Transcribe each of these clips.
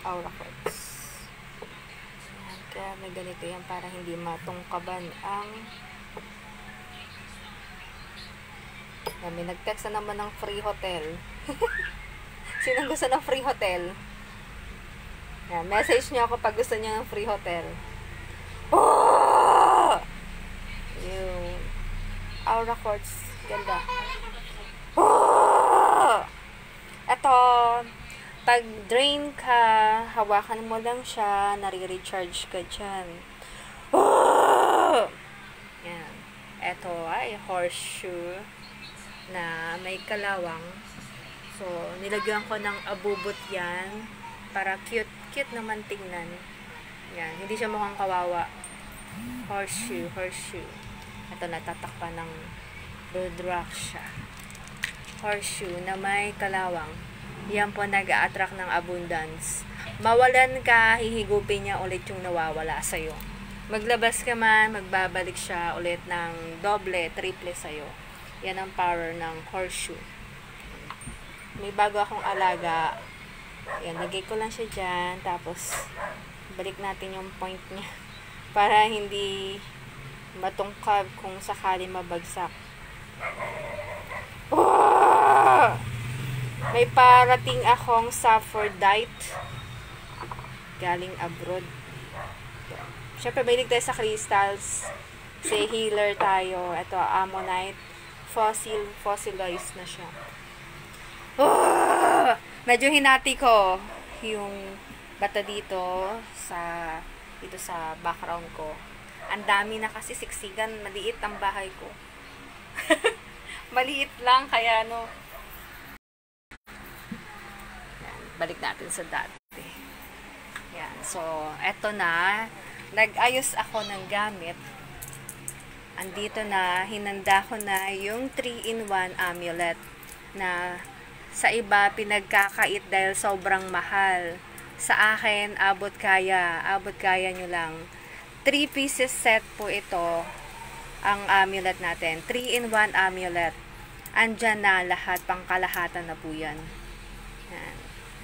Aura Quartz. Kaya may ganito yan para hindi matungkaban ang may nag-text na naman ng free hotel. Sino gusto ng free hotel? Yan, message niyo ako pag gusto niyo ng free hotel. Oh! Yung Aura Quartz. Ganda. Oh! Ito, pag drain ka, hawakan mo lang siya, nare-recharge ka dyan. Oh! Yan. Ito ay horseshoe na may kalawang. So, nilagyan ko ng abubot yan para cute naman tingnan. Yan. Hindi siya mukhang kawawa. Horseshoe. Ito natatakpan ng Rudraksha. Horseshoe na may kalawang. Yan po nag-a-attract ng abundance. Mawalan ka, hihigupin niya ulit yung nawawala sa'yo. Maglabas ka man, magbabalik siya ulit ng doble, triple sa'yo. Yan ang power ng horseshoe. May bago akong alaga. Yan, lagay ko lang siya dyan. Tapos, balik natin yung point niya. Para hindi matungkab kung sakali mabagsak. Oh! May parating akong Saphrodite. Galing abroad. Siyempre, balik tayo sa crystals. Say healer tayo. Ito, ammonite. Fossilized na siya. Oh! Medyo hinati ko yung bata dito sa background ko. Ang dami na kasi siksikan. Maliit ang bahay ko. Maliit lang, kaya yan, balik natin sa dati. Yan. So, eto na. Nag-ayos ako ng gamit. Andito na, hinanda ko na yung 3-in-1 amulet na sa iba pinagkakait dahil sobrang mahal. Sa akin, abot kaya nyo lang. 3 pieces set po ito ang amulet natin. 3-in-1 amulet. Andyan na lahat, pangkalahatan na po yan. Yan.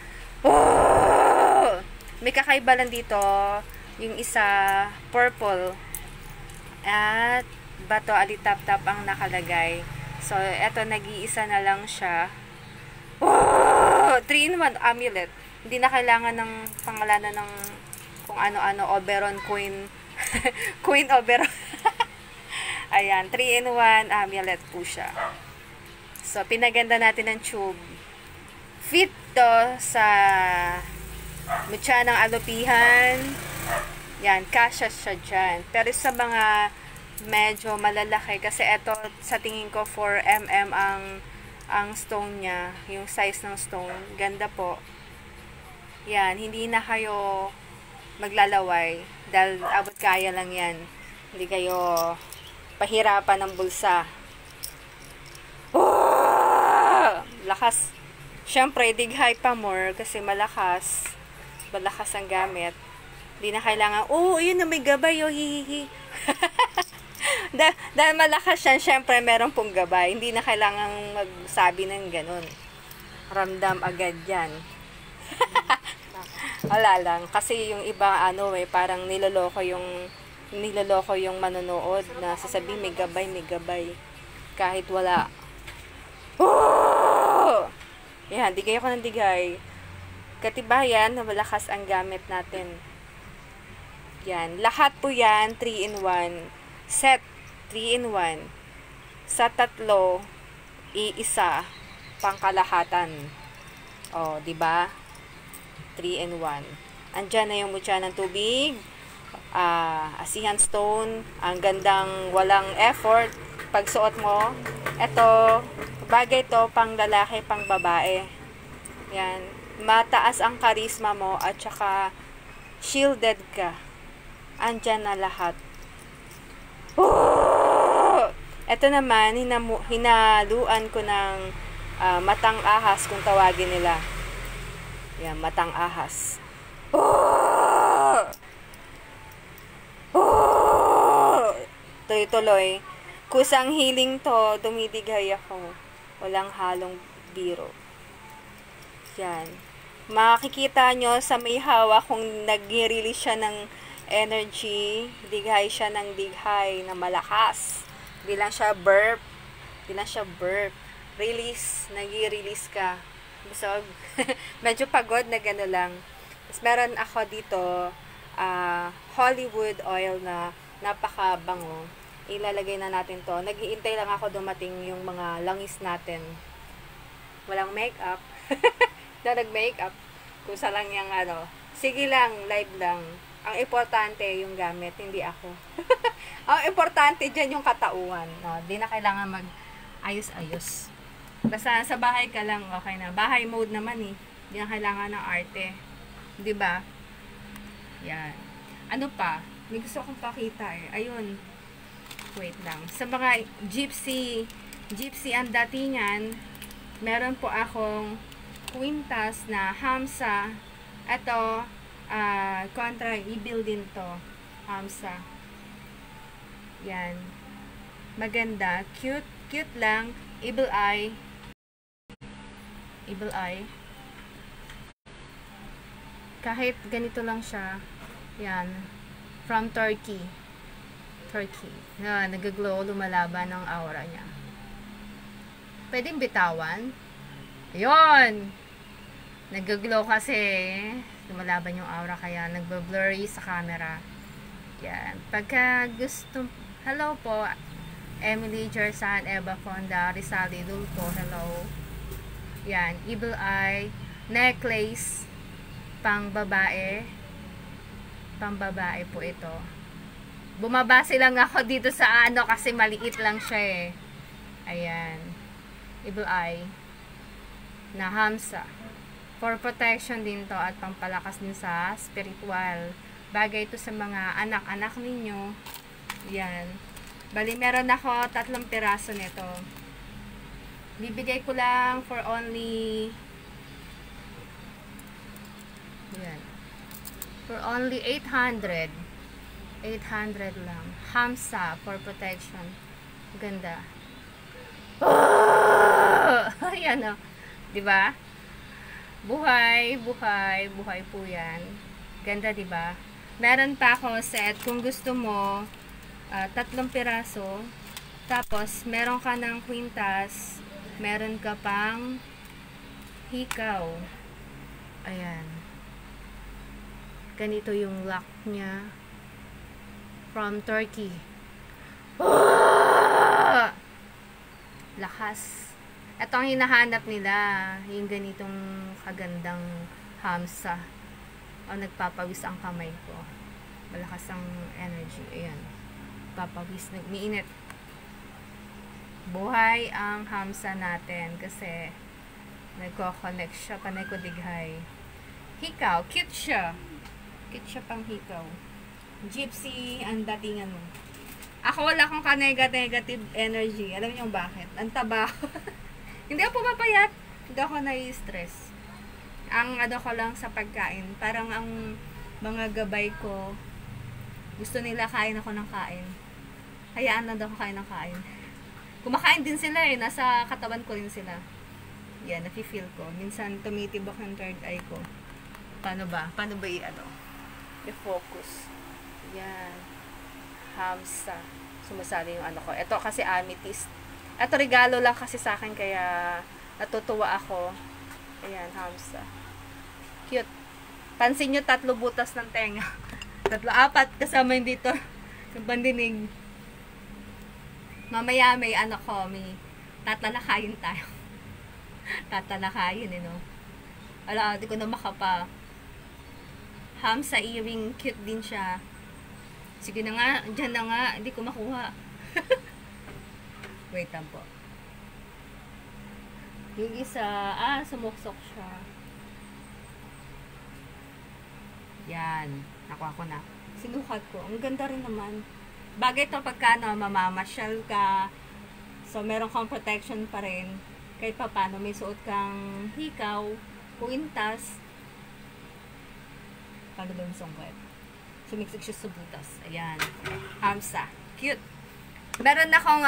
Oh! May kakaiba lang dito. Yung isa, purple. At bato alitap-tap ang nakalagay. So, eto, nag-iisa na lang siya. Oh! 3-in-1 amulet. Hindi na kailangan ng pangalanan ng kung ano-ano, Oberon Queen. Queen Oberon. Ayan, 3-in-1 amulet po siya. So, pinaganda natin ng tube. Fit to sa mutya ng alopihan. Yan, kasya siya dyan. Pero sa mga medyo malalaki, kasi ito sa tingin ko 4mm ang stone niya, yung size ng stone. Ganda po. Yan, hindi na kayo maglalaway dahil abot kaya lang yan. Hindi kayo pahirapan ng bulsa. Oh! Lakas. Siyempre, dig high pa more kasi malakas. Malakas ang gamit. Hindi na kailangan, yun na may gabay, hihihi. Dahil malakas yan, syempre meron pong gabay. Hindi na kailangan magsabi ng ganun. Ramdam agad yan. Wala lang. Kasi yung iba, parang niloloko yung manonood na sasabihin may gabay. Kahit wala. Oh! Yan, digay ako ng digay. Katibayan na malakas ang gamit natin. Yan. Lahat po yan, 3-in-1. Set, 3-in-1. Sa tatlo, iisa, pangkalahatan. O, diba? 3-in-1. Andyan na yung mutya ng tubig. Asihan stone. Ang gandang walang effort. Pagsuot mo, ito, bagay to pang lalaki, pang babae. Yan. Mataas ang karisma mo at saka shielded ka. Andyan na lahat. Oh! Ito naman, hinaluan ko ng matang ahas kung tawagin nila. Yan, matang ahas. Oh! Oh! Tuloy-tuloy. Kusang healing to, dumidigay ako. Walang halong biro. Yan. Makikita nyo sa may hawak kung nag-release siya ng energy, dighay siya ng dighay na malakas. Di lang siya burp. Di lang siya burp. Release. Nag-release ka. Busog. Medyo pagod na gano'n lang. Tapos meron ako dito, Hollywood oil na napakabango. Ilalagay na natin to. Nag-iintay lang ako dumating yung mga langis natin. Walang makeup. Na nag-makeup. Kusa lang yung sige lang, live lang. Ang importante yung gamit, hindi ako. Ang importante dyan yung katauhan. No? Di na kailangan mag-ayos-ayos. Basta sa bahay ka lang, okay na. Bahay mode naman eh. Di na kailangan ng arte. Di ba? Yan. Ano pa? May gusto akong pakita eh. Ayun. Wait lang. Sa mga gypsy ang datingan, meron po akong kwintas na Hamsa. Ito, kontra i-build din to. Hamsa. Yan. Maganda. Cute. Cute lang. Evil eye. Evil eye. Kahit ganito lang siya. Yan. From Turkey. Turkey. Na, nag-glow. Lumalaban ng aura niya. Pwedeng bitawan. Ayun! Nag-glow kasi. Lumalaban yung aura kaya nagbe-blurry sa camera. Yan. Pagka gusto... Hello po. Emily Jersan, Eva Fonda, Rizali Dulco. Hello. Yan. Evil eye. Necklace. Pang babae. Pang babae po ito. Bumabase lang ako dito sa kasi maliit lang siya eh. Ayan. Evil eye. Na Hamsa. For protection din to at pampalakas din sa spiritual. Bagay ito sa mga anak-anak ninyo. Yan. Bali, meron ako 3 piraso nito. Bibigay ko lang for only yan. For only 800. 800 lang. Hamsa for protection. Ganda. Oh! Ayan o. Diba? Buhay, buhay, buhay po yan. Ganda, diba? Meron pa ako set. Kung gusto mo, 3 piraso. Tapos, meron ka ng kwintas. Meron ka pang hikaw. Ayan. Ganito yung lock niya. From Turkey. Oh! Lakas. Ito ang hinahanap nila. Yung ganitong kagandang hamsa. O, nagpapawis ang kamay ko. Malakas ang energy. Ayan. Papawis. Nag-iinit. Buhay ang hamsa natin. Kasi, nagko-connect siya. Panay ko dighay. Hikaw. Cute siya. Cute siya pang hikaw. Gypsy ang datingan mo. Ako wala akong ka-negative energy. Alam niyo bakit? Ang taba. Hindi ako pumapayat. Hindi ako nai-stress. Ang ko lang sa pagkain. Parang ang mga gabay ko, gusto nila kain ako ng kain. Hayaan na daw ako kain ng kain. Kumakain din sila eh. Nasa katawan ko rin sila. Yan, nafe-feel ko. Minsan tumitibok yung third eye ko. Paano ba? Paano ba i-focus? Yan. Hamsa. Sumasali yung ko. Ito kasi amethyst. Ito regalo lang kasi sa akin kaya natutuwa ako. Ayan, hamsa. Cute. Pansin nyo 3 butas ng tenga. 4 kasama yung dito. Yung pandinig. Mamaya may may tatalakayin tayo. Tatalakayin no? Ala, di ko na makapa. Hamsa earring. Cute din siya. Sige na nga, dyan na nga, hindi ko makuha. Wait lang po. Yung isa, sumuksok siya. Yan, nakuha ko na. Sinukat ko, ang ganda rin naman. Bagay to pagka mamamasyal ka, so meron kang protection pa rin. Kahit pa paano, may suot kang hikaw, kuintas. Paano ba yung songwet? Sumiksik siya sa butas. Ayan. Hamsa. Cute. Meron akong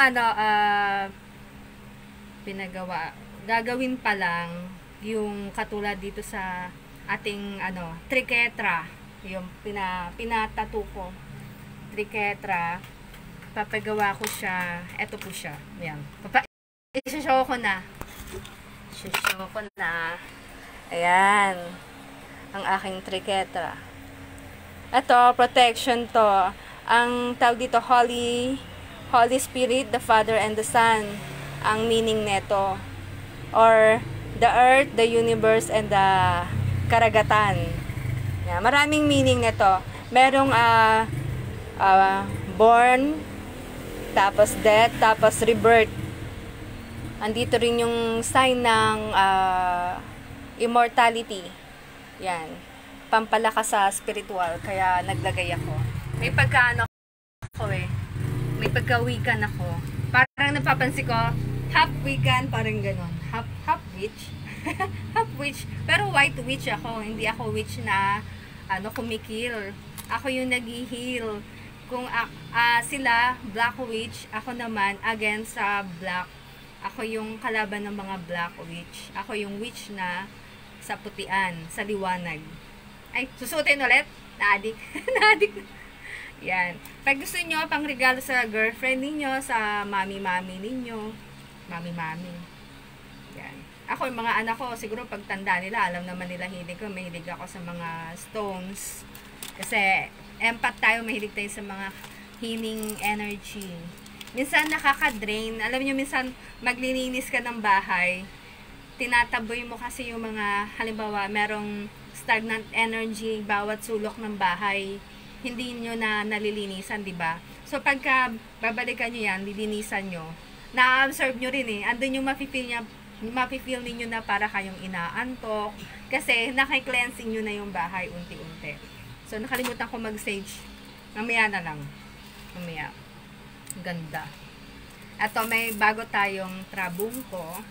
pinagawa. Gagawin pa lang yung katulad dito sa ating triketra. Yung pinatato ko. Triketra. Papagawa ko siya. Ito po siya. Ayan. I-show ko na. I-show ko na. Ayan. Ang aking triketra. Ito, protection to. Ang tawag dito, Holy Spirit, the Father and the Son. Ang meaning neto. Or the earth, the universe, and the karagatan. Yeah, maraming meaning nito. Merong born, tapos death, tapos rebirth. Andito rin yung sign ng immortality. Yan. Pampalakas sa spiritual. Kaya naglagay ako. May pagkaano ako eh. May pagka-Wiccan ako. Parang napapansin ko, half Wiccan, parang ganon. Half witch. Half witch. Pero white witch ako. Hindi ako witch na kumikil. Ako yung nag-heal. Kung sila, black witch, ako naman against sa black. Ako yung kalaban ng mga black witch. Ako yung witch na sa putian, sa liwanag. Ay, susutin ulit. Na-addict. Na-addict. Yan. Pag gusto nyo, pang regalo sa girlfriend ninyo, sa mami-mami ninyo. Mami-mami. Yan. Ako, yung mga anak ko, siguro pagtanda nila, alam naman nila hilig ko. Mahilig ako sa mga stones. Kasi, empath tayo, mahilig tayo sa mga healing energy. Minsan, nakaka-drain. Alam niyo, minsan, maglilinis ka ng bahay, tinataboy mo kasi yung mga, halimbawa, merong stagnant energy, bawat sulok ng bahay, hindi nyo na nalilinisan, di ba? So, pagka babalikan nyo yan, lilinisan nyo, na-absorb nyo rin eh. Andun yung mafe-feel ninyo na para kayong inaantok. Kasi, naki-cleansing nyo na yung bahay unti-unti. So, nakalimutan ko mag-sage. Mamaya na lang. Mamaya. Ganda. Ato, may bago tayong trabungko.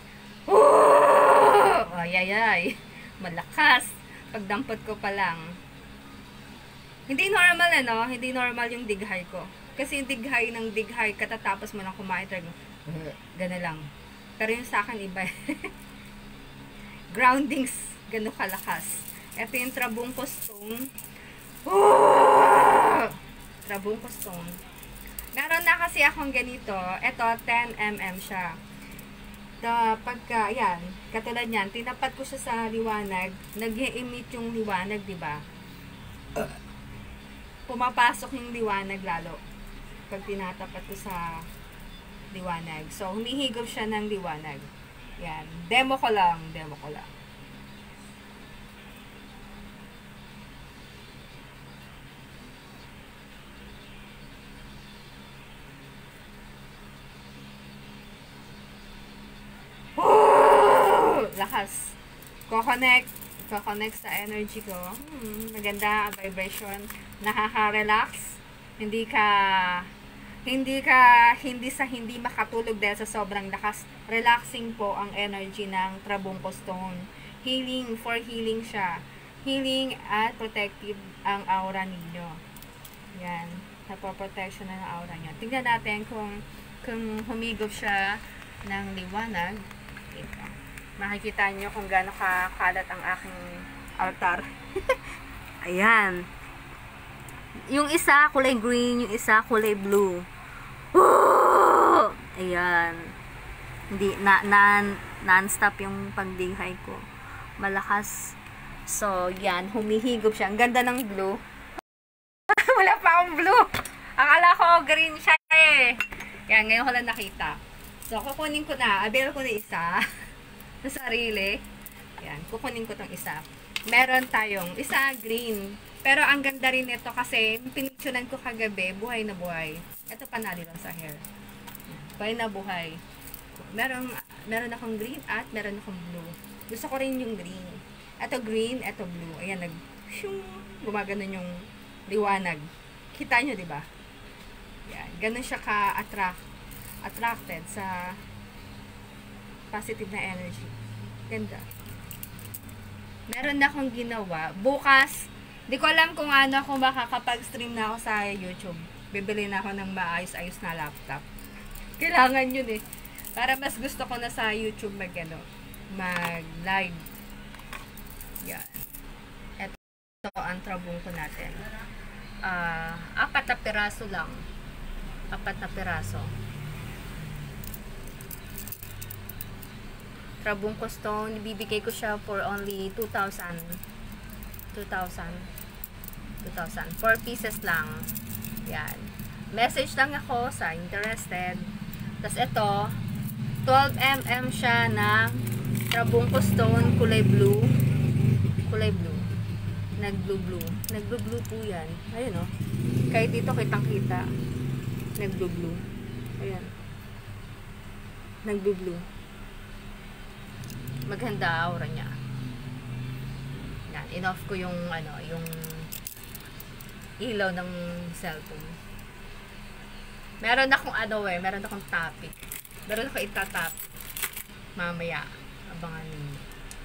Ay. Malakas. Pagdampot ko pa lang. Hindi normal hindi normal yung dighay ko. Kasi yung dighay ng dighay, katatapos mo lang kumain, gano'n lang. Pero yung sa akin iba. Groundings, gano'n kalakas. Ito yung trabungko stone. Trabungko stone. Meron na kasi akong ganito. Ito, 10mm siya. Pagka, yan, katulad yan, tinapat ko siya sa liwanag, nag-i-emit yung liwanag, diba? Pumapasok yung liwanag lalo pag tinatapat ko sa liwanag. So, humihigop siya ng liwanag. Yan. Demo ko lang. Lakas. Ko-connect sa energy ko. Maganda vibration. Nakaka-relax. Hindi makatulog dahil sa sobrang lakas. Relaxing po ang energy ng trabungko stone. Healing, for healing siya. Healing at protective ang aura ninyo. Yan. Napoprotection na ng aura nyo. Tingnan natin kung humigop siya ng liwanag. Ito. Makikita nyo kung gaano kakalat ang aking altar. Ayan. Yung isa kulay green, yung isa kulay blue. Ayan. Hindi, non-stop yung pagdighay ko. Malakas. So, yan. Humihigop siya. Ang ganda ng blue. Wala pa akong blue. Akala ko green siya eh. Yan, ngayon ko lang nakita. So, kukunin ko na. Avail ko na isa. Sa sarili. Yan, kukunin ko tong isa. Meron tayong isa green. Pero ang ganda rin ito kasi pinicturean ko kagabi, buhay na buhay. Ito panali lang sa hair. Buhay na buhay. Meron akong green at meron akong blue. Gusto ko rin yung green. Ito green, ito blue. Ayan, gumaganon yung liwanag. Kita nyo, di ba? Yan, ganun siya attracted sa positive na energy. Ganda. Meron na akong ginawa. Bukas, di ko alam kung makakapag-stream na ako sa YouTube. Bibili na ako ng maayos-ayos na laptop. Kailangan yun eh. Para mas gusto ko na sa YouTube mag-live. Yan. trabungko natin. 4 na piraso lang. 4 na piraso. Trabungko stone, ibibigay ko siya for only 2,000. 4 pieces lang. Yan. Message lang ako sa interested. Tapos ito, 12mm siya na trabungko stone, kulay blue. Kulay blue. Nag-blue-blue. Nag-blue-blue po yan. Ayun o. Kahit dito kitang-kita. Nag-blue-blue. Ayan. Nag-blue-blue. Maganda aura niya. Yan. In-off ko yung, yung ilaw ng cellphone. Meron akong meron akong topic. Meron akong itatap. Mamaya. Abangan ninyo.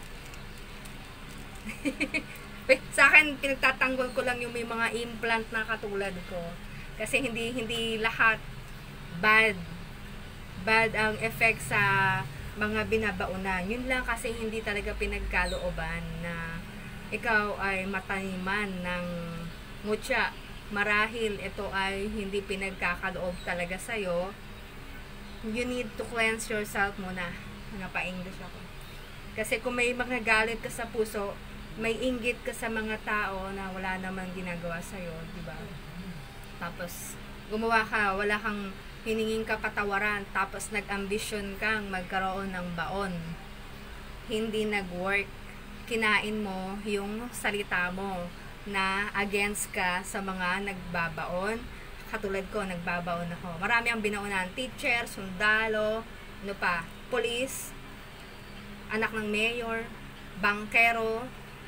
Sa akin, pinagtatanggol ko lang yung may mga implant na katulad ko. Kasi hindi lahat bad ang effect sa mga binabaunan. Yun lang kasi hindi talaga pinagkalooban na ikaw ay mataniman ng mutya. Marahil ito ay hindi pinagkakaloob talaga sa'yo. You need to cleanse yourself muna. Napa-English ako. Kasi kung may mga galit ka sa puso, may inggit ka sa mga tao na wala namang ginagawa sa'yo, diba? Tapos, gumawa ka, wala kang hininging kapatawaran, tapos nag-ambisyon kang magkaroon ng baon. Hindi nag-work. Kinain mo yung salita mo na against ka sa mga nagbabaon. Katulad ko, nagbabaon ako. Marami ang binaunan. Teacher, sundalo, police, anak ng mayor, bankero,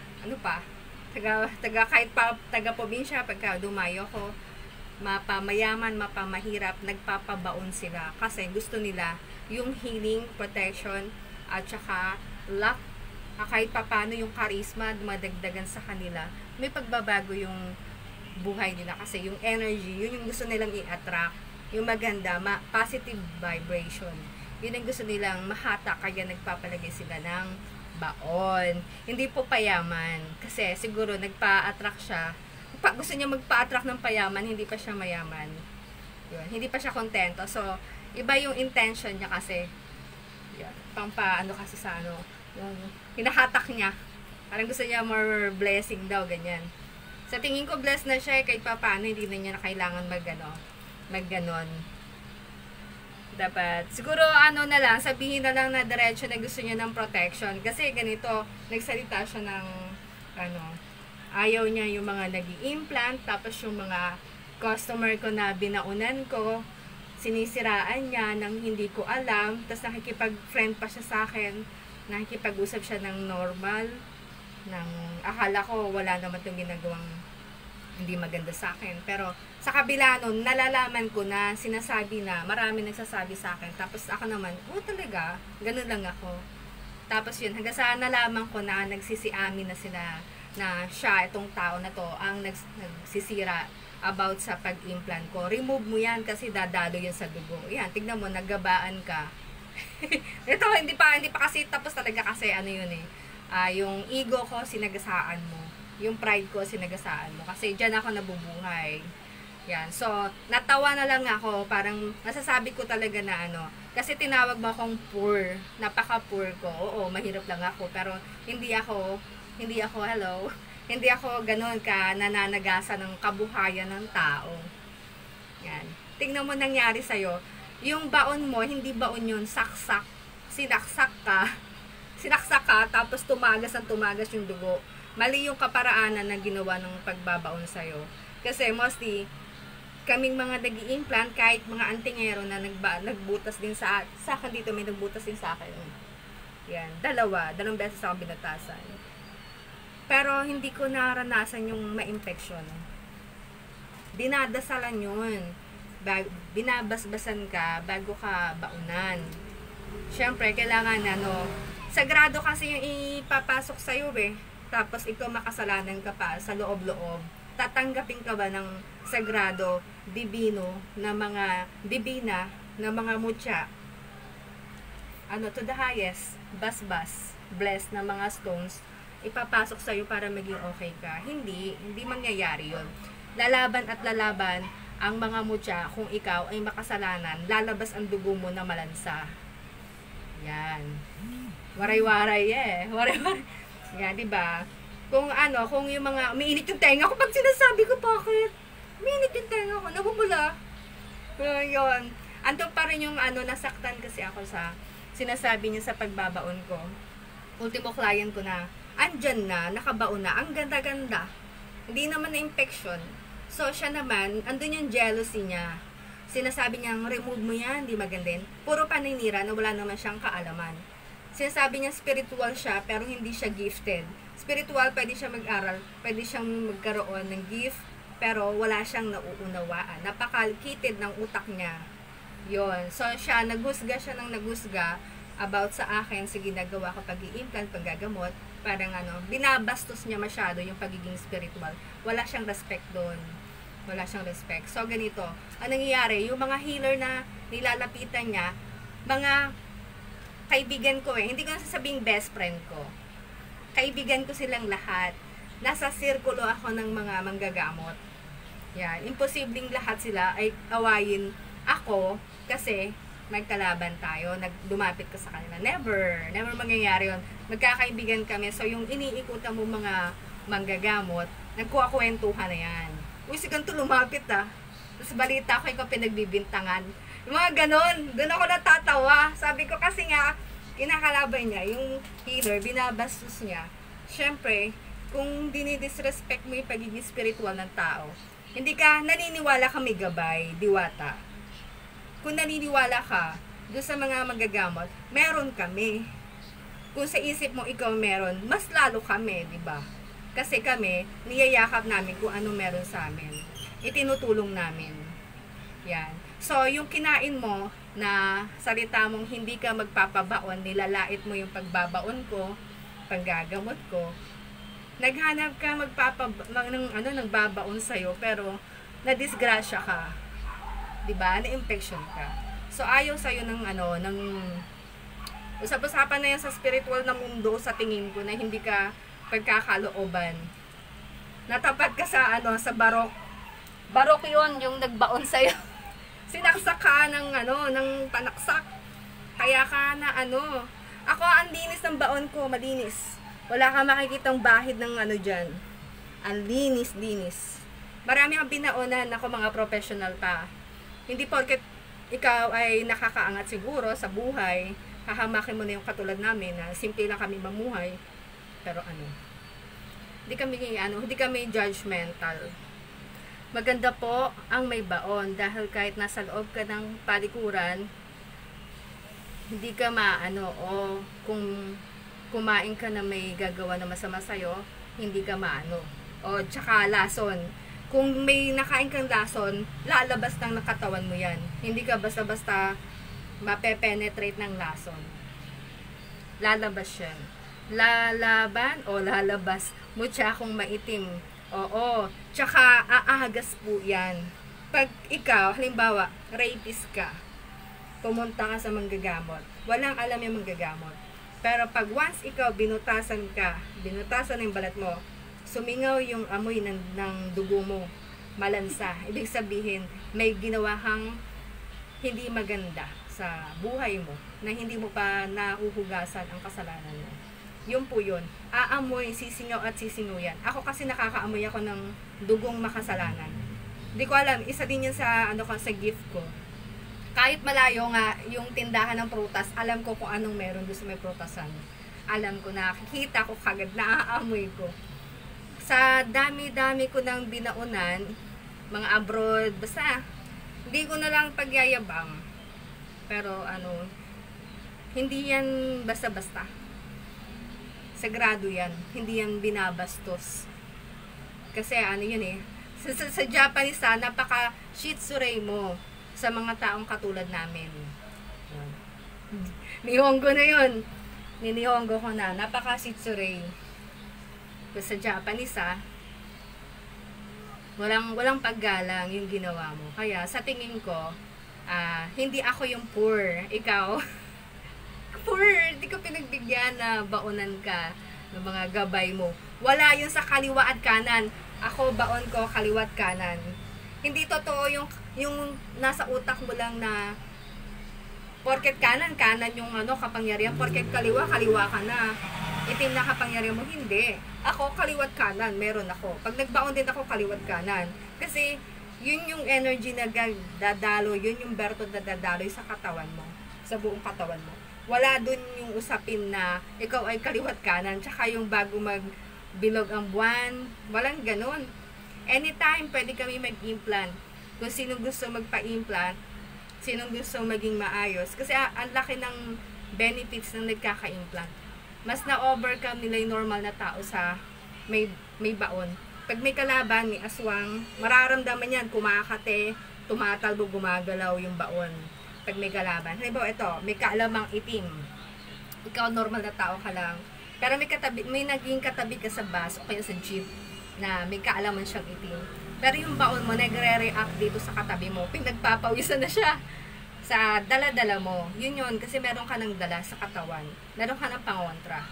kahit pa taga-probinsya, pagka dumayo ko, mapamayaman, mapamahirap, nagpapabaon sila. Kasi gusto nila yung healing, protection, at saka luck, kahit papano yung charisma, dumadagdagan sa kanila. May pagbabago yung buhay nila. Kasi yung energy, yun yung gusto nilang i-attract. Yung maganda, positive vibration. Yun ang gusto nilang mahata, kaya nagpapalagay sila ng baon. Hindi po payaman. Kasi siguro nagpa-attract siya. Gusto niya magpa-attract ng payaman, hindi pa siya mayaman. Yun. Hindi pa siya kontento. So, iba yung intention niya kasi. Yun. Kasi sa yung hinahatak niya. Parang gusto niya more blessing daw, ganyan. Sa tingin ko, blessed na siya, kahit pa paano, hindi na niya na kailangan magganon. Dapat, siguro na lang, sabihin na lang na diretso na gusto niya ng protection. Kasi ganito, nagsalita siya ng, ayaw niya yung mga nag-i-implant, tapos yung mga customer ko na binaunan ko, sinisiraan niya nang hindi ko alam, tapos nakikipag-friend pa siya sa akin, nakikipag-usap siya ng normal, akala ko wala naman itong ginagawang hindi maganda sa akin. Pero sa kabila nun, nalalaman ko na sinasabi na, marami nagsasabi sa akin. Tapos ako naman, talaga, ganun lang ako. Tapos yun, hanggang sa nalaman ko na nagsisiamin na sila na siya, itong tao na to, ang nagsisira about sa pag-implant ko. Remove mo yan kasi dadalo yan sa dugo. Yan, tignan mo, naggabaan ka. Ito, hindi pa kasi tapos talaga kasi yung ego ko, sinagasaan mo. Yung pride ko, sinagasaan mo. Kasi dyan ako nabubuhay. Yan. So, natawa na lang ako. Parang, nasasabi ko talaga na kasi tinawag mo akong poor. Napaka-poor ko. Oo, mahirap lang ako. Pero, hindi ako, hello, hindi ako ganun ka nananagasa ng kabuhayan ng tao. Yan. Tingnan mo nangyari sa'yo. Yung baon mo, hindi baon yun, saksak. Sinaksak ka, tapos tumagas yung dugo. Mali yung kaparaanan na ginawa ng pagbabaon sa'yo. Kasi mostly, kaming mga nag-i-implant, kahit mga antingero na nagbutas din sa akin dito, may nagbutas din sa akin. Yan, dalawang beses ako binatasan. Pero hindi ko naranasan yung ma-infection. Dinadasalan yun. Binabasbasan ka bago ka baunan. Siyempre, kailangan sagrado kasi yung ipapasok sa'yo Tapos ikaw makasalanan ka pa sa loob-loob. Tatanggapin ka ba ng sagrado, divina na mga mutya? To the highest, basbas, blessed na mga stones, ipapasok sa'yo para maging okay ka. Hindi mangyayari yun. Lalaban at lalaban ang mga mutya kung ikaw ay makasalanan, lalabas ang dugo mo na malansa. Yan. Waray-waray Waray-waray. Yan, diba? Kung yung mga, umiinit yung tenga ko pag sinasabi ko, bakit? Umiinit yung tenga ko, nabubula. Yun. Ando pa rin yung nasaktan kasi ako sa sinasabi niya sa pagbabaon ko. Ultimo client ko na, andyan na, nakabaon na, ang ganda-ganda. Hindi naman na-infection. So, siya naman, andun yung jealousy niya. Sinasabi niyang, remove mo yan, di maganda. Puro paninira na wala naman siyang kaalaman. Sinasabi niya, spiritual siya, pero hindi siya gifted. Spiritual, pwede siya mag-aral, pwede siyang magkaroon ng gift, pero wala siyang nauunawaan. Napaka-kitid ng utak niya. Yon. So, naghusga siya ng naghusga about sa akin sa ginagawa ko pag-i-implant, paggagamot. Parang binabastos niya masyado yung pagiging spiritual. Wala siyang respect doon. Wala siyang respect. So, ganito. Ang nangyayari, yung mga healer na nilalapitan niya, mga kaibigan ko hindi ko nasasabing best friend ko. Kaibigan ko silang lahat. Nasa sirkulo ako ng mga manggagamot. Yan. Imposibleng lahat sila ay awayin ako kasi magkalaban tayo, dumapit ka sa kanila. Never mangyayari yun. Magkakaibigan kami. So, yung iniikutan mo mga manggagamot, nagkuha-kwentuhan na yan. Uy, si ganito lumapit Tapos balita ko, ikaw pinagbibintangan. Yung mga ganon, doon ako natatawa. Sabi ko kasi nga, kinakalaban niya, yung healer, binabastos niya. Siyempre, kung dinidisrespect mo yung pagiging spiritual ng tao, hindi ka naniniwala kami gabay, diwata. Kung naniniwala ka doon sa mga magagamot, meron kami. Kung sa isip mo ikaw meron, mas lalo kami, di ba? Kasi kami, niyayakap namin kung ano meron sa amin. Itinutulong namin. Yan. So, yung kinain mo na salita mong hindi ka magpapabaon, nilalait mo yung pagbabaon ko, paggagamot ko, naghanap ka ng babaon sa'yo, pero nadisgrasya ka. Diba? Na-infection ka. So, ayaw sa'yo ng usap-usapan na yan sa spiritual na mundo sa tingin ko na hindi ka pagkakalooban. Natapat ka sa sa barok. Barok yun, yung nagbaon sa'yo. Sinaksak ka ng panaksak. Kaya ka na Ako, ang linis ng baon ko, malinis. Wala ka makikitang bahid ng dyan. Ang linis. Marami ang binaonan ako mga professional pa. Hindi porket ikaw ay nakakaangat siguro sa buhay, hahamakin mo na yung katulad namin na simple lang kami mamuhay. Pero hindi kami judgmental. Maganda po ang may baon dahil kahit nasa loob ka ng palikuran, hindi ka o kung kumain ka na may gagawa na masama sa'yo, hindi ka o tsaka lason. Kung may nakain kang lason, lalabas ng nakatawan mo yan. Hindi ka basta-basta mape-penetrate ng lason. Lalabas yan. Lalaban o lalabas. Mutya kung maitim. Oo. Tsaka aagas po yan. Pag ikaw, halimbawa, rapist ka, pumunta ka sa manggagamot, walang alam yung manggagamot. Pero pag once ikaw binutasan ng balat mo, sumingaw yung amoy ng dugo mo, malansa. Ibig sabihin, may ginawa kang hindi maganda sa buhay mo, na hindi mo pa nahuhugasan ang kasalanan mo. Yun po yun. Aamoy, sisingaw at sisingaw yan. Ako kasi nakakaamoy ako ng dugong makasalanan. Hindi ko alam, isa din yan sa, sa gift ko. Kahit malayo nga yung tindahan ng prutas, alam ko kung anong meron doon sa may prutasan. Alam ko, nakikita ko kagad, naaamoy ko. Sa dami-dami ko ng binaunan, mga abroad, basta, hindi ko na lang pagyayabang. Pero hindi yan basta-basta. Sagrado yan. Hindi yan binabastos. Kasi yun sa Japanese napaka shitsurei mo sa mga taong katulad namin. Nihongo na yun. Ninihongo ko na. Napaka shitsurei. Sa Japanese walang paggalang yung ginawa mo. Kaya sa tingin ko, hindi ako yung poor. Ikaw, poor, hindi ko pinagbigyan na baonan ka ng mga gabay mo. Wala yun sa kaliwa at kanan. Ako, baon ko, kaliwa at kanan. Hindi totoo yung nasa utak mo lang na porket kanan yung kapangyarihan. Porket kaliwa ka na. Itim na kapangyarihan mo, hindi. Ako, kaliwat kanan, meron ako. Pag nagbaon din ako, kaliwat kanan. Kasi, yun yung energy na dadalo, yun yung bertod na dadaloy sa katawan mo. Sa buong katawan mo. Wala dun yung usapin na ikaw ay kaliwat kanan, tsaka yung bago magbilog ang buwan. Walang ganun. Anytime, pwede kami mag-implant. Kung sino gusto magpa-implant, sinong gusto maging maayos. Kasi ang laki ng benefits ng nagkaka-implant. Mas na-overcome nila yung normal na tao sa may baon. Pag may kalaban, may aswang, mararamdaman yan, kumakate, tumatalbo, gumagalaw yung baon. Pag may kalaban. Halimbawa ito, may kaalamang itim. Ikaw normal na tao ka lang. Pero may naging katabi ka sa bus o kaya sa jeep na may kaalaman siyang itim. Pero yung baon mo, nagre-react dito sa katabi mo. Pinagpapawisan na siya sa dala-dala mo. Yun, kasi meron ka ng dala sa katawan. Meron ka ng pangontra.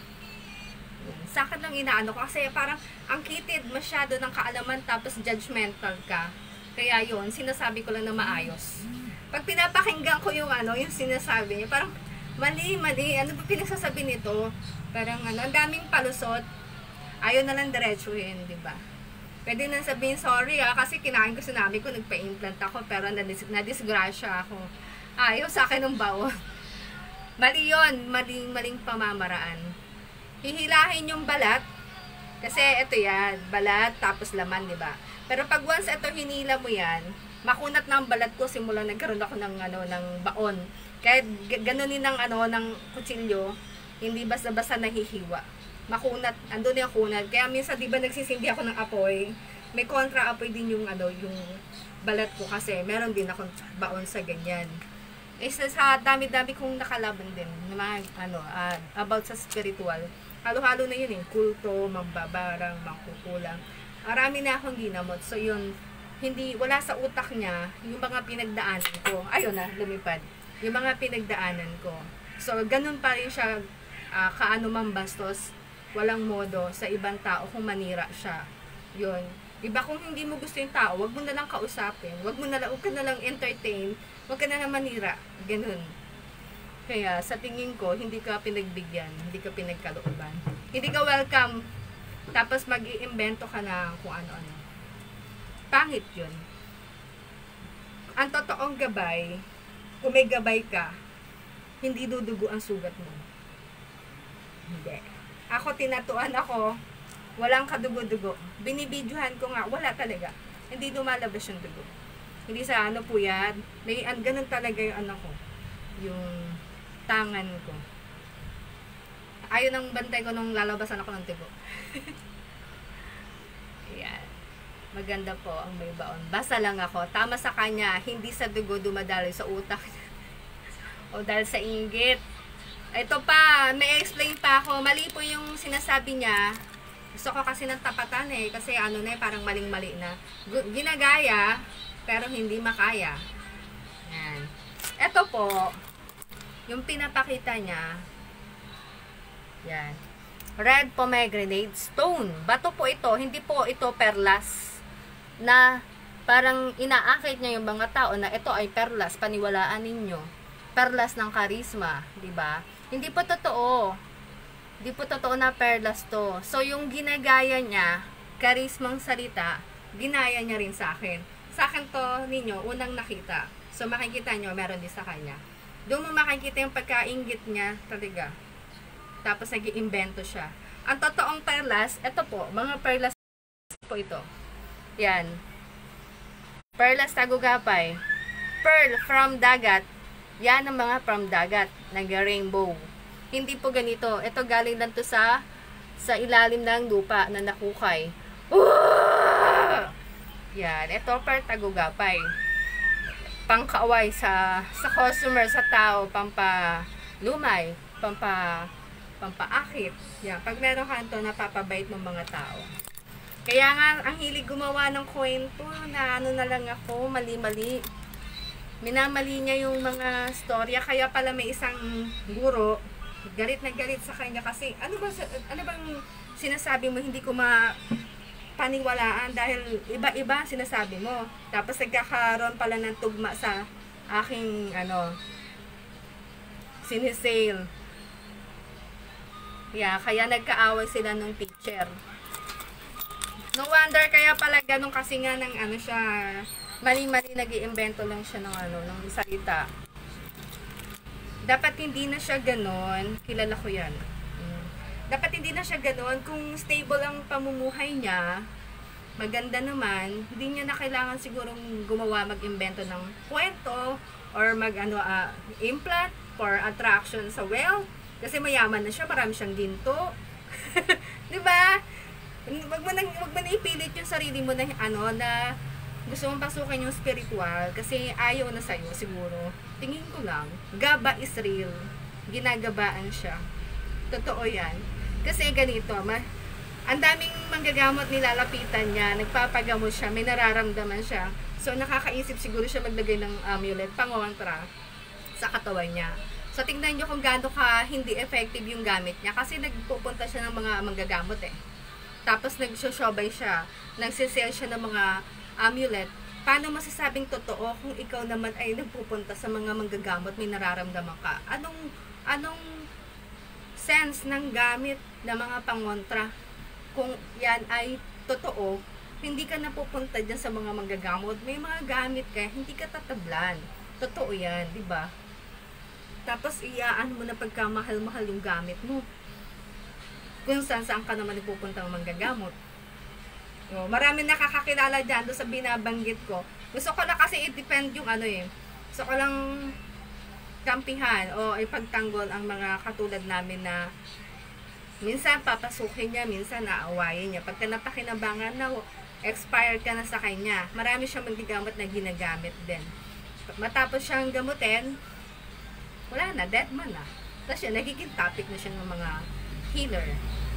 Sa akin lang inaano ko, kasi parang ang kitid masyado ng kaalaman tapos judgmental ka. Kaya yun, sinasabi ko lang na maayos. Pag pinapakinggan ko yung yung sinasabi niya, parang mali, ano ba pinagsasabi nito? Parang ang daming palusot. Ayaw na lang diretsuhin, di ba? Pwede nang sabihin, sorry kasi kinain ko, sinabi ko, nagpa-implant ako, pero nadisgrasya ako. Ayaw sa akin ng baon. Mali yun, maling pamamaraan. Hihilahin yung balat, kasi ito yan, balat, tapos laman, di ba? Pero pag once ito hinila mo yan, makunat na ang balat ko, simula nagkaroon ako ng, ng baon. Kahit ganunin ng kutsilyo, hindi basta-basta nahihiwa. Makunat, andun yung kunat. Kaya minsan, di ba nagsisindi ako ng apoy, may kontra-apoy din yung, yung balat ko kasi meron din akong baon sa ganyan. Sa dami-dami kong nakalaban din, na mga, about sa spiritual. Halo-halo na yun kulto, mambabarang, mangkukulang. Marami na akong ginamot. So yun, wala sa utak niya, yung mga pinagdaanan ko. Ayun na, lumipad. Yung mga pinagdaanan ko. So, ganun pa rin siya, kaano mang bastos, walang modo sa ibang tao kung manira siya. Yun. Diba kung hindi mo gusto yung tao, wag mo na lang kausapin. Wag ka na lang entertain. Wag ka na lang manira. Ganun. Kaya sa tingin ko, hindi ka pinagbigyan. Hindi ka pinagkalooban. Hindi ka welcome. Tapos mag-iimbento ka na kung ano-ano. Pangit yun. Ang totoong gabay, kung may gabay ka, hindi dudugo ang sugat mo. Hindi. Ako, tinatuan ako, walang kadugo-dugo. Binibidyohan ko nga, wala talaga. Hindi lumalabas yung dugo. Hindi sa po yan. Ganun talaga yung ko. Yung tangan ko. Ayaw ng bantay ko nung lalabasan ako ng dugo. Ayan. Maganda po ang may baon. Basta lang ako. Tama sa kanya, hindi sa dugo dumadaloy sa utak. O dahil sa inggit. Ito pa, may explain pa ako. Mali po yung sinasabi niya. Gusto ko kasi ng tapatan kasi parang maling-mali na. Ginagaya, pero hindi makaya. Yan. Ito po, yung pinapakita niya, yan. Red pomegranate stone. Bato po ito, hindi po ito perlas. Na parang inaakit niya yung mga tao na ito ay perlas, paniwalaan ninyo. Perlas ng karisma, di ba? Hindi po totoo. Hindi po totoo na perlas to. So, yung ginagaya niya, karismang salita, ginaya niya rin sa akin. Sa akin to, ninyo, unang nakita. So, makikita nyo, meron din sa kanya. Doon mo makikita yung pagkaingit niya, talaga. Tapos, nag-iimbento siya. Ang totoong perlas, ito po, mga perlas po ito. Yan. Perlas tagugapay. Pearl from dagat. Yan ang mga from dagat, nag-rainbow. Hindi po ganito. Ito galing lang to sa ilalim ng lupa na nakukay. Yan, ito per tagugapay. Pangkaaway sa customer, sa tao, pampalumay, pampaakit. Yan, pag meron ka ito, napapabait ng mga tao. Kaya nga, ang hilig gumawa ng kwento na na lang ako, mali-mali. Minamali niya yung mga storya, kaya pala may isang guro galit na galit sa kanya kasi ano bang sinasabi mo hindi ko paniwalaan dahil iba-iba sinasabi mo. Tapos nagkakaroon pala ng tugma sa aking sinisale. Yeah, kaya nagkaaway sila ng teacher. No wonder kaya pala ganun kasi nga ng siya, mali-mali nag-iimbento lang siya ng salita. Dapat hindi na siya ganon, kilala ko yan. Dapat hindi na siya ganon, kung stable ang pamumuhay niya, maganda naman, hindi niya na kailangan sigurong gumawa, mag-imbento ng kwento, or implant for attraction sa wealth, kasi mayaman na siya, marami siyang ginto. Diba? Wag mo na ipilit yung sarili mo na na gusto mong pasukin yung spiritual kasi ayaw na sa'yo siguro. Tingin ko lang, gaba is real. Ginagabaan siya. Totoo yan. Kasi ganito, ang daming manggagamot nilalapitan niya, nagpapagamot siya, may nararamdaman siya. So nakakaisip siguro siya maglagay ng amulet, pangontra sa katawan niya. So tingnan niyo kung gaano ka hindi effective yung gamit niya kasi nagpupunta siya ng mga manggagamot Tapos nagsosyobay siya, nagsisell siya ng mga amulet. Paano masasabing totoo kung ikaw naman ay nagpupunta sa mga manggagamot, may nararamdaman ka? Anong sense ng gamit ng mga pangontra? Kung yan ay totoo, hindi ka napupunta dyan sa mga manggagamot. May mga gamit ka, hindi ka tatablan. Totoo yan, di ba? Tapos iyaan mo na pagkamahal-mahal yung gamit mo. Kung saan ka naman nagpupunta ng manggagamot. So, marami nakakakilala dyan doon sa binabanggit ko. Gusto ko na kasi i-depend yung Gusto ko lang kampihan o ipagtanggol ang mga katulad namin na minsan papasukin niya, minsan naawayin niya. Pagka napakinabangan na, expired ka na sa kanya. Marami siyang manggagamot na ginagamit din. Matapos siyang gamutin, wala na, dead man na. Tapos siya, nagiging topic na siya ng mga healer.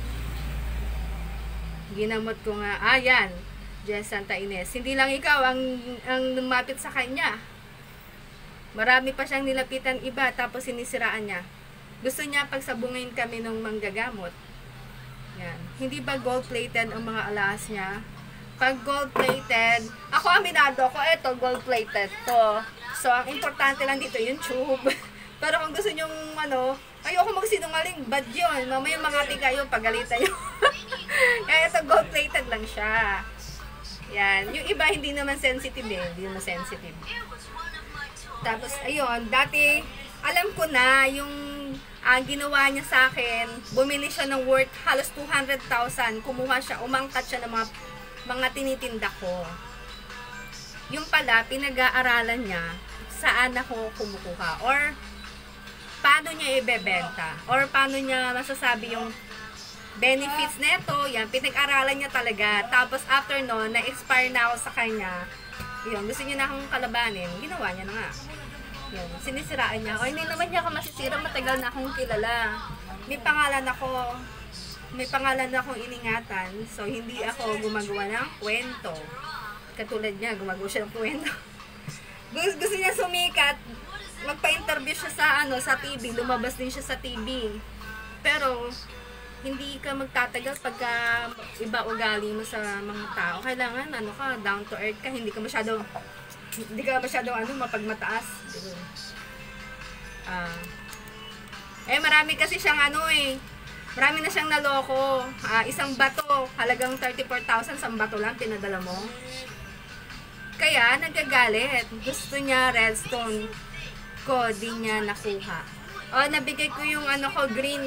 Ginamot ko nga, yan, Jess Santa Ines. Hindi lang ikaw ang lumapit sa kanya. Marami pa siyang nilapitan iba, tapos sinisiraan niya. Gusto niya pagsabungin kami ng manggagamot. Yan. Hindi ba gold-plated ang mga alas niya? Pag gold-plated, ako aminado ko, eto gold-plated to. So, ang importante lang dito yung tube. Pero kung gusto nyong ayoko magsinungaling, bad yun. Mamaya mga kayo, pagalitan nyo. Kaya ito, gold-plated lang siya. Yan. Yung iba, hindi naman sensitive Hindi naman sensitive. Tapos, ayun, dati, alam ko na, yung ginawa niya sa akin, bumili siya ng worth halos 200,000. Kumuha siya, umangkat siya ng mga tinitinda ko. Yung pala, pinag-aaralan niya, saan ako kumukuha. Or, paano niya ibebenta or paano niya masasabi yung benefits nito, yan, pinag-aralan niya talaga. Tapos after no, na-expire na ako sa kanya, yun, gusto niya na akong kalabanin, ginawa niya na nga. Yun, sinisiraan niya. O hindi naman niya ako masisira, matagal na akong kilala. May pangalan akong iningatan, so hindi ako gumagawa ng kwento. Katulad niya, gumagawa siya ng kwento. Gusto niya sumikat, magpa-interview siya sa TV, lumabas din siya sa TV. Pero hindi ka magtatagal pagka iba ugali mo sa mga tao. Kailangan down to earth ka, hindi ka masyado mapagmataas. Marami kasi siyang marami na siyang naloko. Isang bato, halagang 34,000, isang bato lang pinadala mo. Kaya nagagalit. Gusto niya redstone ko, di niya nakuha. Nabigay ko yung green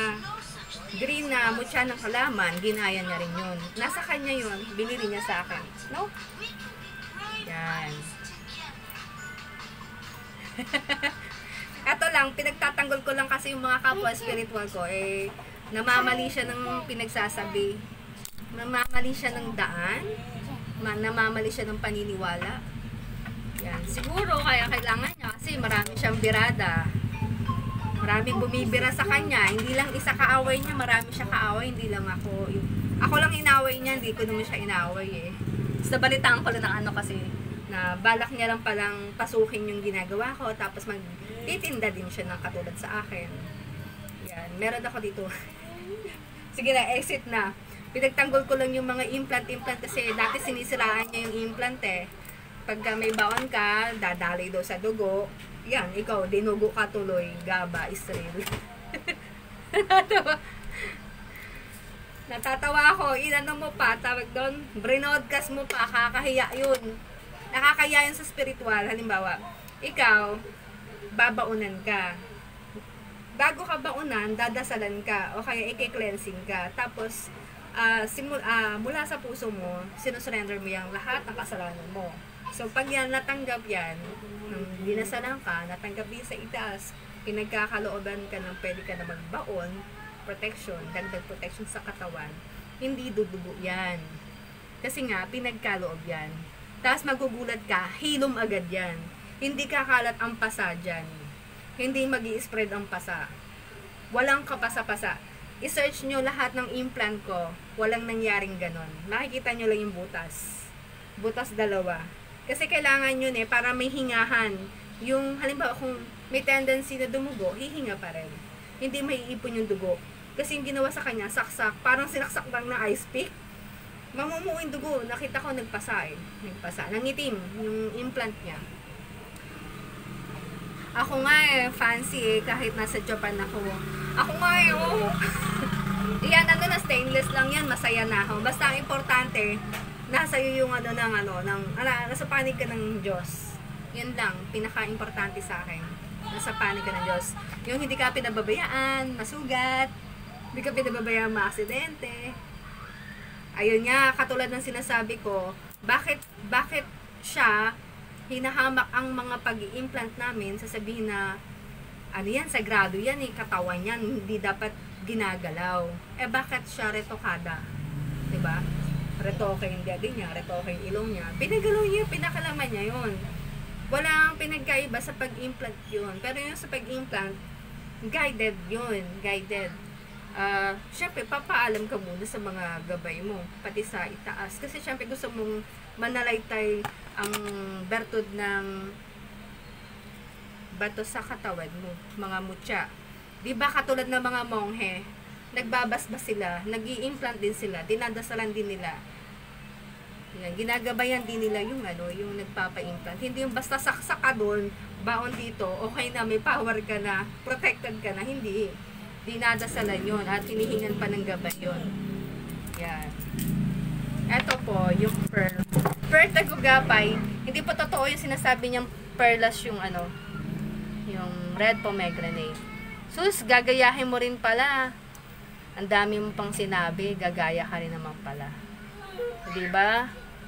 na mutya ng halaman, ginaya niya rin yun. Nasa kanya yun, binili niya sa akin. No? Yan. Ito lang, pinagtatanggol ko lang kasi yung mga kapwa spiritual ko, namamali siya ng pinagsasabi. Namamali siya ng daan. Namamali siya ng paniniwala. Yan. Siguro, kaya kailangan niya kasi marami siyang birada. Maraming bumibira sa kanya. Hindi lang isa kaaway niya, marami siya kaaway. Hindi lang ako. Ako lang inaway niya, hindi ko naman siya inaway Basta balitaan ko lang ng kasi na balak niya lang palang pasukin yung ginagawa ko. Tapos magtitinda din siya ng katulad sa akin. Yan, meron ako dito. Sige na, exit na. Pinagtanggol ko lang yung mga implant kasi dati sinisiraan niya yung implant eh. Pagka may baon ka, dadali daw sa dugo. Yan, ikaw, dinugo ka tuloy. Gaba, Israel. Natatawa ako. Inano mo pa, tawag doon, brinodcast mo pa, kakahiya yun. Nakakaya yun sa spiritual. Halimbawa, ikaw, babaunan ka. Bago ka baunan, dadasalan ka. O kaya i-cleansing ka. Tapos, mula sa puso mo, sinusurrender mo yung lahat ng kasalanan mo. So, pag yan, natanggap yan, nung dinasalan ka, natanggap din sa itaas, pinagkakalooban ka ng pwede ka na magbaon, protection, dagdag protection sa katawan, hindi dudugo yan. Kasi nga, pinagkaloob yan. Tapos magugulat ka, hilom agad yan. Hindi kakalat ang pasa dyan. Hindi magi-spread ang pasa. Walang kapasa-pasa. I-search nyo lahat ng implant ko, walang nangyaring ganon. Makikita nyo lang yung butas. Butas dalawa. Kasi kailangan yun para may hingahan. Yung, halimbawa kung may tendency na dumugo, hihinga pa rin. Hindi may iipon yung dugo. Kasi yung ginawa sa kanya, saksak, parang sinaksak lang na ice pick. Mamumuo yung dugo. Nakita ko nagpasa Nagpasa. Nangitim yung implant niya. Ako nga fancy kahit nasa Japan ako. Ako nga Yan, na stainless lang yan, masaya na ako. Basta ang importante, nasa iyo yung nasa panig ka ng Diyos. Yan lang, pinaka-importante sa akin. Nasa panig ka ng Diyos. Yung hindi ka pinababayaan, masugat, hindi ka pinababayaan maaksidente. Ayun nga, katulad ng sinasabi ko, bakit siya hinahamak ang mga pag-i-implant namin, sasabihin na, yan, sagrado yan katawan yan, hindi dapat ginagalaw. Bakit siya retokada? Diba? Retoke yung dede niya, retoke yung ilong niya. Pinagalaw niya, pinakalaman niya yun. Walang pinagkaiba sa pag-implant yun. Pero yung sa pag-implant, guided yun, guided. Syempre, papaalam ka muna sa mga gabay mo, pati sa itaas. Kasi syempre, gusto mong manalaytay ang bertud ng bato sa katawan mo, mga mutya. Diba katulad ng mga monghe, nagbabasbas sila, nag-i-implant din sila, dinadasalan din nila. Yan, ginagabayan din nila yung yung nagpapa-implant. Hindi yung basta saksak ka doon, baon dito, okay na, may power ka na, protected ka na, hindi. Dinadasalan yun at hinihingan pa ng gabay yun. Yan. Ito po, yung pearl. Pearl tagugapay, hindi po totoo yung sinasabi niyang perlas yung yung red pomegranate. Sus, gagayahin mo rin pala. Ang dami mo pang sinabi, gagaya ka rin naman pala. Diba?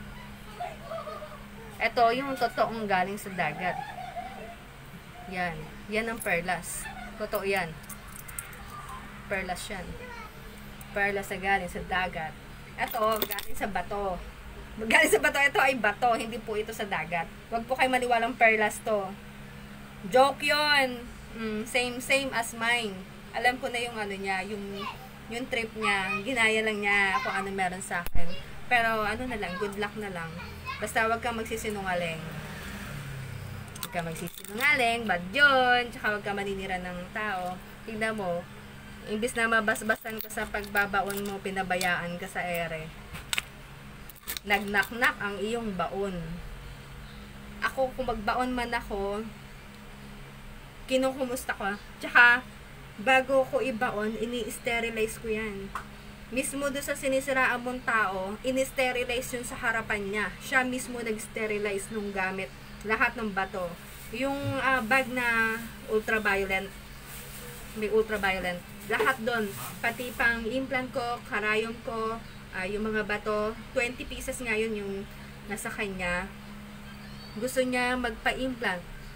Ito, yung totoong galing sa dagat. Yan. Yan ang perlas. Totoo yan. Perlas yan. Perlas na galing sa dagat. Ito, galing sa bato. Galing sa bato, ito ay bato. Hindi po ito sa dagat. Huwag po kayo maniwalang perlas to. Joke yun. Same as mine. Alam ko na yung niya, yung trip niya. Ginaya lang niya kung ano meron sa akin. Pero na lang, good luck na lang. Basta wag kang magsisinungaling. Huwag kang magsisinungaling, bad yun. Tsaka wag kang maninira ng tao. Tignan mo, imbis na mabasbasan ka sa pagbabaon mo, pinabayaan ka sa ere. Nagnaknak ang iyong baon. Ako, kung magbaon man ako, kinukumusta ko. Tsaka, bago ko ibaon, ini-sterilize ko yan. Mismo doon sa sinisiraan mong tao, ini-sterilize yun sa harapan niya. Siya mismo nag-sterilize nung gamit lahat ng bato. Yung bag na ultraviolet, may ultraviolet, lahat doon. Pati pang implant ko, karayom ko, yung mga bato, 20 pieces ngayon yung nasa kanya. Gusto niya magpa-implant.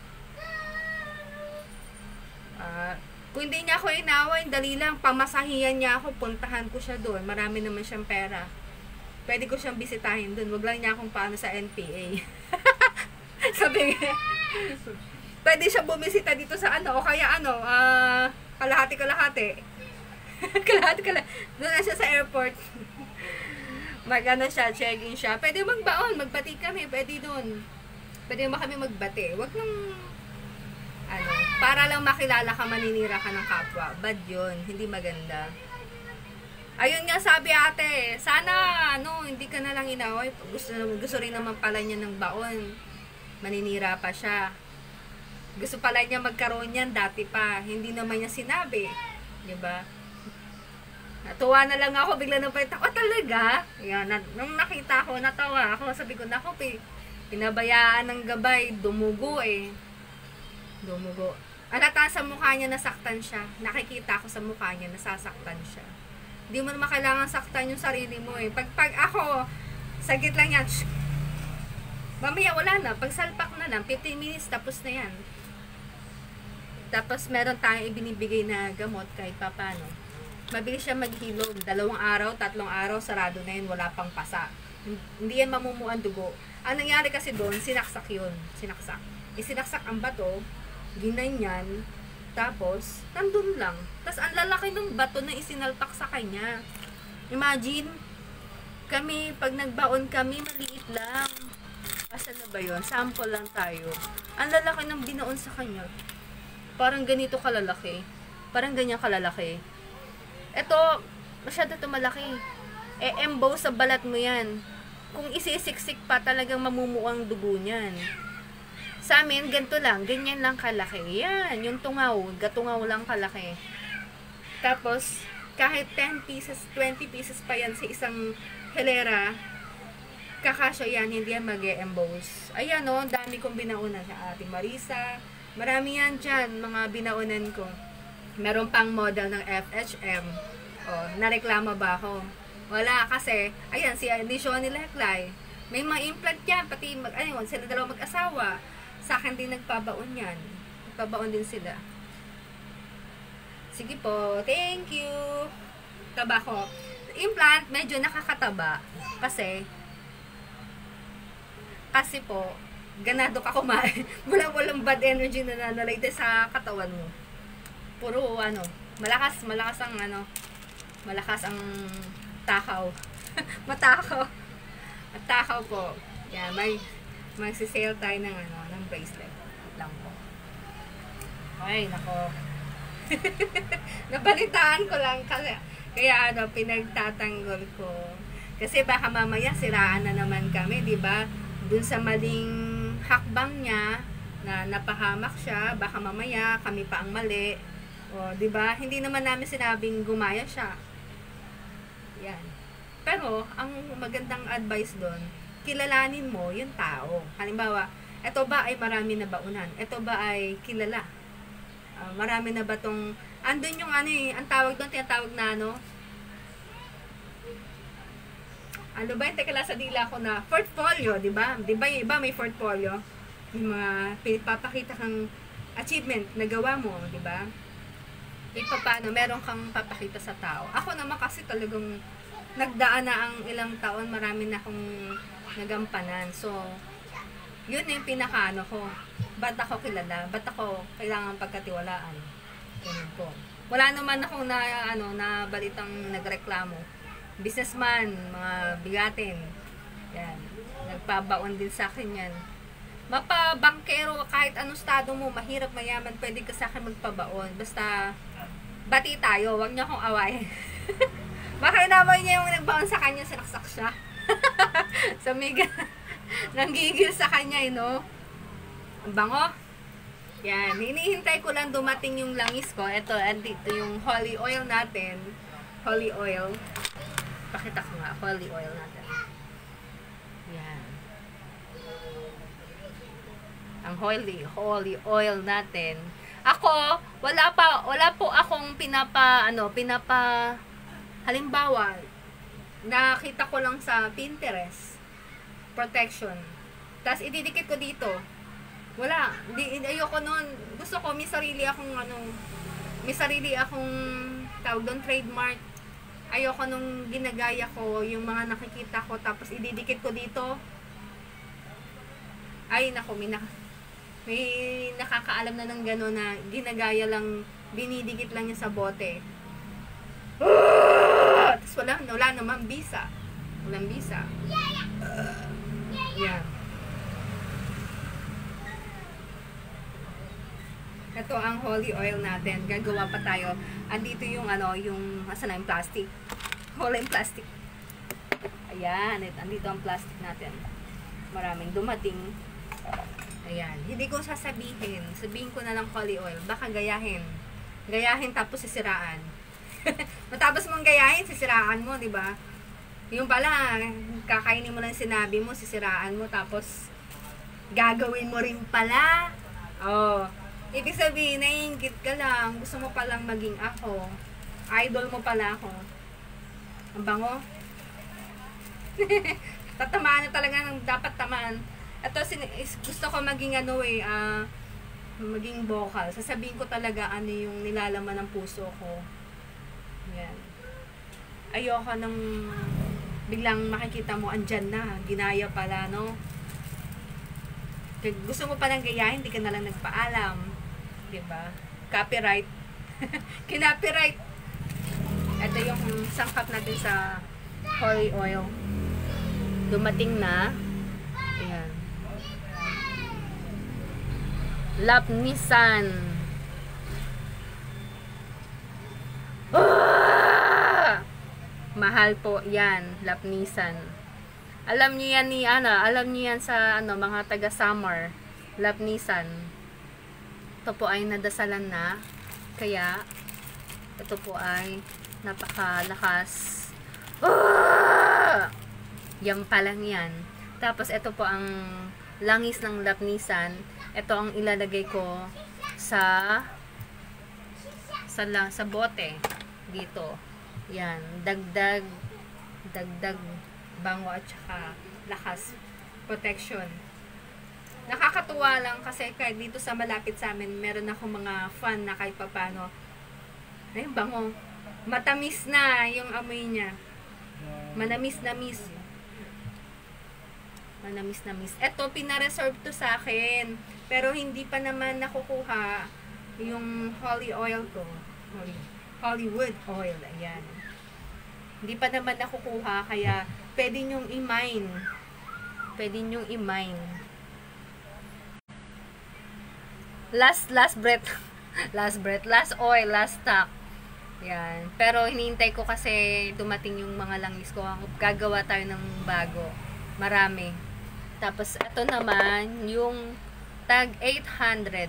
Kung hindi niya ako inaway, dali lang, pamasahiyan niya ako, puntahan ko siya doon. Marami naman siyang pera. Pwede ko siyang bisitahin doon. Wag lang niya akong paano sa NPA. Sabi nga, pwede siya bumisita dito sa o kaya kalahati. kalahati. Doon na siya sa airport. Siya, check-in siya. Pwede magbaon, magbati kami, pwede doon. Pwede ba kami magbati? Wag nang Para lang makilala ka, maninira ka ng kapwa. Bad yun. Hindi maganda. Ayun nga sabi ate, sana hindi ka na lang inaway. Gusto rin naman pala niya ng baon. Maninira pa siya. Gusto pala niya magkaroon yan dati pa. Hindi naman niya sinabi. Diba? Natuwa na lang ako, bigla na pa talaga? Yan, nung nakita ko, natawa ako. Sabi ko, naku, pinabayaan ng gabay, dumugo eh. Dumugo. Alata sa mukha niya, nasaktan siya. Nakikita ko sa mukha niya, nasasaktan siya. Hindi mo naman kailangan saktan yung sarili mo eh. Pag ako, sagit lang yan, shh, mamaya wala na. Pag salpak na lang, 15 minutes, tapos na yan. Tapos meron tayong ibinibigay na gamot kahit papano. Mabilis siya maghilom. 2 araw, 3 araw, sarado na yun, wala pang pasa. Hindi yan mamumuan dugo. Ang nangyari kasi doon, sinaksak yun. Sinaksak. Isinaksak ang bato, ginanyan, tapos, nandun lang. Tapos, ang lalaki ng bato na isinalpak sa kanya. Imagine, kami, pag nagbaon kami, maliit lang. Asa na ba yun? Sample lang tayo. Ang lalaki ng binaon sa kanya. Parang ganito kalalaki. Parang ganyan kalalaki. Ito, masyado ito malaki. Emboss sa balat mo yan. Kung isisiksik pa, talagang mamumuang dugo niyan. Sa amin, ganito lang. Ganyan lang kalaki. Yan, yung tungaw. Gatungaw lang kalaki. Tapos, kahit 10 pieces, 20 pieces pa yan sa isang hilera, kakasya yan, hindi yan mag-e-emboss. Ayan o, dami kong binaunan sa Ate Marisa. Marami yan dyan, mga binaunan ko. Meron pang model ng FHM. O, nareklama ba ako? Wala, kasi, ayan, si Shoni Leklay. May mga implant yan, pati, sila dalawa mag-asawa. Sa akin din nagpabaon yan. Nagpabaon din sila. Sige po, thank you. Taba ko. Implant, medyo nakakataba. Kasi po, ganado ka kumain. Walang bad energy na nanalaite sa katawan mo. Puro malakas ang takaw. Matakaw. At takaw po. Yan, magsisale tayo ng ng bracelet. Lang po. Ay, nako. Nabalitaan ko lang kasi kaya pinagtatanggol ko. Kasi baka mamaya siraan na naman kami, 'di ba? Dun sa maling hakbang niya na napahamak siya, baka mamaya kami pa ang mali. O, 'di ba? Hindi naman namin sinabing gumaya siya. Yan. Pero ang magandang advice doon, kilalanin mo yung tao. Halimbawa, ito ba ay marami na baunan? Ito ba ay kilala? Marami na ba tong andun yung ang tawag doon, tinatawag na ano ba yung tekala sa dila ko na portfolio, di ba? Di ba yung iba may portfolio? Yung mga pinapakita kang achievement na gawa mo, di ba? Paano, meron kang papakita sa tao. Ako naman kasi talagang nagdaan na ang ilang taon, marami na akong nagampanan. So, yun yung pinakaano ko. Ba't ako kilala? Ba't ako kailangan pagkatiwalaan? Ganun po. Wala naman akong na balitang nagreklamo. Businessman, mga bigatin. Yan. Nagpabaon din sa akin yan. Mapabangkero, kahit anong estado mo, mahirap, mayaman, pwede ka sa akin magpabaon. Basta, bati tayo. Huwag niyo akong awayin. Baka inamoy niya yung nagbaon sa kanya, sinaksak siya. Sa mega. Nanggigil sa kanya, Ang bango. Yan. Hinihintay ko lang dumating yung langis ko. Ito, andito yung holy oil natin. Holy oil. Pakita ko nga, holy oil natin. Yan. Ang holy oil natin. Ako, wala po akong halimbawa, nakita ko lang sa Pinterest, protection. Tapos, ididikit ko dito. Wala. Ayoko nun. Gusto ko, may sarili akong tawag doon, trademark. Ayoko nung ginagaya ko, yung mga nakikita ko, tapos ididikit ko dito. Ay, nako, may nakakaalam na ng gano'n na ginagaya lang, binidikit lang niya sa bote. Tapos wala naman bisa. Walang bisa. Yan. Ito ang holy oil natin. Gagawa pa tayo. Andito yung asan na yung plastic. Holy plastic. Ayan, andito ang plastic natin. Maraming dumating. Ayan. Hindi ko sasabihin. Sabihin ko na lang holy oil. Baka gayahin. Gayahin tapos sisiraan. Matapos mong gayahin, sisiraan mo, di ba? Yung pala, kakainin mo lang sinabi mo, sisiraan mo, tapos gagawin mo rin pala. Oh. Ibig sabihin, naiingit ka lang. Gusto mo palang maging ako. Idol mo pala ako. Ang bango. Tatamaan na talaga ng dapat tamaan. Ito, gusto ko maging maging vocal. Sasabihin ko talaga ano yung nilalaman ng puso ko. Yan. Ayoko nang biglang makikita mo, andyan na. Ginaya pala, no? Gusto mo palang gayahin, hindi ka na lang nagpaalam. Diba? Copyright. Kinopyright. Ito yung sangkap natin sa holy oil. Dumating na. Ayan. Lapnisan. Mahal po yan, lapnisan. Alam niyo yan alam niyo yan sa mga taga Samar, lapnisan. Ito po ay nadasalan na, kaya ito po ay napakalakas. Yan pa lang yan. Tapos ito po ang langis ng lapnisan. Ito ang ilalagay ko sa bote dito. Yan, dagdag bango at saka lakas, protection. Nakakatuwa lang kasi kahit dito sa malapit sa amin, meron ako mga fan na kahit papano. Ay, bango. Matamis na yung amoy niya. Manamis-namis. Manamis-namis. Ito, pinareserve to sa akin. Pero hindi pa naman nakukuha yung holy oil ko. Hollywood oil. Ayan. Hindi pa naman nakukuha, kaya pwede nyong i-mine. Pwede nyong i-mine. Last breath. Last oil, last stock. Yan. Pero hinihintay ko kasi dumating yung mga langis ko. Gagawa tayo ng bago. Marami. Tapos, ito naman, yung tag 800.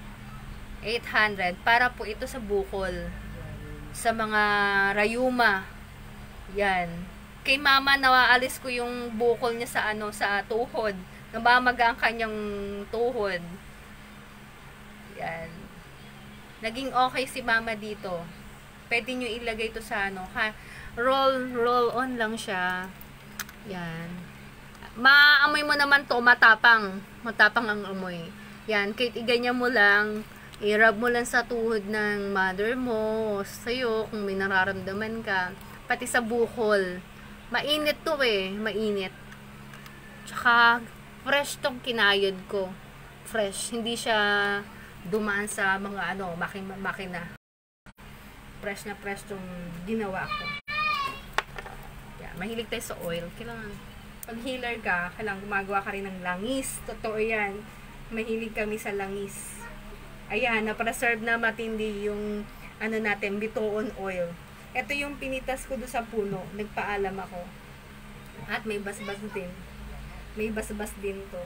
Para po ito sa bukol. Sa mga rayuma. Yan. Kay mama, nawaalis ko yung bukol niya sa tuhod. Namamaga ang kanyang tuhod. Yan. Naging okay si mama dito. Pwede nyo ilagay ito sa roll on lang siya. Yan. Maamoy mo naman to, matapang ang amoy. Yan, kahit iganyan mo lang, i-rub mo lang sa tuhod ng mother mo, o sa'yo, kung may nararamdaman ka, pati sa bukol. Mainit to mainit. Tsaka, fresh tong kinayod ko. Fresh, hindi siya dumaan sa mga makina. Fresh na fresh tong ginawa ko. Yeah, mahilig tayo sa oil. Kailangan, pag healer ka, kailangan gumagawa ka rin ng langis. Totoo yan. Mahilig kami sa langis. Ayan, na-preserve na matindi yung natin, bituon oil. Ito yung pinitas ko doon sa puno. Nagpaalam ako. At may basbas din. May basbas din to.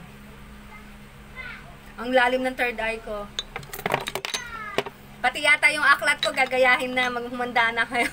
Ang lalim ng third eye ko. Pati yata yung aklat ko, gagayahin na, maghumanda na kayo.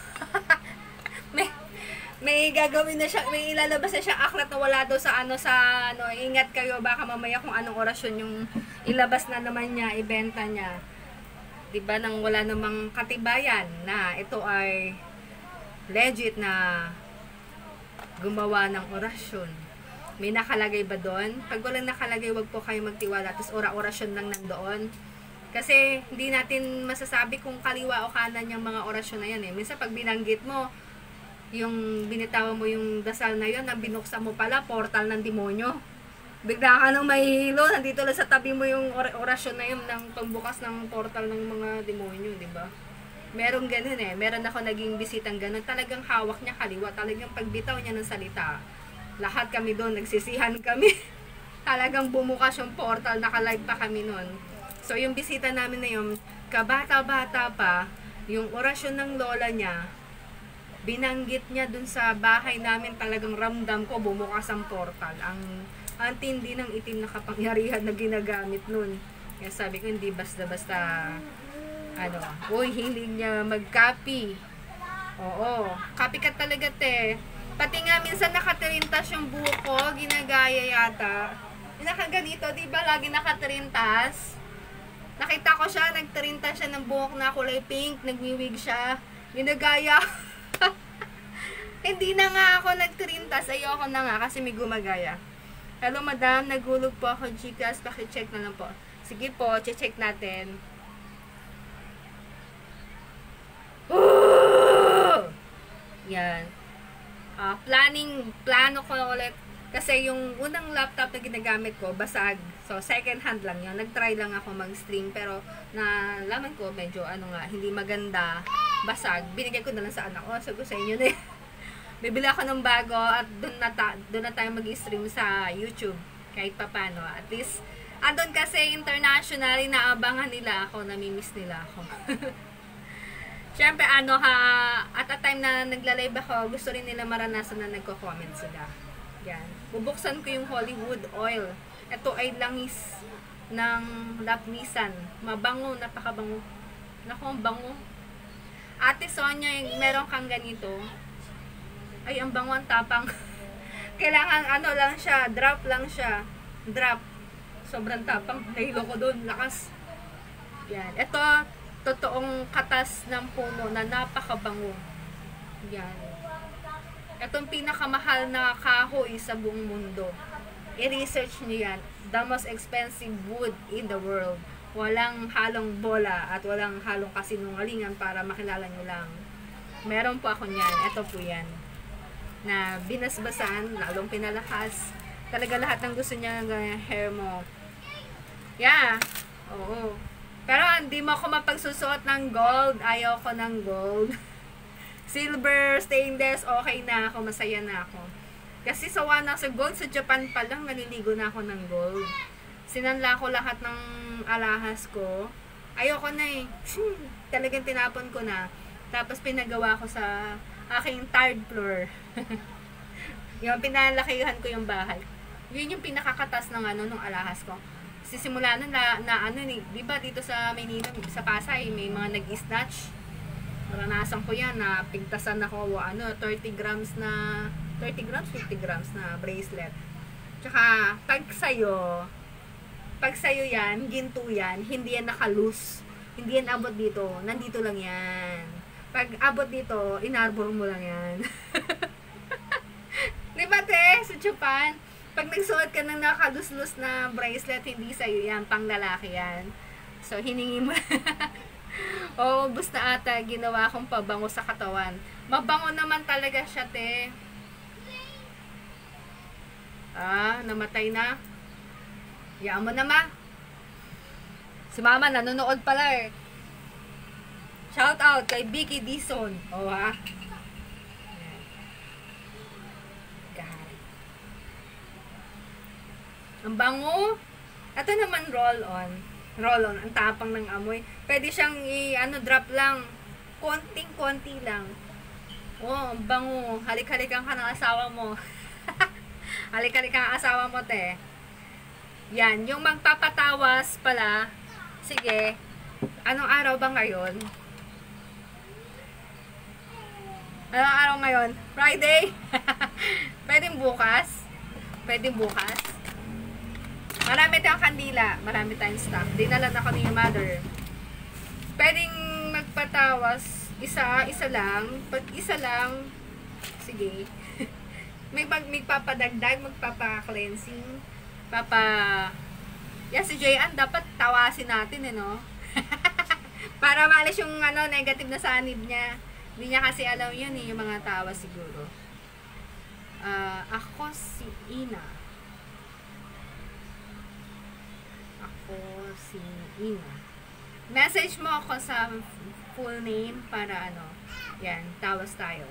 may gagawin na siya, may ilalabas na siya aklat na wala daw sa ingat kayo, baka mamaya kung anong orasyon yung ilabas na naman niya, ibenta niya. Diba, nang wala namang katibayan na ito ay legit na gumawa ng orasyon. May nakalagay ba doon? Pag walang nakalagay, wag po kayo magtiwala. Tapos orasyon lang nandoon. Kasi hindi natin masasabi kung kaliwa o kanan yung mga orasyon na yan eh. Minsan pag binanggit mo, yung binitawan mo yung dasal na yun, na binuksan mo pala, portal ng demonyo. Bigla ka nang mahihilo, nandito lang sa tabi mo yung orasyon na yun ng pagbukas ng portal ng mga demonyo, di ba? Meron ganun eh. Meron ako naging bisitang ganun. Talagang hawak niya kaliwa. Talagang pagbitaw niya ng salita. Lahat kami doon, nagsisihan kami. Talagang bumukas yung portal, naka-live pa kami noon. So, yung bisita namin na yung kabata-bata pa, yung orasyon ng lola niya, binanggit niya dun sa bahay namin, talagang ramdam ko bumukas ang portal. Ang tindi ng itim na kapangyarihan na ginagamit nun. Kaya sabi ko, hindi basta-basta, uy, hiling niya mag-copy. Oo, copycat talaga te. Pati nga minsan nakatirintas yung buhok ko, ginagaya yata. Nakaganito, di ba lagi nakatirintas? Nakita ko siya, nagtirintas siya ng buhok na kulay pink, nagwiwig siya. Ginagaya. Hindi na nga ako nagtirintas, ayoko na nga kasi may gumagaya. Hello madam, nagulog po ako Gcash, paki-check na lang po. Sige po, check natin. Yan. Plano ko ulit. Kasi yung unang laptop na ginagamit ko, basag. So, second hand lang yun. Nag-try lang ako mag-stream. Pero, nalaman ko, medyo, hindi maganda. Basag. Binigay ko na lang sa anak ko. Sabi ko sa inyo na bibili ako ng bago at doon na tayo mag-stream sa YouTube. Kahit papano. At least, andun kasi internationally, naabangan nila ako, namimiss nila ako. Siyempre, at a time na nagla-live ako, gusto rin nila maranasan na nagko-comment sila. Yan. Bubuksan ko yung Hollywood Oil. Ito ay langis ng lapnisan. Mabango, napakabango. Naku, ang bango. Ate Sonia, meron kang ganito. Ay, ang bango, ang tapang. Kailangan, lang siya, drop lang siya. Drop. Sobrang tapang. Nahilo ko doon. Lakas. Yan. Ito, totoong katas ng puno na napakabango. Yan. Itong pinakamahal na kahoy sa buong mundo. I-research niyo yan. The most expensive wood in the world. Walang halong bola at walang halong kasinungalingan para makilala nyo lang. Meron po ako niyan. Ito po yan. Na binasbasan, lalong pinalakas. Talaga lahat ng gusto niya ng hair mo. Yeah. Oo. Pero hindi mo ako mapagsusuot ng gold. Ayaw ko ng gold. Silver, stainless, okay na ako. Masaya na ako. Kasi sawa na sa gold. Sa Japan pa lang, naliligo na ako ng gold. Sinanla ko lahat ng alahas ko. Ayoko na eh. Talagang tinapon ko na. Tapos pinagawa ko sa aking third floor. Yung pinalakihan ko yung bahay. Yun yung pinakakatas ng nung alahas ko. Sisimula na di ba dito sa Maynila, sa Pasay, may mga nag-snatch. Naranasan ko yan na pigtasan ako 30 grams, 50 grams na bracelet. Tsaka pag sa'yo yan, ginto yan, hindi yan naka-loose. Hindi yan abot dito, nandito lang yan. Pag abot dito, inarbor mo lang yan. Di ba te, sa Japan, pag nagsuot ka ng naka-loose na bracelet, hindi sa'yo yan, pang lalaki yan. So, hiningi mo. Ubus na ata, ginawa kong pabango sa katawan. Mabango naman talaga siya, te. Namatay na. Yaan mo na, ma. Si mama, nanonood pala eh. Shout out kay Vicky Dison. Ha? Ang bango. Ito naman roll-on. Roll-on. Ang tapang ng amoy. Pwede siyang drop lang. Konting-konti lang. Ang bango. Halik-halikan ka ng asawa mo. Halik-halikan ang asawa mo, te. Yan. Yung magpapatawas pala. Sige. Anong araw ba ngayon? Anong araw ngayon? Friday? Pwedeng bukas? Pwedeng bukas? Marami tayong kandila. Marami tayong stock. Dinala na ko ni your mother. Pwedeng magpatawas. Isa lang. Pag isa lang, sige. may papadagdag, magpapa-cleansing. Yan si Jayan, dapat tawasin natin, no? Para maalis yung negative na sanib niya. Hindi niya kasi alam yun, yung mga tawa siguro. Ako si Ina. Message mo ako sa full name para yan, tawas tayo.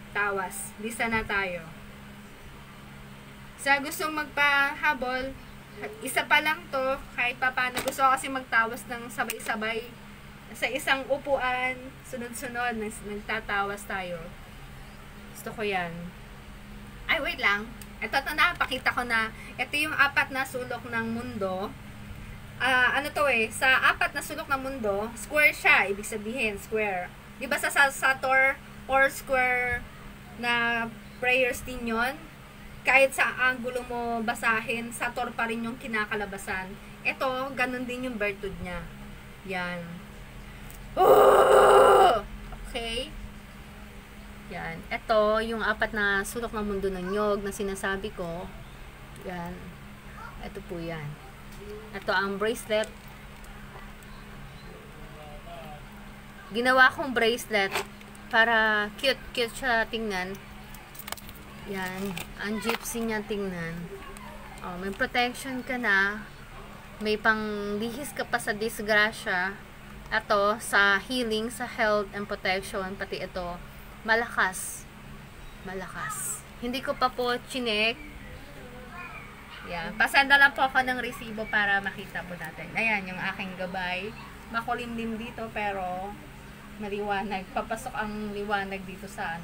Tawas, lista na tayo. Sa gustong magpahabol, Isa pa lang to, kahit pa paano. Gusto ko kasi magtawas ng sabay-sabay. Sa isang upuan, sunod-sunod, nagtatawas tayo. Gusto ko yan. Ay, wait lang. Ito na, pakita ko na. Ito yung 4 na sulok ng mundo. Ano to sa 4 na sulok ng mundo, square siya, ibig sabihin, square. Di ba sa Saturn or square na prayers din yun? Kahit sa angulo mo basahin, Saturn pa rin yung kinakalabasan. Ito, ganun din yung virtud niya. Yan. Okay. Yan. Ito, yung 4 na sulok ng mundo ng Nyog na sinasabi ko. Yan. Ito po yan. Ito ang bracelet. Ginawa kong bracelet para cute siya tingnan. Yan. Ang gypsy niya tingnan. Oh, may protection ka na. May panglihis ka pa sa disgrasya. Ito, sa healing, sa health and protection. Pati ito, malakas. Malakas. Hindi ko pa po chinek. Yan. Pasenda lang po ako ng resibo para makita po natin. Ayan, yung aking gabay. Makulimlim dito pero maliwanag. Papasok ang liwanag dito sa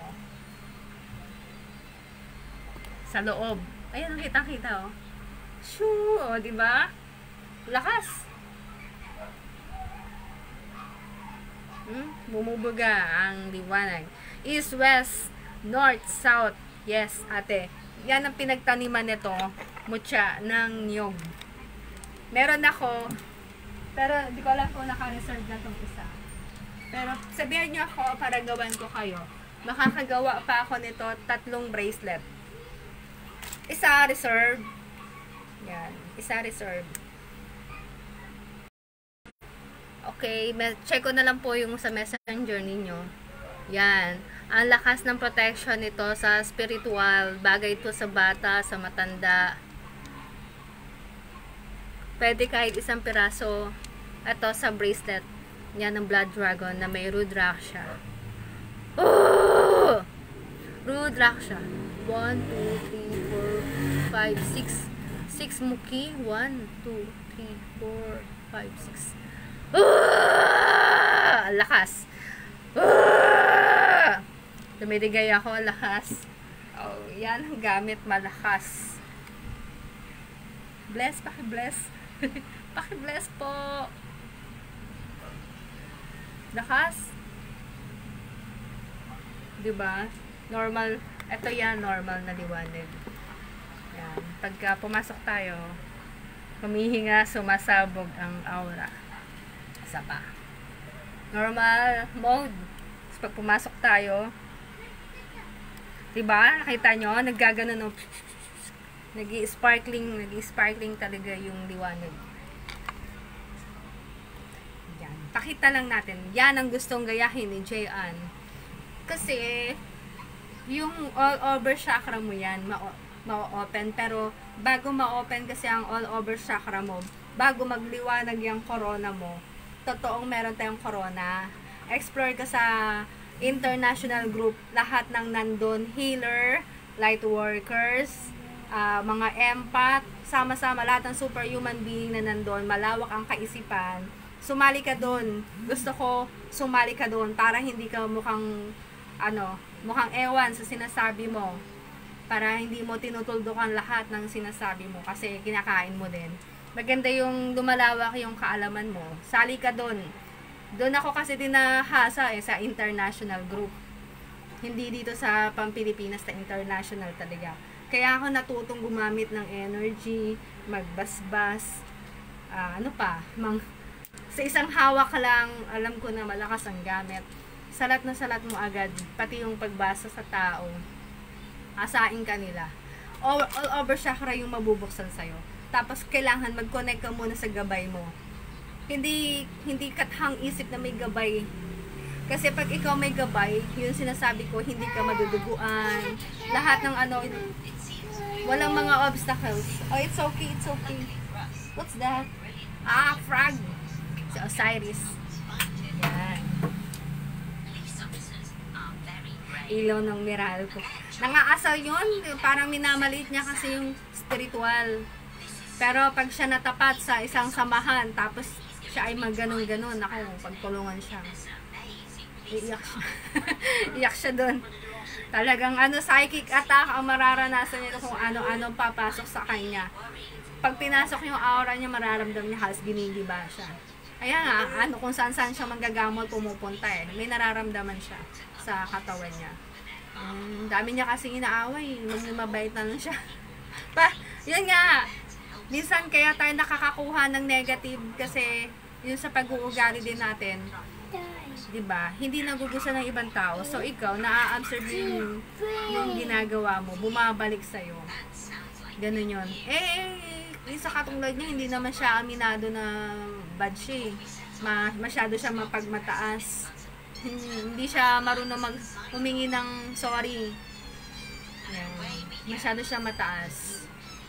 sa loob. Ayan, kitang-kita Shoo! O, diba? Lakas! Bumubuga ang liwanag. East, west, north, south. Yes, ate. Yan ang pinagtaniman nito. Mutya ng Nyog. Meron ako, pero di ko alam kung naka-reserve na itong isa. Pero sabihan niyo ako para gawan ko kayo. Makakagawa pa ako nito 3 bracelet. Isa reserve. Yan. Isa reserve. Okay. Check ko na lang po yung sa messenger ninyo. Yan. Ang lakas ng protection nito sa spiritual. Bagay ito sa bata, sa matanda. Pwede kahit isang piraso. Ito sa bracelet. Yan ang blood dragon na may Rudraksha. Oh! Rudraksha. 1, 2, 3, 4, 5, 6. 6 muki. 1, 2, 3, 4, 5, 6. Lakas. Dumidigay ako. Lakas. Oh, yan ang gamit. Malakas. Bless. Paki-bless. Paki-bless po. Lakas. Diba? Normal. Ito yan, normal na liwanag. Yan. Pagka pumasok tayo, humihinga, sumasabog ang aura. Isa pa. Normal mode. So, pag pumasok tayo, diba? Nakita nyo? Naggagano no. Nag-i-sparkling talaga yung liwanag. Yan. Pakita lang natin. Yan ang gustong gayahin ni Jayan. Kasi, yung all over chakra mo yan, ma-open. Pero, bago ma-open kasi ang all over chakra mo, bago magliwanag yung corona mo, totoong meron tayong corona. Explore ka sa international group. Lahat ng nandun, healer, light workers, mga empath, sama-sama lahat ng superhuman being na nandun, malawak ang kaisipan. Sumali ka doon. Gusto ko sumali ka doon para hindi ka mukhang ewan sa sinasabi mo. Para hindi mo tinutuldukan lahat ng sinasabi mo kasi kinakain mo din. Maganda yung lumalawak yung kaalaman mo. Sali ka doon. Doon ako kasi dinahasa sa international group. Hindi dito sa Pilipinas na international talaga. Kaya ako natutong gumamit ng energy, magbasbas, sa isang hawak lang, alam ko na malakas ang gamit. Salat na salat mo agad, pati yung pagbasa sa tao. Asain ka nila. All over chakra yung mabubuksan sa'yo. Tapos kailangan mag-connect ka muna sa gabay mo. Hindi kathang isip na may gabay. Kasi pag ikaw may gabay, yung sinasabi ko, hindi ka maduduguan. Lahat ng walang mga obstacles. Oh, it's okay. What's that? Frog. Si Osiris. Yan. Ilaw ng Meralco. Nangaasal yun. Parang minamaliit niya kasi yung spiritual. Pero pag siya natapat sa isang samahan, tapos siya ay magganon-ganon, ako, pagtulungan siya. Iiyak siya. Iyak siya doon. Talagang psychic attack ang mararanasan niya kung ano-ano papasok sa kanya. Pag pinasok yung aura niya, mararamdaman niya halos ginigiba siya. Kaya nga, kung saan-saan siya manggagamot, pumupunta eh. May nararamdaman siya sa katawan niya. Dami niya kasing inaaway, mabait na lang siya. Yun nga, minsan kaya tayo nakakakuha ng negative kasi yun sa pag-uugali din natin, 'di ba? Hindi nagugustuhan ng ibang tao. So ikaw na-absorb yung ginagawa mo, bumabalik sa iyo. Ganun 'yon. Sa katulad niya, hindi naman siya aminado na bad siya. Masyado siya mapagmataas. Hindi siya marunong humingi ng sorry. Yan. Masyado siya mataas.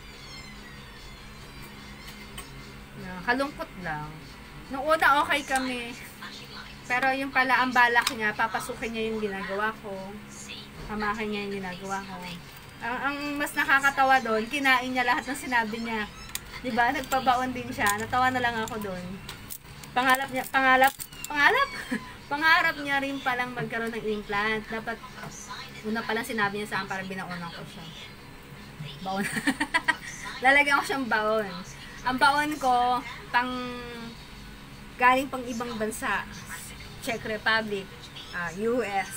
Kalungkot lang. Noong una okay kami. Pero yung pala ang balak niya, papasukin niya yung ginagawa ko. Pamakin niya yung ginagawa ko. Ang mas nakakatawa doon, kinain niya lahat ng sinabi niya. Diba? Nagpabaon din siya. Natawa na lang ako doon. Pangarap niya rin palang magkaroon ng implant. Dapat, una palang sinabi niya sa akin, parang binaonan ko siya. Baon. Lalagyan ko siyang baon. Ang baon ko, galing pang ibang bansa. Czech Republic, US,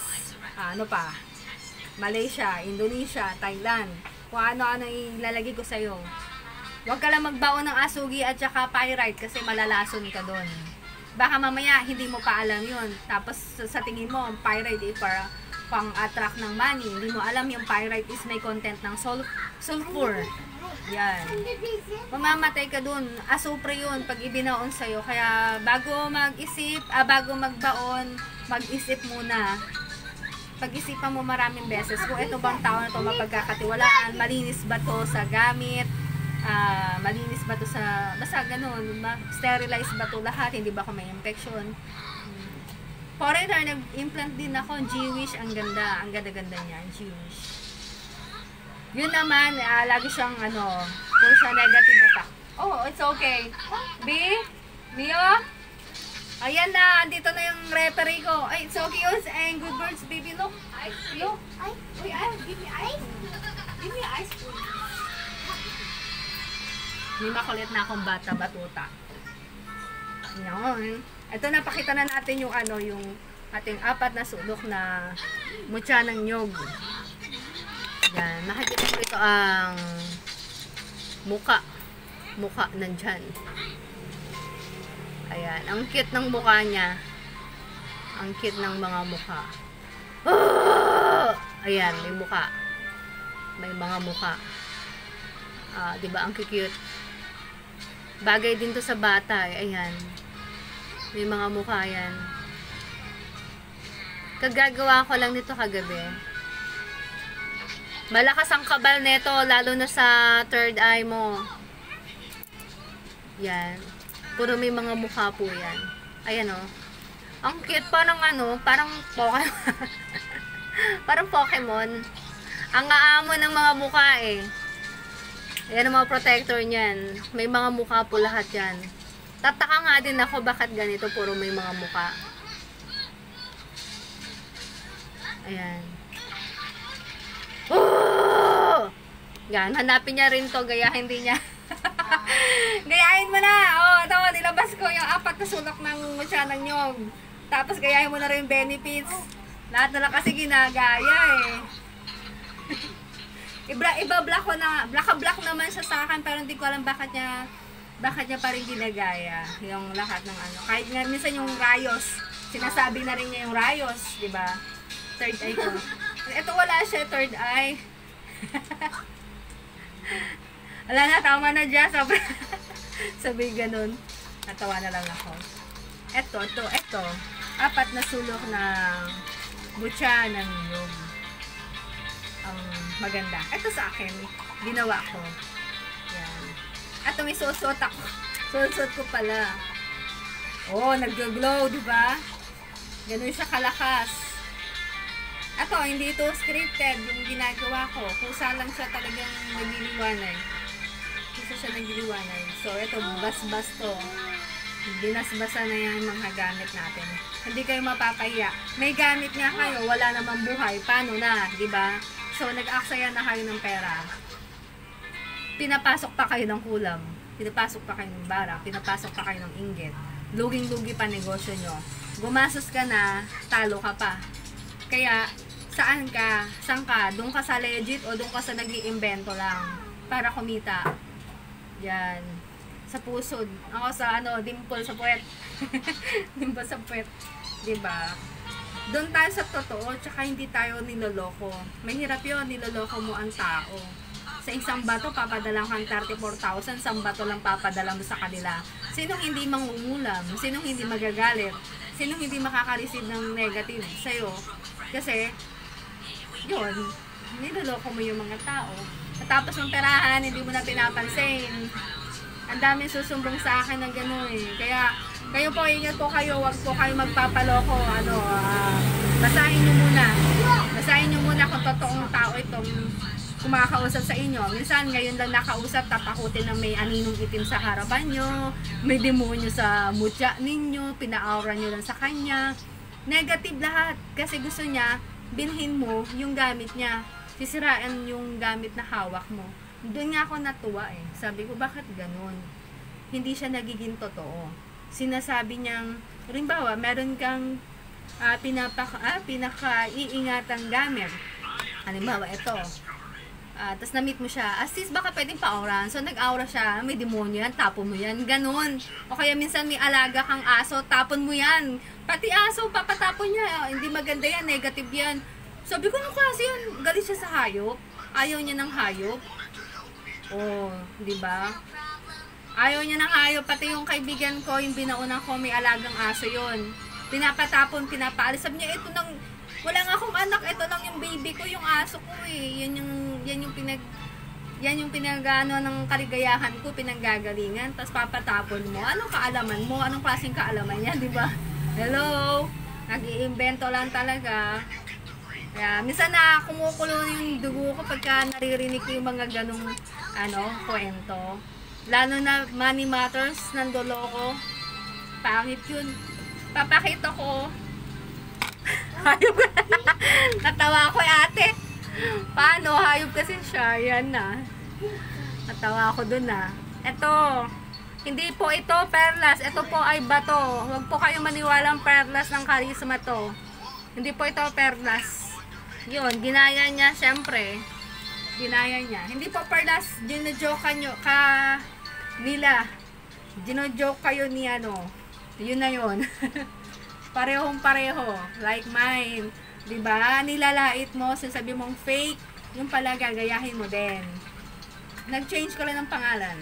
Malaysia, Indonesia, Thailand. Kung ano-ano ilalagay ko sa'yo. Huwag ka lang magbaon ng asugi at saka pyrite kasi malalason ka doon. Baka mamaya hindi mo pa alam yun. Tapos sa tingin mo, pyrite para pang-attract ng money. Hindi mo alam yung pyrite is may content ng sulfur. Yan. Mamamatay ka doon. Asupre yun pag ibinaon sa'yo. Kaya bago magbaon, mag-isip muna. Pag-isipan mo maraming beses kung ito bang tao na ito mapagkakatiwalaan, malinis ba to sa gamit, malinis ba to sa, basta ganun, sterilize ba to lahat, hindi ba ako may infection. Foreigner, nag-implant din ako, Jewish, ang ganda-ganda niya, Jewish. Yun naman, lagi siyang kung siya negative attack. Oh, it's okay. Mio? Ayan na, andito na yung referee ko. Ay, it's okay, and good birds, baby, look. Look. Give me ice. Give me ice. May makulit na akong bata-batuta. Yan. Ito, napakita na natin yung yung ating 4 na sulok na mutya ng nyog. Yan. Nakikita ko ito ang muka nandyan. Ayan. Ang cute ng mukha niya. Ang cute ng mga mukha. Ayan. May mukha. May mga mukha. Diba? Ang cute. Bagay din to sa bata. Ayan. May mga mukha yan. Kagagawa ko lang nito kagabi. Malakas ang kabal nito, lalo na sa third eye mo. Yan. Puro may mga mukha po yan. Ayan o. Ang cute, parang parang Pokemon. Parang Pokemon. Ang aamo ng mga mukha eh. Ayan ang mga protector niyan. May mga mukha po lahat yan. Tataka nga din ako bakit ganito puro may mga mukha. Ayan. Oh! Yan, hanapin niya rin to, gayahin din niya. Gayahin mo na! Ito, nilabas ko yung 4 na sulok ng mutya ng nyog. Tapos gayahin mo na rin benefits. Lahat na lang kasi ginagaya eh. Iba-block ko na, block naman siya sa akin, pero hindi ko alam bakit niya pa rin ginagaya yung lahat ng kahit nga minsan yung rayos, sinasabi na rin niya yung rayos, di ba? Third eye ko. Ito wala siya, third eye. Wala na, tama na dyan. Sabi ganun. Natawa na lang ako. Ito. 4 na sulok ng mutya ng nyog. Ang maganda. Ito sa akin, ginawa ko. Yan. At may suot ako. Suot ko pala. Oh, nag-glow, di ba? Ganun siya kalakas. Ito, hindi ito scripted yung ginagawa ko. Kusa lang siya talagang nagliliwanag. Kusa kasi siya nagliliwanag. So, ito, bas-bas to. Binasbasa na yan mga gamit natin. Hindi kayo mapapahiya. May gamit nga kayo, wala namang buhay. Paano na, di ba? So, nag-aksaya na kayo ng pera. Pinapasok pa kayo ng kulam. Pinapasok pa kayo ng bara. Pinapasok pa kayo ng inggit. Luging-lugi pa negosyo nyo. Gumasos ka na, talo ka pa. Kaya, saan ka? Saan ka? Doon ka sa legit o doon ka sa nag-iimbento lang para kumita? Yan. Sa pusod. Ako sa dimple sa puwet. Dimple sa puwet. Diba? Doon tayo sa totoo, tsaka hindi tayo niloloko. Mahirap yun, niloloko mo ang tao. Sa isang bato, papadalang kang 34,000, isang bato lang papadala mo sa kanila. Sinong hindi mangungulam? Sinong hindi magagalit? Sinong hindi makaka-receive ng negative sa'yo? Kasi, yun, niloloko mo yung mga tao. Tapos ng perahan, hindi mo na pinapansin. Ang daming susumbong sa akin ng gano'n eh. Kaya, kayo po, ingat po kayo, wag po kayo magpapaloko. Basahin nyo muna. Basahin nyo muna kung totoong tao itong kumakausap sa inyo. Minsan, ngayon lang nakausap, tapakutin ng may aninong itim sa harapan nyo, may demonyo sa mutya ninyo, pina-aura nyo lang sa kanya. Negative lahat. Kasi gusto niya, binhin mo yung gamit niya. Sisiraan yung gamit na hawak mo. Doon nga ako natuwa eh. Sabi ko, bakit ganun? Hindi siya nagiging totoo. Sinasabi niyang, halimbawa, meron kang pinaka-iingatang gamit. Halimbawa, ito. Tapos na-meet mo siya. Sis, baka pwedeng pa-auran. So, nag-aura siya. May demonyo yan, tapon mo yan. Ganun. O kaya minsan may alaga kang aso, tapon mo yan. Pati aso, papatapon niya. Hindi maganda yan, negative yan. Sabi ko, nung klase yun, galit siya sa hayop. Ayaw niya ng hayop. Oh, di ba? Ayaw niya ng hayop. Pati yung kaibigan ko, yung binaunang ko, may alagang aso yun. Pinapatapon, pinapaalis. Sabi niya, ito nang, wala nga akong anak, ito lang yung baby ko, yung aso ko eh. Yan yung pinagano ng kaligayahan ko, pinanggagalingan. Tapos papatapon mo. Anong kaalaman mo? Anong klaseng kaalaman niya, di ba? Hello? Nag-iimbento lang talaga. Kaya, minsan na kumukulo yung dugo ko pagka naririnig ko yung mga ganong kwento. Lalo na money matters, nandolo ko. Pangit yun. Papakita ko. Hayop ka. Natawa ko ate. Paano? Hayop kasi siya. Yan na. Natawa ko dun na. Ito. Hindi po ito perlas. Ito po ay bato. Huwag po kayo maniwalang perlas ng karisma to. Hindi po ito perlas. Yun, ginaya niya, syempre. Ginaya niya. Hindi po perlas, gino-joke nila. Gino-joke kayo ni Yun na yun. Parehong pareho. Like mine. Diba? Nilalait mo, sasabi mong fake. Yung pala, gagayahin mo din. Nag-change ka lang ng pangalan.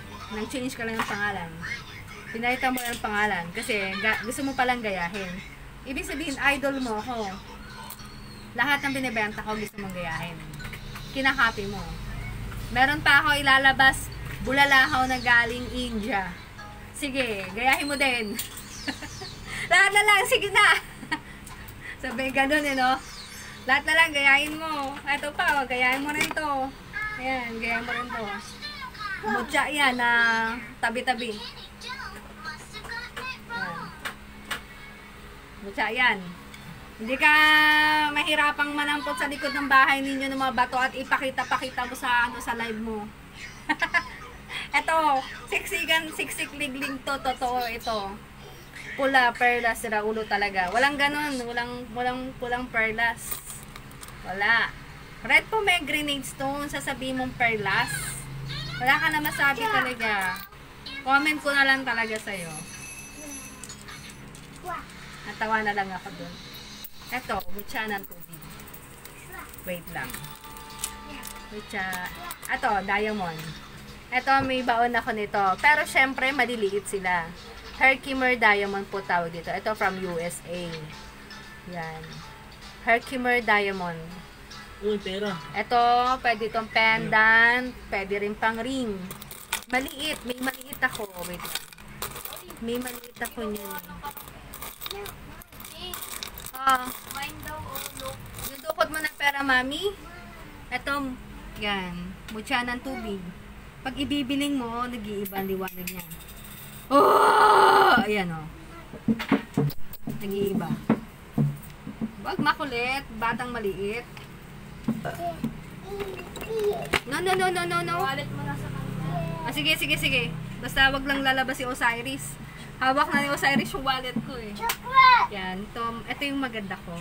Pinalitan mo lang ng pangalan. Kasi, gusto mo palang gayahin. Ibig sabihin, idol mo ako. Lahat ng binibenta ko gusto mong gayahin. Kinakopy mo. Meron pa ako ilalabas, bulalahaw na galing India. Sige, gayahin mo din. Lahat na lang, sige na. Sabi, ganun no? Lahat na lang, gayahin mo. Ito pa, gayahin mo rin to. Ayan, gayahin mo rin to. Mutya yan na tabi-tabi. Mutya yan. Hindi ka mahirapang manampot sa likod ng bahay ninyo ng mga bato at ipakita-pakita mo sa sa live mo. Eto, siksik ligling to, totoo ito. Pula, perlas, sira ulo talaga. Walang ganun, walang pulang perlas. Wala. Red pomegranate stone, sasabihin mong perlas. Wala ka na masabi talaga. Comment ko na lang talaga sa'yo. Natawa na lang ako dun. Eto, mutya ng tubig. Wait lang. Mutya. Eto, diamond. Eto, may baon ako nito. Pero syempre, maliliit sila. Herkimer diamond po tawag dito. Ito from USA. Yan. Herkimer diamond. Uy, pera. Ito, pwede itong pendant. Pwede rin pang ring. Maliit. May maliit ako. Wait lang. May maliit ako niyan. Dudukot mo ng pera, mami. Ito, yan. Mutya ng tubig. Pag ibibiling mo, nag-iiba ang liwanag niya. Oh! Ayan o. Nag-iiba. Wag makulit. Batang maliit. No. Wallet mo na sa kanila. Sige. Basta wag lang lalabas si Osiris. Hawak na ni Osiris yung wallet ko eh. Yan. Ito yung maganda ko.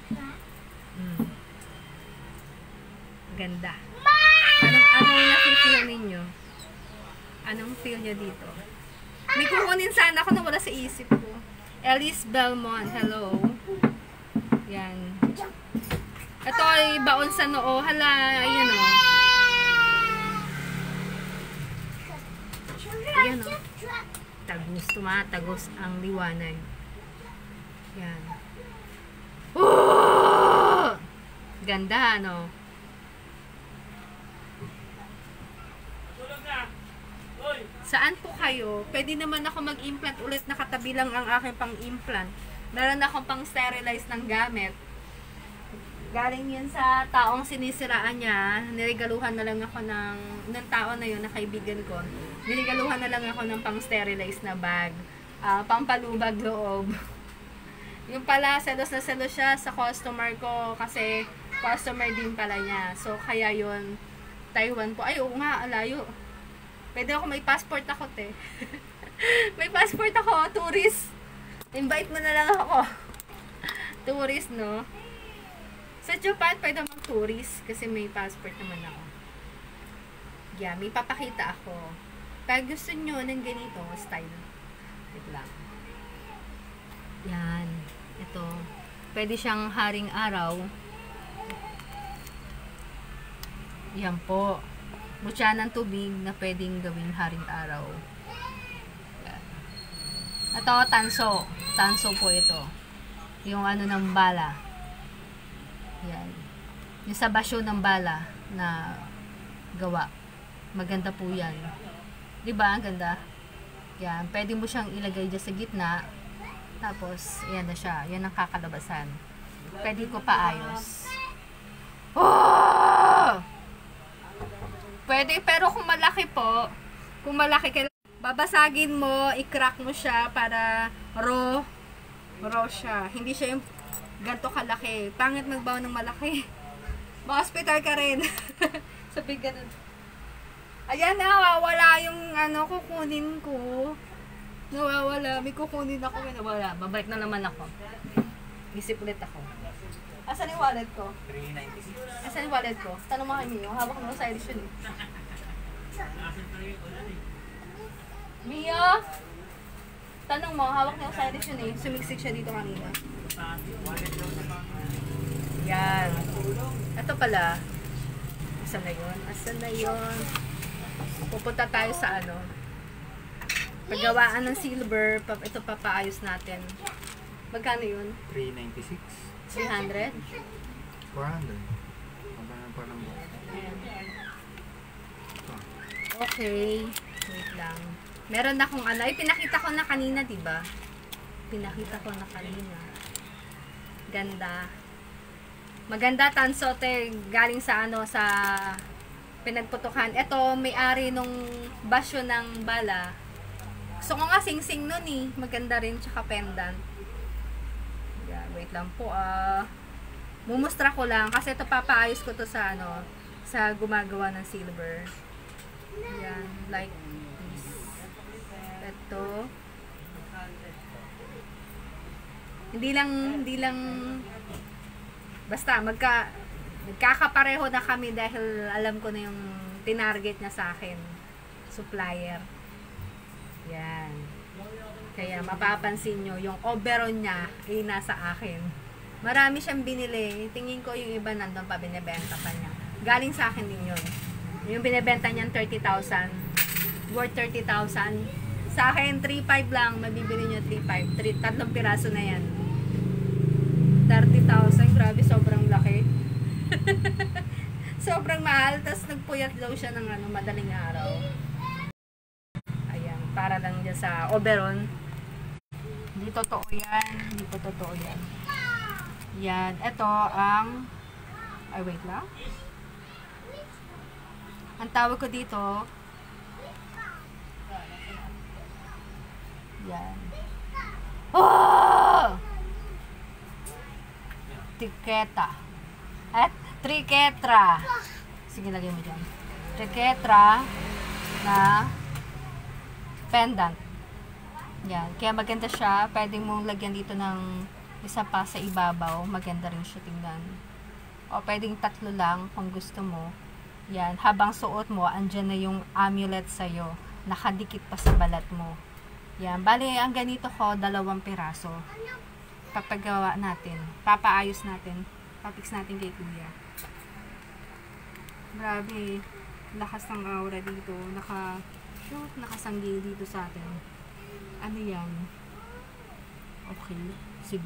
Ganda. Anong nafe-feel ninyo? Anong feel nyo dito? May kukunin sana ako na wala sa isip ko. Elise Belmont, hello. Yan. Ito ay baon sa noo. Hala, ayan o. Ayan o. Tumatagos ang liwanag. Yan. Oh! Ganda, ano? Saan po kayo? Pwede naman ako mag-implant ulit, nakatabi lang ang aking pang-implant. Meron akong pang-sterilize ng gamit. Galing yun sa taong sinisiraan niya. Niregaluhan na lang ako ng tao na yun, na kaibigan ko. Niregaluhan na lang ako ng pang-sterilize na bag. Pampalubag loob. Yung pala, selos na selos siya sa customer ko kasi customer din pala niya. So, kaya yun, Taiwan po. Ay, oo nga, alayo. Pwede ako, may passport ako, te. May passport ako, tourist. Invite mo na lang ako. Tourist, no? Sa Japan, pwede mag-tourist kasi may passport naman ako. Yeah, may papakita ako. Pag gusto nyo ng ganito, style. Wait lang. Yan. Ito. Pwede siyang haring araw. Yan po. Mutya ng tubig na pwedeng gawing haring araw. Yan. Ito, tanso. Tanso po ito. Yung ano ng bala. Yan. Yung sa basyo ng bala na gawa. Maganda po yan. Diba? Ang ganda. Yan. Pwede mo siyang ilagay dyan sa gitna. Tapos, yan na siya. Yan ang kakalabasan. Pwede ko paayos. Oh! Pwede, pero kung malaki po, kung malaki, babasagin mo, i-crack mo siya para raw siya. Hindi siya yung ganito kalaki. Pangit magbaw ng malaki. Ma-hospital ka rin. Sabi ganun. Ayan na, wala yung ano, kukunin ko. Nawawala. May kukunin ako, may nawala. Babalik na naman ako. Isip ulit ako. Asan yung wallet ko? 396. Asan yung wallet ko? Tanong mo kay Mio. Hawak mo sa Irish yun eh. Mio! Tanong mo, hawak niya sa Irish yun eh. Sumiksik siya dito kanina. Yan. Ito pala. Asan na yun? Asan na yun? Pupunta tayo sa ano. Paggawaan ng silver. Ito papaayos natin. Magkano yun? 396. 300? 400. Parang Ayan. Okay. Wait lang. Meron akong ano. Ay, pinakita ko na kanina, diba? Pinakita ko na kanina. Ganda. Maganda, tansote. Galing sa ano, sa pinagputukan. Ito, may-ari nung basyo ng bala. Gusto ko nga sing-sing nun eh. Maganda rin, tsaka pendant. Yeah, wait lang po. Mumustra ko lang kasi ito papaayos ko to sa ano, sa gumagawa ng silver. Yan, like this. Ito. Hindi lang basta magkakapareho na kami dahil alam ko na yung tinarget niya sa akin. Supplier. Yan. Kaya mapapansin nyo, yung oberon niya ay nasa akin. Marami siyang binili. Tingin ko yung iba nandun pa, binibenta pa niya. Galing sa akin din yun. Yung binibenta niyan 30,000. Worth 30,000. Sa akin, 3,500 lang. Mabibili nyo 3,500. Tatlong piraso na yan. 30,000. Grabe, sobrang laki. Sobrang mahal. Tapos nagpuyat daw siya ng ano, madaling araw. Ayan. Para lang dyan sa oberon. Hindi totoo yan. Hindi po totoo yan. Yan. Ito ang... Ay, wait lang. Ang tawag ko dito, Yan. Oh! Tiketa. At triketra. Sige, lagay mo dyan. Triketra na pendant. Yan. Kaya maganda siya. Pwede mong lagyan dito ng isa pa sa ibabaw. Maganda rin siya tingnan. O pwedeng 3 lang kung gusto mo. Yan. Habang suot mo, andyan na yung amulet sa'yo. Nakadikit pa sa balat mo. Yan. Bali, ang ganito ko, 2 piraso. Papagawa natin. Papaayos natin. Papix natin kay Kuya. Grabe. Lakas ng aura dito. Nakasanggi dito sa atin. Ano yan? Okay. Sige.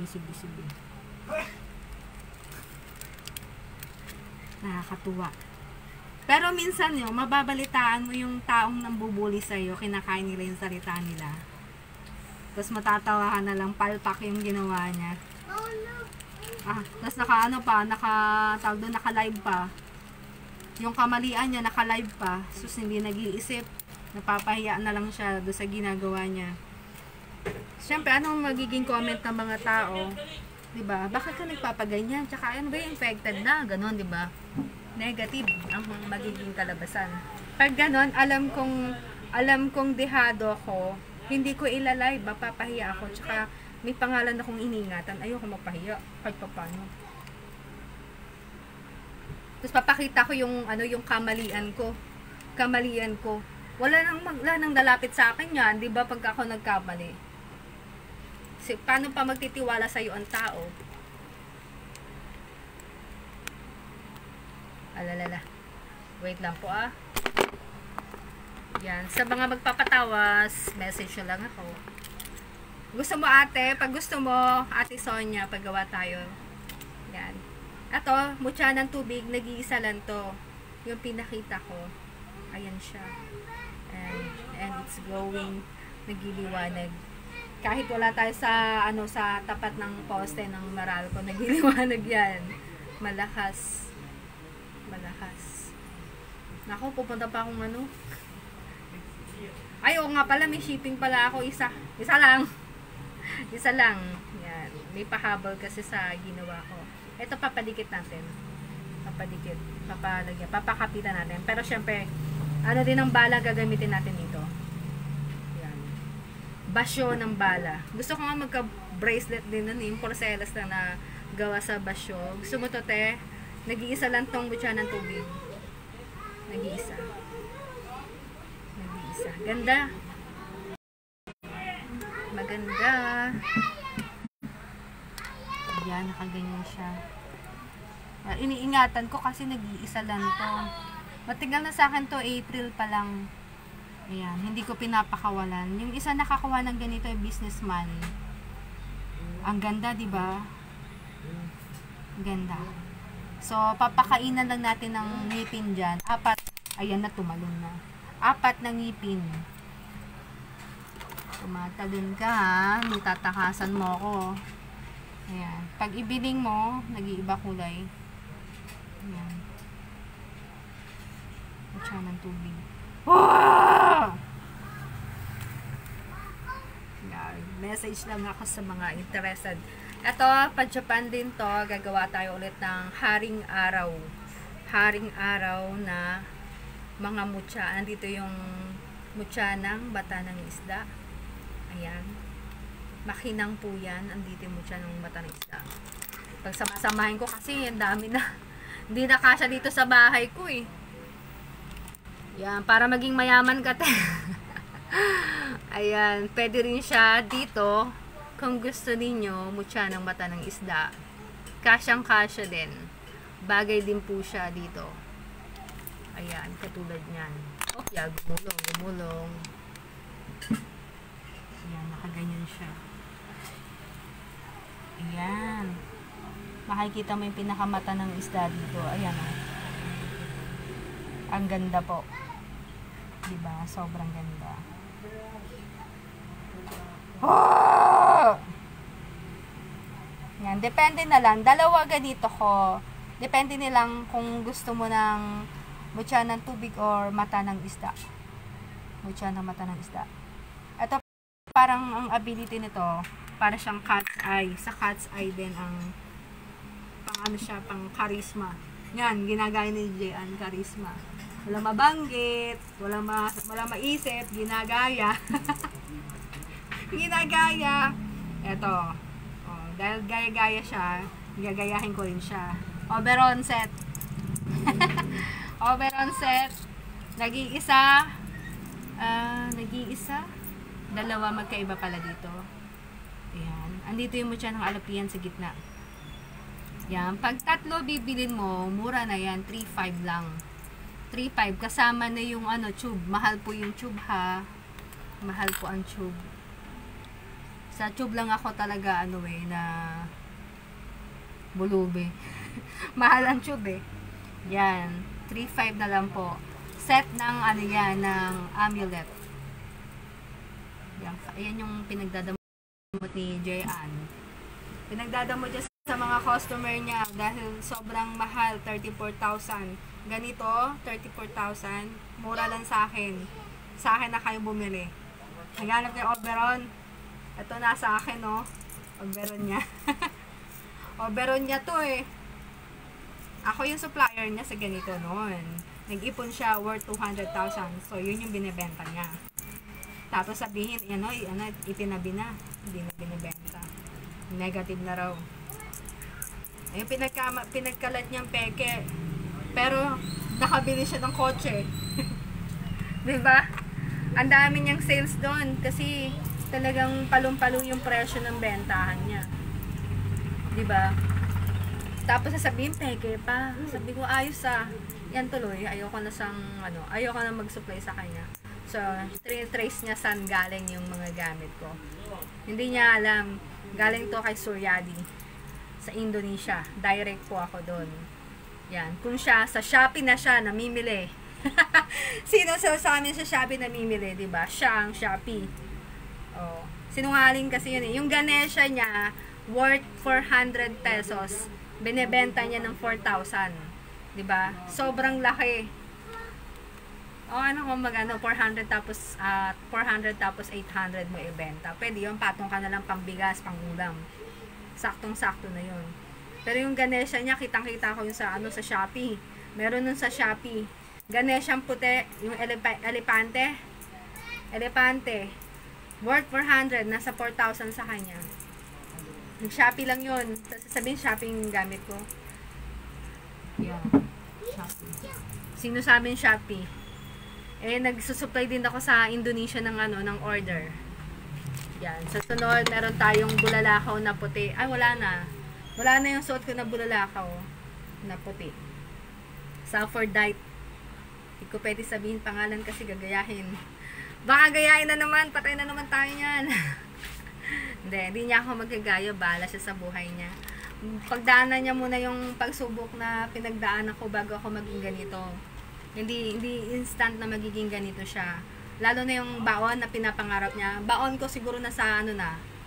Nakakatuwa. Pero minsan yun, mababalitaan mo yung taong nambubuli sa'yo, kinakain nila yung salita nila. Tapos matatawa ka na lang, palpak yung ginawa niya. Tapos naka-live pa. Yung kamalian niya, naka-live pa. Sus, hindi nag-iisip. Napapahiya na lang siya doon sa ginagawa niya. Siyempre, anong magiging comment ng mga tao? Diba? Bakit ka nagpapaganyan? Tsaka, ano ba yung infected na? Ganon, diba? Negative ang magiging kalabasan. Pag ganon, alam kong dehado ako, hindi ko ilalive, mapapahiya ako. Tsaka, may pangalan akong iningatan. Ayoko mapahiya. Kahit pa paano. Tapos, papakita ko yung kamalian ko. Wala nang lalapit sa akin yan, di ba, pag ako nagkamali? Paano pa magtitiwala sa'yo ang tao? Alalala. Wait lang po Yan. Sa mga magpapatawas, message nyo lang ako. Gusto mo ate? Pag gusto mo, ate Sonia, paggawa tayo. Yan. Ato, mutya ng tubig, nag-iisa lang to. Yung pinakita ko. Ayan siya. And it's glowing. Nagliliwanag. Kahit wala tayo sa tapat ng poste ng Meralco, nagliliwanag yan. Malakas. Naku, pupunta pa akong Ay, oo nga pala, may shipping pala ako. Isa lang. Yan. May pahabol kasi sa ginawa ko. Ito, papadikit natin. Papakapitan natin. Pero syempre, din ang bala gagamitin natin dito. Yan. Basyo ng bala. Gusto ko nga magka-bracelet din yung porcelas na gawa sa basyo. Gusto mo to, te? Nag-iisa lang tong butya ng tubig. Nag-iisa. Ganda. Maganda. Ayan, nakaganyan siya. Iniingatan ko kasi nag-iisa lang to. Matigal na sa akin to, April pa lang. Ayan, hindi ko pinapakawalan. Yung isa nakakawa ng ganito ay businessman. Ang ganda, di ba? Ganda. So, papakainan lang natin ng ngipin dyan. 4. Ayan na, tumalon na. 4 na ngipin. Tumatalon ka, ha? Hindi tatakasan mo ako. Ayan. Pag ibiling mo, nag-iiba kulay. Ayan. Matya ng tubig. Oh! Message lang ako sa mga interested. Ito, pa-Japan din to. Gagawa tayo ulit ng haring araw. Haring araw na mga mutya. Andito yung mutya ng bata ng isda. Ayan. Makinang po yan. Andito yung mutya ng bata ng isda. Pag samasamahin ko kasi, ang dami na. Hindi na kasya dito sa bahay ko eh. Yan, para maging mayaman ka te. Ayan, pwede rin siya dito. Kung gusto ninyo, mutya ng mata ng isda. Kasyang-kasya din. Bagay din po siya dito. Ayan, katulad niyan. Oh, yeah, gumulong. Ayan, nakaganyan siya. Ayan. Makikita mo yung pinakamata ng isda dito. Ayan. Ang ganda po. Diba? Sobrang ganda. Oh! Yan. Depende na lang. 2 ganito ko. Depende nilang kung gusto mo ng mutya ng tubig or mata ng isda. Mutya ng mata ng isda. Ito, parang ang ability nito, para siyang cat's eye. Sa cat's eye din ang pang ano siya, pang charisma. Yan, ginagaya ni Jean, charisma. Walang mabanggit, walang maisip, ginagaya. Ginagaya. Eto. Oh, dahil gaya-gaya siya, gagayahin ko rin siya. Oberon set. Oberon set. Nag-iisa. Dalawa magkaiba pala dito. Ayan. Andito yung mutya ng alapian sa gitna. Yan. Pag tatlo bibilin mo, mura na yan. 3.5 lang. 3.5. Kasama na yung ano, tube. Mahal po yung tube ha. Mahal po ang tube. Sa tube lang ako talaga ano na bulube. Mahal ang tube Yan. 3.5 na lang po. Set ng ano yan, ng amulet. Yan. Ayan yung pinagdadamot ni Jean. Pinagdadamot niya sa mga customer niya dahil sobrang mahal, 34,000. Ganito, 34,000. Mura lang sa akin. Sa akin na kayo bumili. Naghanap kayo Oberon. Ito nasa akin, no? Oberon niya. Oberon niya to Ako yung supplier niya sa ganito noon. Nag-ipon siya worth 200,000. So, yun yung binibenta niya. Tapos sabihin, itinabi na. Hindi na binibenta. Negative na raw. Ayun, pinagkalat niyang peke. Pero, nakabili siya ng kotse. Diba? Ang dami niyang sales doon. Kasi, talagang palong-palong yung presyo ng bentahan niya. Diba? Tapos sasabihin, peke pa. Sabi ko, ayos yan tuloy. Ayoko na mag-supply sa kanya. So, trace niya saan galing yung mga gamit ko. Hindi niya alam. Galing to kay Suryadi. Sa Indonesia. Direct po ako doon. Yan. Kung siya, sa Shopee na siya namimili. Sino sa amin sa Shopee namimili, diba? Siya ang Shopee. Oh. Sinungaling kasi yun Yung Ganesha niya, worth 400 pesos. Binebenta niya ng 4,000. Diba? Sobrang laki. O ano kung 400 tapos 800 mo ibenta. Pwede yun, patong ka na lang pangbigas, pangulam. Saktong-sakto na yun. Pero yung Ganesha niya, kitang-kita ko yung sa Shopee. Meron nun sa Shopee. Ganesha puti, yung elepante. Worth 400, nasa 4,000 sa kanya. Nag-Shopee lang yun. Sasabihin, Shopee yung gamit ko. Yeah. Shopee. Sino sabi yung Shopee? Nagsusupply din ako sa Indonesia ng order. Yan. Sa sunod, meron tayong bulalakaw na puti. Ay, wala na. Wala na yung suot ko na bulalakaw na puti. Saffordite. Hindi ko pwede sabihin pangalan kasi gagayahin. Baka gayahin na naman. Patay na naman tayo yan. Hindi niya ako magagaya. Bahala siya sa buhay niya. Pagdaanan niya muna yung pagsubok na pinagdaanan ko bago ako maging ganito. Hindi instant na magiging ganito siya. Lalo na yung baon na pinapangarap niya. Baon ko siguro na sa 100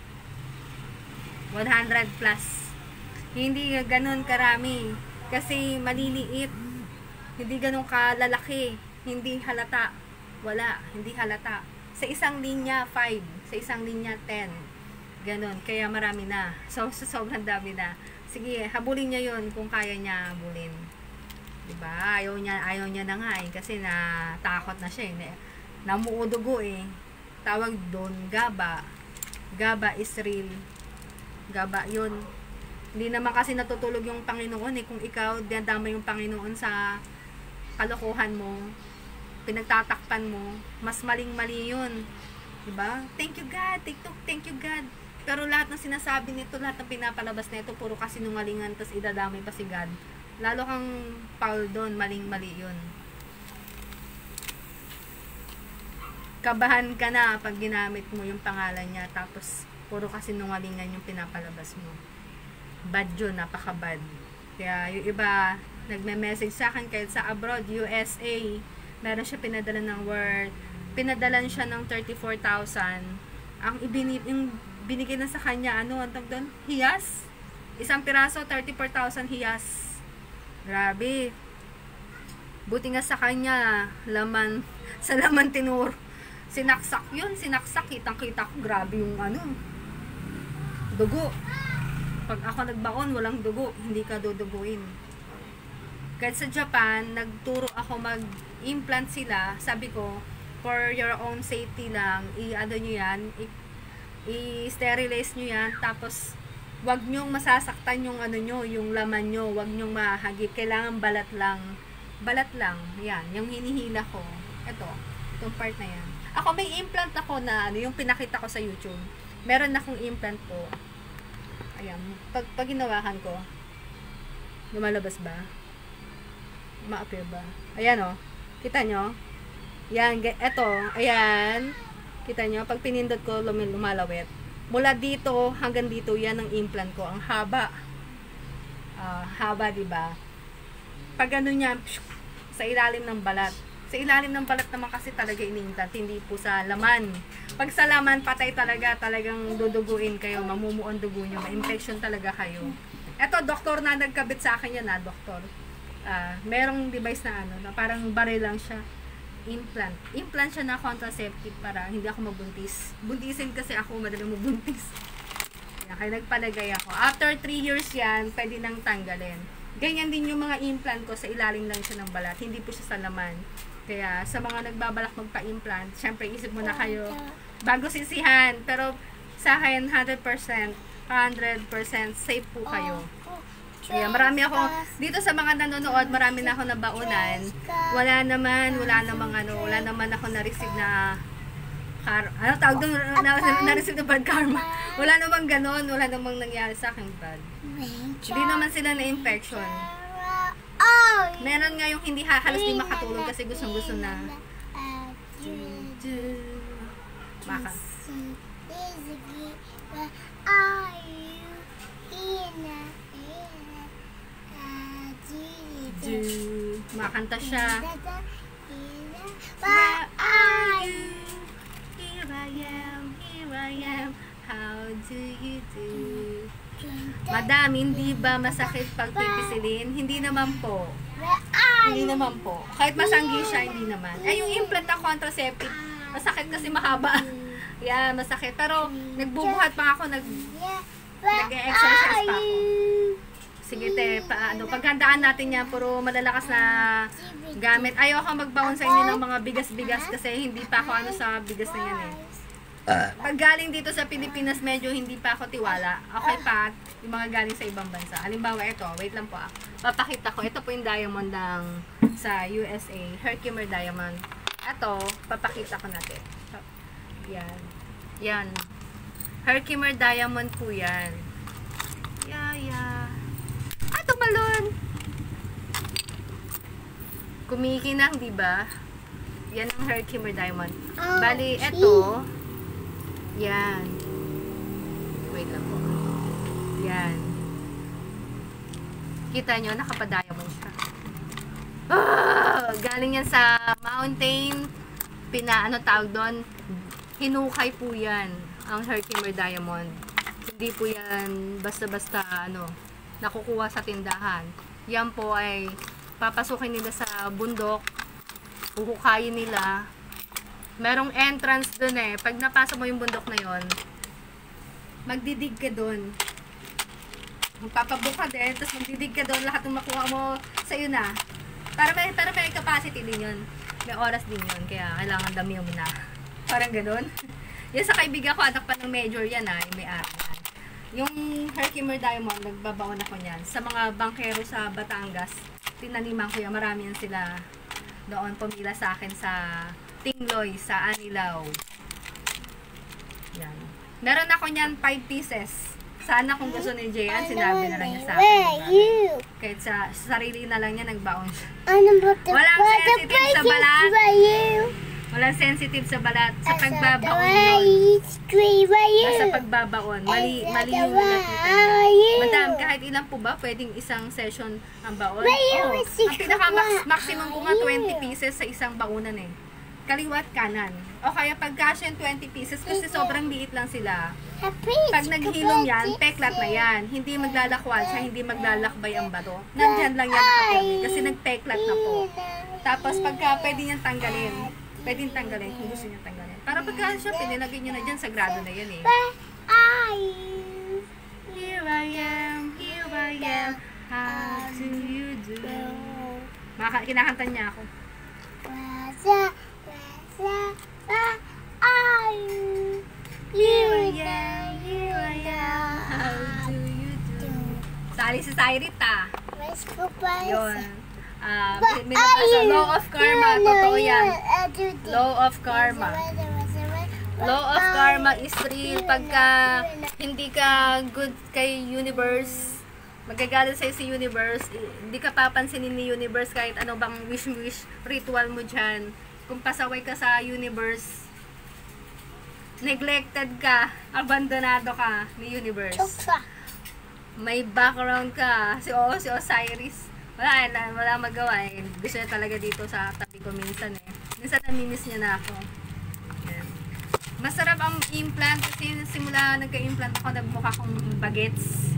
plus. Hindi ganun karami. Kasi maliliit. Hindi ganun kalalaki. Hindi halata. Wala. Hindi halata. Sa isang linya, 5. Sa isang linya, 10. Ganon. Kaya marami na. So, sobrang dami na. Sige, habulin niya yun kung kaya niya habulin. Diba? Ayaw niya na nga kasi natakot na siya namuudugo Tawag doon, gaba. Gaba is real. Gaba yun. Hindi naman kasi natutulog yung Panginoon kung ikaw dinadama yung Panginoon sa kalokohan mo, pinagtatakpan mo, mas maling-mali yun. Diba? Thank you God, TikTok, thank you God. Pero lahat ng sinasabi nito, lahat ng pinapalabas nito, puro kasinungalingan, tas idadamay pa si God. Lalo kang foul doon, maling-mali yun. Kabahan ka na pag ginamit mo yung pangalan niya, tapos puro kasinungalingan yung pinapalabas mo. Bad yun, napaka-bad. Kaya yung iba, nagme-message sa akin kahit sa abroad, USA, meron siya pinadala ng word, pinadalan siya ng 34,000. Ang binigay na sa kanya, ang tawag doon? Hiyas. Isang piraso, 34,000 hiyas. Grabe. Buti nga sa kanya, sa laman tinuro. Sinaksak yun, sinaksak. Kitang-kita ko, grabe yung dugo. Pag ako nagbaon, walang dugo. Hindi ka duduguin. Kahit sa Japan, nagturo ako mag-implant sila. Sabi ko, for your own safety lang, i-ano nyo yan, i-sterilize nyo yan, tapos wag nyong masasaktan yung nyo, yung laman nyo, wag nyong mahagip. Kailangan balat lang. Balat lang. Yan, yung hinihila ko. Itong part na yan. Ako may implant ako na yung pinakita ko sa YouTube. Meron akong implant po. Ayan, pag ginawakan ko, lumalabas ba? Ma-appear ba? Ayan o. Kita nyo? Yan, eto. Ayan. Kita nyo? Pag pinindot ko, lumalawit. Mula dito hanggang dito, yan ang implant ko. Ang haba. Haba, diba? Pag ano niya, sa ilalim ng balat. Sa ilalim ng balat naman kasi talaga ini-implant. Hindi po sa laman. Pag sa laman, patay talaga. Talagang duduguin kayo. Mamumuon dugo nyo. Ma-infection talaga kayo. Eto, doktor na nagkabit sa akin yan doktor. Merong device na parang baril lang siya. Implant siya na contraceptive para hindi ako mabuntis. Buntisin kasi ako, madaling mabuntis. Kaya nagpalagay ako. After 3 years yan, pwede nang tanggalin. Ganyan din yung mga implant ko, sa ilalim lang siya ng balat. Hindi po siya sa laman. Kaya sa mga nagbabalak magpa-implant, syempre isip mo na kayo bago sisihan. Pero sa akin, 100% safe po kayo. Kaya marami ako, dito sa mga nanonood, marami na ako nabaunan. Wala naman ako na-receive na na-receive na bad karma. Wala namang ganon, wala namang nangyari sa akin bad. Hindi naman sila na-infection. Meron nga yung hindi halos di makatulog kasi gustong-gusto na maka. Makanta siya. Where are you? Here I am, how do you do? Madam, hindi ba masakit pag pipisilin? Hindi naman po. Hindi naman po. Kahit masanggi siya, hindi naman. Yung implant ng contraceptive, masakit kasi mahaba. Yeah, masakit. Pero, nagbubuhat pa ako, nag-exercise pa ako. Sige te, paghandaan natin yan, puro malalakas na gamit. Ayoko magbaon sa inyo ng mga bigas-bigas kasi hindi pa ako sa bigas na yan eh. Pag galing dito sa Pilipinas, medyo hindi pa ako tiwala. Okay pa, yung mga galing sa ibang bansa. Halimbawa ito, wait lang po papakita ko. Ito po yung diamond ng sa USA, Herkimer Diamond. Ito, papakita ko natin. Yan. Yan. Herkimer Diamond po yan. Yeah. Tumalon. Kumikinang, di ba? Yan ang Herkimer Diamond. Bali, eto. Yan. Wait lang po. Yan. Kita nyo, nakapa-diamond siya. Galing yan sa mountain. Tawag doon? Hinukay po yan. Ang Herkimer Diamond. Hindi po yan basta-basta, nakukuha sa tindahan. Yan po ay papasukin nila sa bundok, uhukayin nila. Merong entrance dun eh. Pag napasok mo yung bundok na yon, magdidig ka dun. Magpapabook ka din, tapos magdidig ka dun, lahat ng makuha mo sa'yo na. Pero may capacity din yun. May oras din yun, kaya kailangan dami mo na. Parang ganun. Yan sa kaibigan ko, anak pa ng major yan yung may-ari. Yung Herkimer Diamond, nagbabaon ako niyan. Sa mga bankero sa Batangas, tinaniman ko yan. Marami yan sila doon pumila sa akin sa Tingloy, sa Anilaw. Yan. Meron ako niyan 5 pieces. Sana kung gusto ni Jayan, sinabi na lang niya sa akin. Kahit sa sarili na lang niya, nagbaon siya. Walang sensitive sa balat. Walang sensitive sa balat. Sa pagbabaon yun. Sa pagbabaon. Mali yung nakita niya. Madam, kahit ilan po ba pwedeng isang session ang baon? Ang pinaka-maximum ko nga 20 pieces sa isang baonan eh. Kaliwat kanan. O kaya pagkasya yung 20 pieces kasi sobrang liit lang sila. Pag naghilom yan, peklat na yan. Hindi maglalakwal siya, hindi maglalakbay ang bato. Nandyan lang yan nakapagin kasi nagpeklat na po. Tapos pagka pwede niyang tanggalin, Pwedeng tanggalin kung gusto niyo tanggalin. Para pagka siya, pinilagay niyo na dyan, sagrado na yan eh. Here I am, how do you do? Kinakanta niya ako. Here I am, how do you do? Sali si Cyrita. Yun. Minabasa, law of karma, totoo yan. Law of karma. Law of karma is real. Pagka hindi ka good kay universe, magagalit sa'yo si universe, hindi ka papansinin ni universe kahit ano bang wish ritual mo dyan. Kung pasaway ka sa universe, neglected ka, abandonado ka ni universe. May background ka. Si Osiris. Wala magawa eh. Gusto niya talaga dito sa tabi ko minsan eh. Minsan namimiss niya na ako. Ayan. Masarap ang implant kasi simula nagka-implant ako, nagmukha kong bagets.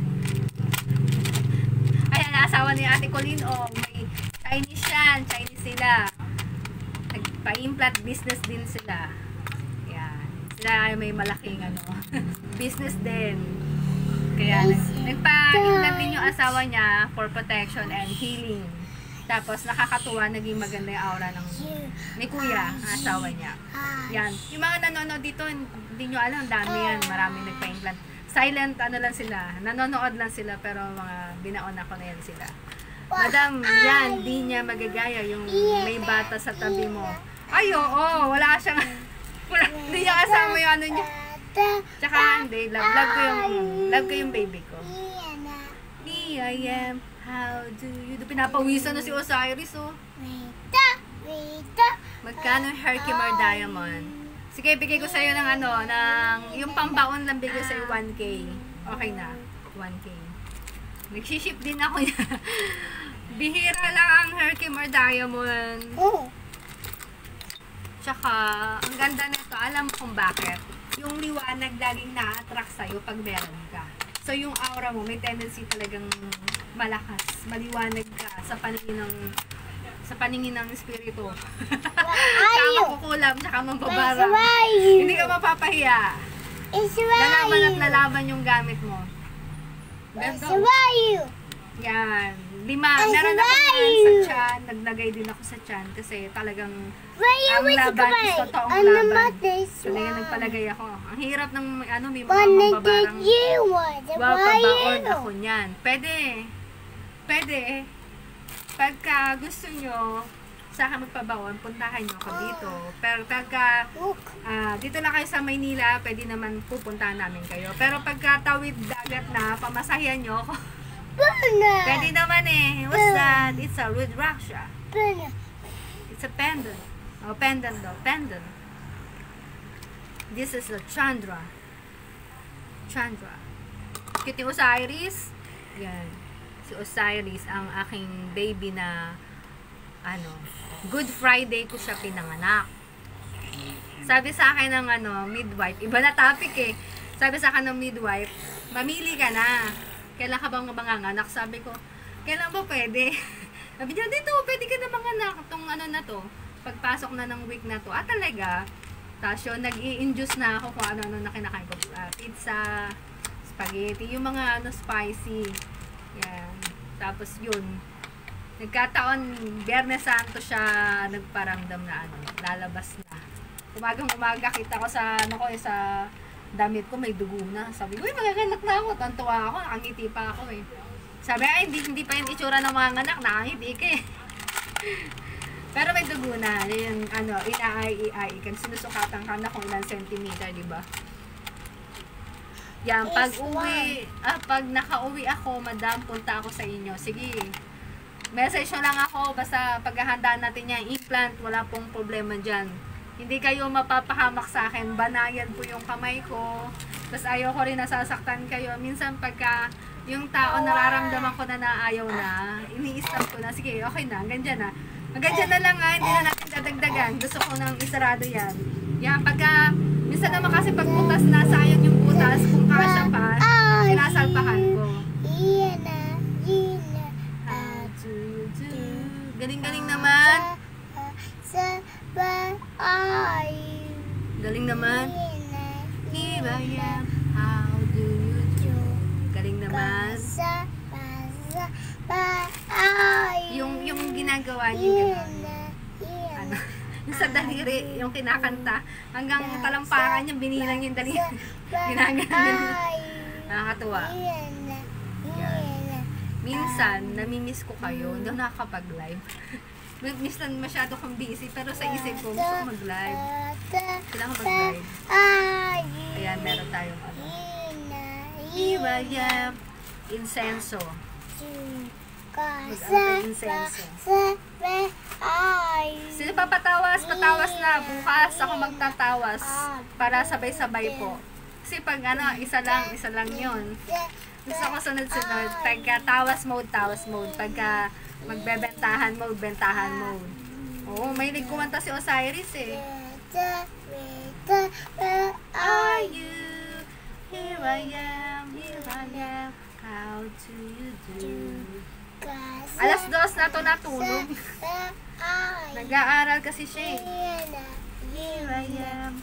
Ayan, asawa ni Ate Colleen, may Chinese yan. Chinese sila. Nagpa-implant business din sila. Ayan. Sila ay may malaking business din. Kaya nagpa-implant din yung asawa niya for protection and healing. Tapos nakakatuwa, naging maganda yung aura ni kuya, ang asawa niya. Yan. Yung mga nanonood dito, hindi nyo alam, dami yan. Maraming nagpa-implant. Silent, lang sila. Nanonood lang sila, pero mga binaon ako na yan sila. Madam, yan, di niya magagaya yung may bata sa tabi mo. Ay, oo, wala siyang, hindi niya kasama yung niya. Tsaka hindi, love ko yung baby ko. Here I am, how do you do? Pinapawisan na si Osiris, oh. Magkano yung Herkimer Diamond? Sige, bigay ko sa'yo ng yung pambaon lang bigay sa'yo 1K. Okay na, 1K. Nagsiship din ako niya. Bihira lang ang Herkimer Diamond. Tsaka, ang ganda nito, alam mo kung bakit? Yung liwanag laging na-attract sa'yo pag meron ka. So, yung aura mo, may tendency talagang malakas. Maliwanag ka sa paningin ng espiritu. Tsaka makukulam, tsaka mababarang. Hindi ka mapapahiya. Lalaban at lalaban yung gamit mo. Ganto. Yan. 5. Meron ako yan sa tiyan. Naglagay din ako sa tiyan kasi talagang ang laban is totoong laban. Talagang nagpalagay ako. Ang hirap ng may mga mababarang pabaon ako niyan. Pwede. Pagka gusto nyo sa akin magpabaon, puntahan nyo ako dito. Pero pagka dito lang kayo sa Maynila, pwede naman pupuntahan namin kayo. Pero pagka tawid dagat na, pamasahihan nyo ako. Pwede naman eh. What's that? It's a Rudraksha. It's a pendant. Pendant daw. Pendant. This is a Chandra. Cute yung Osiris. Yan. Si Osiris, ang aking baby na Good Friday ko siya pinanganak. Sabi sa akin ng midwife, iba na topic eh. Sabi sa akin ng midwife, mamili ka na. Kailan ka bang manganganak? Sabi ko, kailan ba pwede? Sabi niya, dito, pwede ka na manganak. Itong na to, pagpasok na ng week na to. Talaga. Tapos yun, nag-i-induce na ako kung ano na kinakain ko. Pizza, spaghetti, yung mga spicy. Yan. Tapos yun, nagkataon, Biyernes Santo siya nagparamdam na lalabas na. Umagang-umaga, kita ko sa sa damit ko, may dugo na. Sabi ko, magaganak na ako. Tantuwa ako, nakangiti pa ako eh. Sabi, hindi pa yung itsura ng mga anak, nakangiti ka eh. Pero may dugo na. Yung, inaay-iay. Sinusukatan ka na kung ilang centimeter, di ba? Yan, pag nakauwi ako, madam, punta ako sa inyo. Sige, message nyo lang ako. Basta paghahandaan natin yung implant, wala pong problema dyan. Hindi kayo mapapahamak sa akin. Banayan po yung kamay ko. Tapos ayoko rin nasasaktan kayo. Minsan pagka yung tao nararamdaman ko na naayaw na, ini-stop ko na. Sige, okay na. Hanggang dyan na. Hanggang dyan na lang ha. Hindi na natin dadagdagan. Gusto ko nang isarado yan. Yan, pagka, minsan naman kasi pag butas na, sayang yung butas. Kung kasya pa, sinasalpahan ko. Galing-galing naman. Galing naman. Here I am, how do you do? Galing naman. Yung ginagawa niyo gano'n. Ano? Yung sa daliri, yung kinakanta. Hanggang talampakan niya, binilang yung daliri. Ginagawa. Nakakatuwa. Minsan, namimiss ko kayo. Hindi ako nakakapag-live. Minsan masyado kong busy, pero sa isip ko, gusto ko mag-live. Kailangan mag-live. Ayan, meron tayong ano. Iwaya, insenso. Mag-ano insenso. Sino pa patawas? Patawas na. Bukas ako magtatawas para sabay-sabay po. Kasi pag ano, isa lang yun. Gusto ko sunod-sunod. Pagka tawas mode. Pagka magbebentahan mode. Oo, may kumanta si Osiris eh. Are you? Here I am. How do you do? Alas 2 na to natulog. Nag-aaral kasi siya eh. Here I am.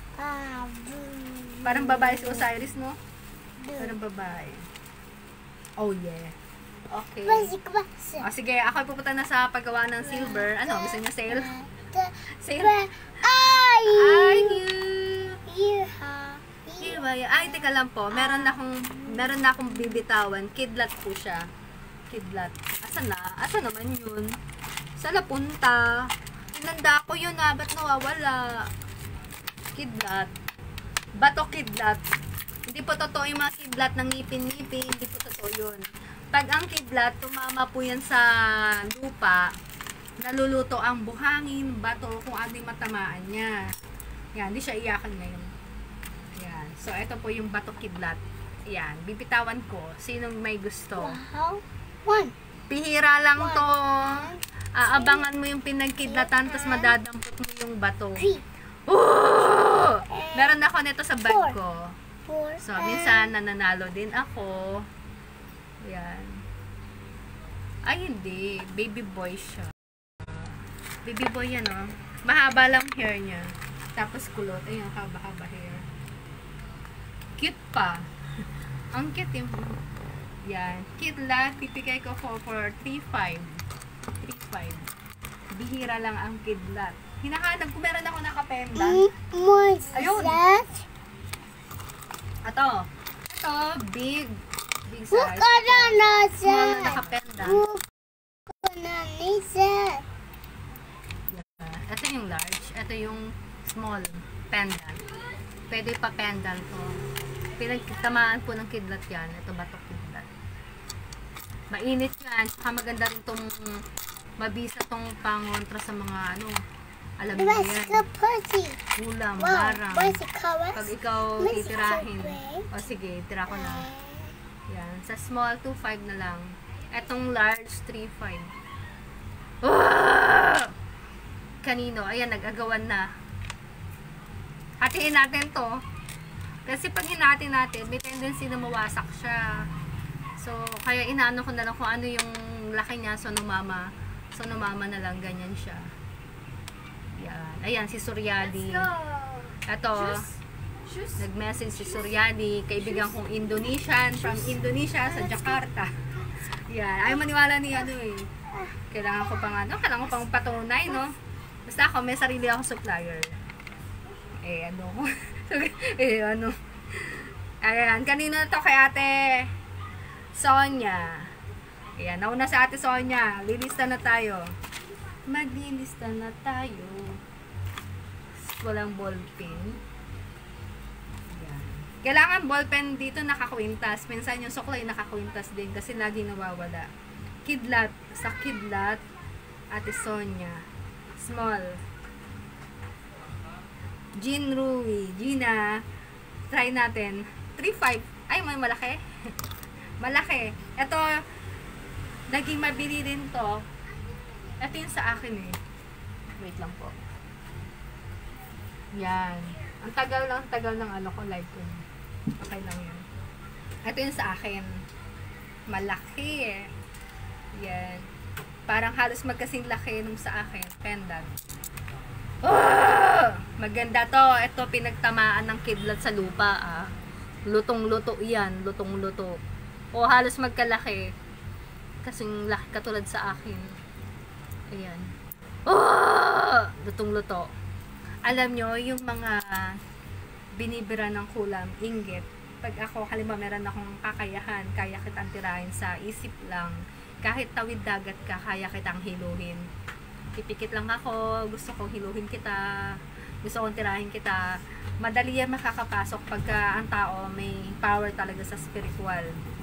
Parang babae si Osiris, no? Parang babae. Oh yeah. Okay. Oh, sige, ako pupunta na sa paggawa ng silver. Ano, gusto niyo sale? Sale? Are you? Ay, teka lang po. Meron na akong bibitawan. Kidlat po siya. Kidlat. Asa naman yun? Saan napunta? Tinanda ko yun ah. Ba't nawawala? Kidlat. Bato kidlat. Hindi po totoo yung mga kidlat ng ngipin-ngipin. Hindi po totoo yun. Pag ang kidlat, tumama po yan sa lupa, naluluto ang buhangin, bato, kung ano yung matamaan niya. Yan, hindi siya iyakan ngayon. Yan. So, ito po yung bato kidlat. Yan, bibitawan ko. Sinong may gusto? Pihira lang to. Aabangan mo yung pinagkidlatan, tapos madadampot mo yung bato. Ooh! Meron ako nito sa bag ko. So, minsan nananalo din ako. Yan. Ay, hindi. Baby boy siya. Baby boy yan, oh. Mahaba lang hair niya. Tapos kulot. Ayun, haba-haba hair. Cute pa. Ang cute yung... Yan. Kidlat. Pipigay ko for 3.5. 3.5. Bihira lang ang kidlat. Hinahanap ko. Meron ako nakapenda. Ayun. Ito. Ito. Big size. Small na nakapenda. Ito yung large. Ito yung small pendant. Pwede pa pendant to. Pinagtamaan po ng kidlat yan. Ito ba ito kidlat? Mainit yan. Saka maganda rin itong mabisa itong pangontra sa mga ano. Alam mo yan. Ulam, barang. Pag ikaw titirahin. O sige, tira ko na. Yan. Sa small, 2.5 na lang. Etong large, 3.5. Kanino? Ayan, nag-agawan na. Hatiin natin to. Kasi pag hinatin natin, may tendency na mawasak siya. So, kaya inaano ko na lang kung ano yung laki niya. So, numama na lang. Ganyan siya. Yan. Ayan, si Suryadi. Ito. Nag-message si Suryadi. Kaibigan kong Indonesian. From Indonesia, sa Jakarta. Yan. Ayaw maniwala ni ano eh. Kailangan ko pang patunay, no? Basta ako, may sarili akong supplier. Ayan, kanino na to kay ate Sonia. Ayan, nauna sa ate Sonia. Lilista na tayo. Maglilista na tayo. Walang ballpen. Ayan. Kailangan ballpen dito nakakwintas. Minsan yung suklay nakakwintas din kasi lagi nawawala. Kidlat. Sa kidlat, ate Sonia. Small. Jean Rui. Gina. Try natin. 3.5. Ay, may malaki. Malaki. Ito, naging mabili din to. Ito yung sa akin eh. Wait lang po. Yan. Ang tagal ng ano ko, live ko. Okay lang yan. Ito yung sa akin. Malaki eh. Yan. Parang halos magkasing laki nung sa akin. Pendant. Oh! Maganda to. Ito, pinagtamaan ng kidlat sa lupa, ah. Lutong-luto yan. Lutong-luto. O, halos magkalaki. Kasing laki katulad sa akin. Ayan. Oh! Lutong-luto. Alam nyo, yung mga binibira ng kulam, inggit. Pag ako, halimbawa meron akong kakayahan, kaya kitang tirahin sa isip lang. Kahit tawid dagat ka, kaya kitang hiluhin. Pipikit lang ako, gusto kong hiluhin kita, gusto kong tirahin kita. Madali yan makakapasok pagka ang tao may power talaga sa spiritual.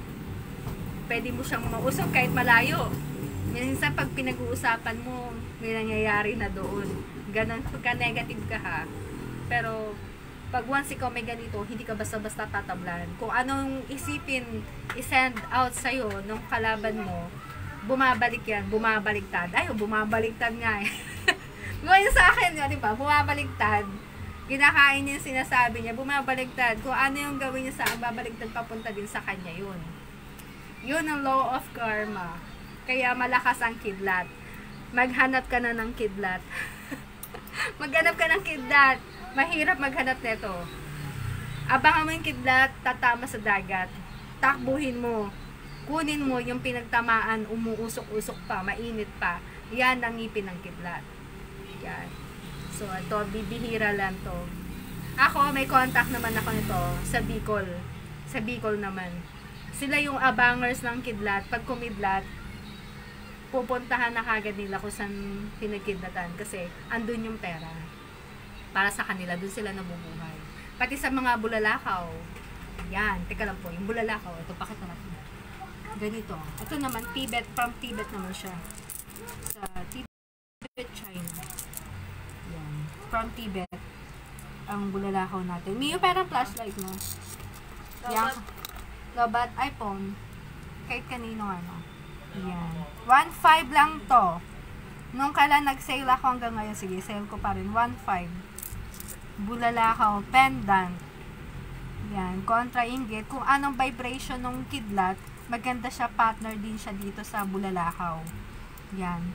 Pwede mo siyang mausap kahit malayo. Minsan pag pinag-uusapan mo, may nangyayari na doon. Ganon, pagka negative ka ha. Pero, pag once ikaw may ganito, hindi ka basta-basta tatablan. Kung anong isipin, isend out sa'yo nung kalaban mo, bumabalik yan, bumabaliktad. Ay, bumabaliktad nga eh. Ngayon sa akin, di ba? Bumabaliktad. Kinakain niya yung sinasabi niya, bumabaliktad. Kung ano yung gawin niya sa babaliktad, papunta din sa kanya yun. Yun ang law of karma. Kaya malakas ang kidlat. Maghanap ka na ng kidlat. Maghanap ka ng kidlat. Mahirap maghanap nito. Abangan mo yung kidlat, tatama sa dagat. Takbuhin mo. Kunin mo yung pinagtamaan, umuusok-usok pa, mainit pa. Yan ang ngipin ng kidlat. Yan. So, ito, bibihira lang to. Ako, may contact naman ako nito sa Bicol. Sa Bicol naman. Sila yung abangers ng kidlat. Pag kumidlat, pupuntahan na kagad nila kung saan pinagkidlatan. Kasi, andun yung pera. Para sa kanila, dun sila nabubuhay. Pati sa mga bulalakaw. Yan, teka lang po, yung bulalakaw, ito, pakita natin. Ganito. Ito naman, Tibet, from Tibet naman siya. Sa Tibet, China. Yan. From Tibet, ang bulalakaw natin. May yung parang flashlight mo. Yan. Lobat, iPhone. Kahit kanino ano. Yan. 1.5 lang to. Nung kailan nag-sale ako hanggang ngayon, sige, sale ko pa rin. 1.5. Bulalakaw, pendant. Yan, kontra inggit. Kung anong vibration ng kidlat, maganda siya, partner din siya dito sa bulalakaw. Yan.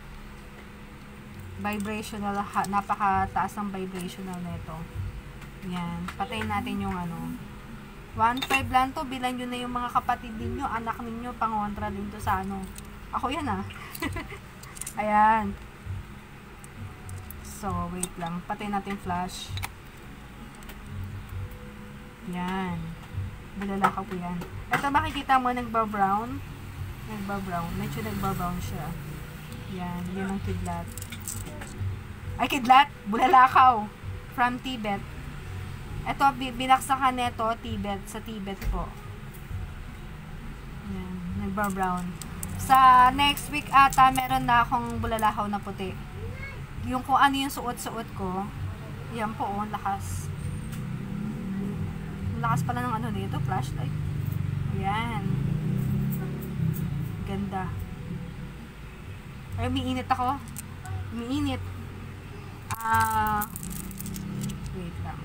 Vibrational, napakataas ng vibrational nito. Yan. Patayin natin yung ano. 1.5 lang to. Bilan nyo na yung mga kapatid ninyo, anak ninyo, pangontra din to sa ano. Ako yan ah. Ayan. So, wait lang. Patayin natin flash. Yan. Bulalakaw po yan. Ito makikita mo, nagba-brown. Nagba-brown. Medyo nagba-brown siya. Yan. Yan ang kidlat. Ay, kidlat! Bulalakaw. From Tibet. Ito, binaksakan neto, Tibet. Sa Tibet po. Yan. Nagba-brown. Sa next week ata, meron na akong bulalakaw na puti. Yung kung ano yung suot-suot ko. Yan po, oh, lakas. Lakas pala ng ano nito, flashlight. Ayan. Ganda. Ay, umiinit ako. Umiinit. Wait lang.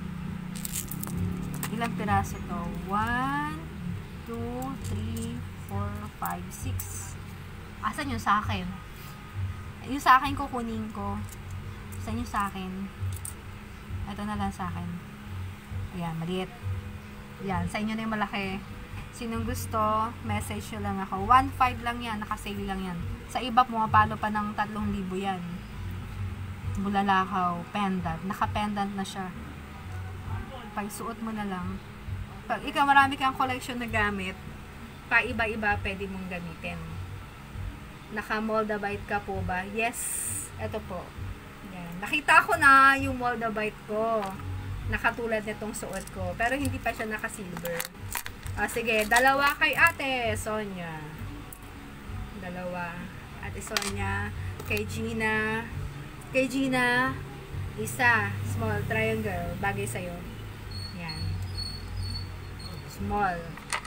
Ilang piraso to? 1, 2, 3, 4, 5, 6. Asan yung sa akin? Yung sa akin kukunin ko. Saan yung sa akin? Ito na lang sa akin. Ayan, maliit. Yan, sa inyo na yung malaki. Sinong gusto, message nyo lang ako. 1.5 lang yan, nakasale lang yan. Sa iba, pumapalo pa ng 3,000 yan. Bulalakaw, pendant. Naka-pendant na siya. Pag suot mo na lang. Pag ikaw marami kang collection na gamit, pa iba-iba pwede mong gamitin. Naka-moldavite ka po ba? Yes, ito po. Yan. Nakita ko na yung moldavite ko. Nakatulad nitong suot ko. Pero hindi pa siya naka-silver. Sige, dalawa kay Ate Sonia. Dalawa. Ate Sonia. Kay Gina. Kay Gina, isa. Small triangle. Bagay sa'yo. Yan. Small.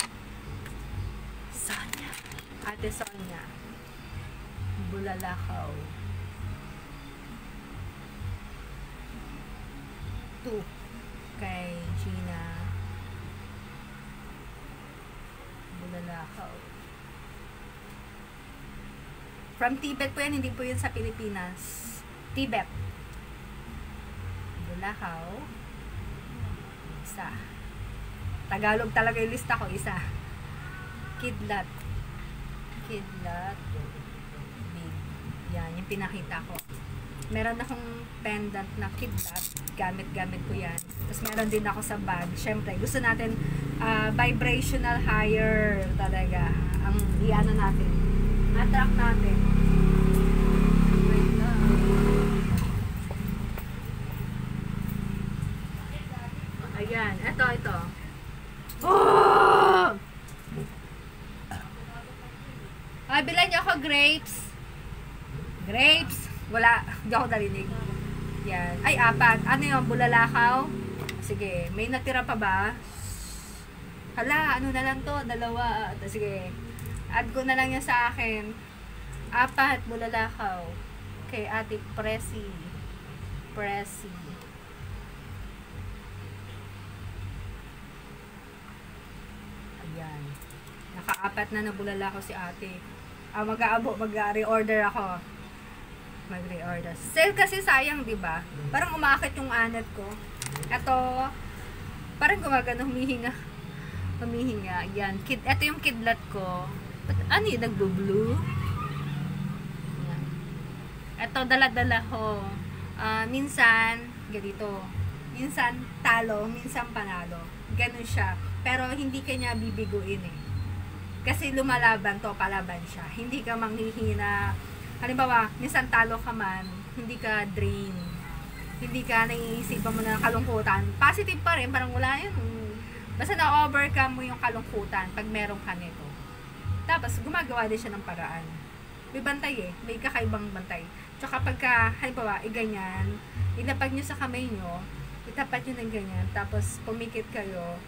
Sonia. Ate Sonia. Bulalakaw. 2. Kay Gina. Bulalakaw. From Tibet po yan, hindi po yun sa Pilipinas. Tibet. bulakaw. Isa. Tagalog talaga yung lista ko. Isa. Kidlat. Kidlat. Big. Yan, yung pinakita ko. Meron akong pendant na kidlat. Gamit ko yan. Tapos meron din ako sa bag. Siyempre, gusto natin vibrational higher talaga. Ang iano natin. Attract natin. Wait lang. Ayan. Ito. Oh! Bilan niyo ako grapes. Grapes. Wala. Hindi ako narinig. Yan. Ay, 4. Ano yun? Bulalakaw? Sige. May natira pa ba? Hala, ano na lang to? 2. Sige. Add ko na lang yan sa akin. 4. Bulalakaw. Okay, Ate Presi. Ayan. Naka-4 na bulalakaw si ate. Mag-reorder ako. Mag-reorder. Sale kasi sayang, di ba? Parang umakit yung anat ko. Ito, parang gumagano, humihinga. Yan. Ito yung kidlat ko. Ano yung nagbo-blue? Yan. Ito, dala-dala ko. Minsan, ganito. Minsan, talo. Minsan, panalo. Ganun siya. Pero, hindi kanya bibiguin eh. Kasi lumalaban to, palaban siya. Hindi ka manghihina. Halimbawa, minsan talo ka man, hindi ka drain. Hindi ka naiisipan mo na kalungkutan. Positive pa rin, parang wala yun. Basta na-overcome mo yung kalungkutan pag meron ka nito. Tapos, gumagawa din siya ng paraan. May bantay eh. May kakaibang bantay. Tsaka pagka, halimbawa, ganyan, ilapag nyo sa kamay nyo, itapat nyo ng ganyan, tapos pumikit kayo,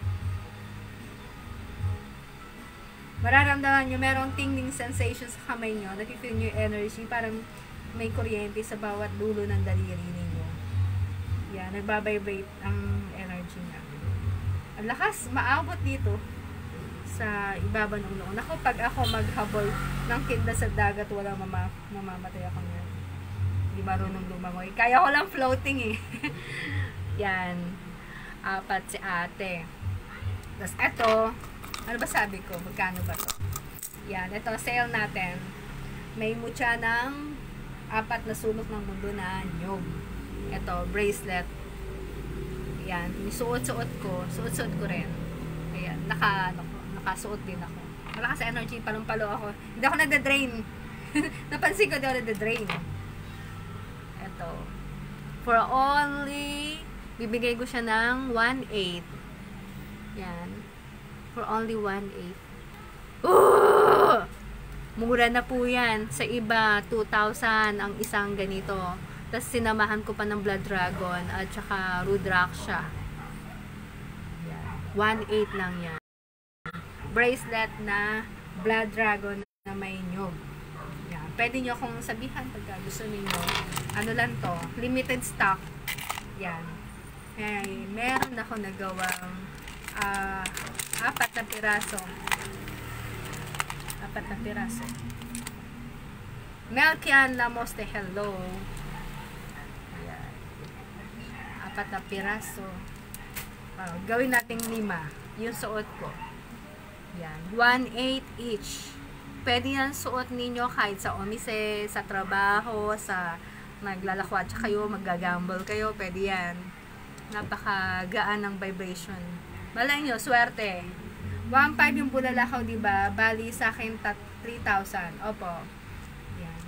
mararamdaman nyo, merong tingling sensation sa kamay nyo, nafe-feel nyo yung energy, parang may kuryente sa bawat dulo ng daliri ninyo. Yan, nagbabibrate ang energy niya. Ang lakas, maabot dito sa ibaba ng noon. Ako, pag ako maghabol ng kidlat sa dagat, walang mamamatay ako niyan. Hindi marunong lumangoy. Kaya ko lang floating eh. Yan. 4 si ate. Tapos eto, ano ba sabi ko? Magkano ba to? Yan. Ito, sale natin. May mutya ng 4 na sulok ng mundo na nyog. Ito, bracelet. Yan. Suot-suot ko. Suot-suot ko rin. Ayan. Nakasuot din ako. Malakas energy. Palong-palo ako. Hindi ako nagda-drain. Napansin ko, hindi ako nagda-drain. Ito. For only, bibigay ko siya ng 1.8. Yan. For only 1.8. Oh! Mura na po yan. Sa iba, 2,000 ang isang ganito. Tapos sinamahan ko pa ng Blood Dragon at saka Rudraksha. 1.8 lang yan. Bracelet na Blood Dragon na may nyog. Yan. Pwede nyo akong sabihan pagka gusto ninyo. Ano lang to? Limited stock. Yan. Ay, meron ako nagawang 4 na piraso. 4 na piraso. Melkian Lamos de Hello. Ayan. 4 na piraso. Gawin natin 5. Yung suot ko. Yan. 1.8 each. Pwede yan suot ninyo kahit sa omise, sa trabaho, sa naglalakwat kayo, maggagamble kayo. Pwede yan. Napakagaan ng vibration. Malay nyo, swerte. 1.5 yung bulalakaw, diba? Bali sa akin 3,000. Opo. Yan.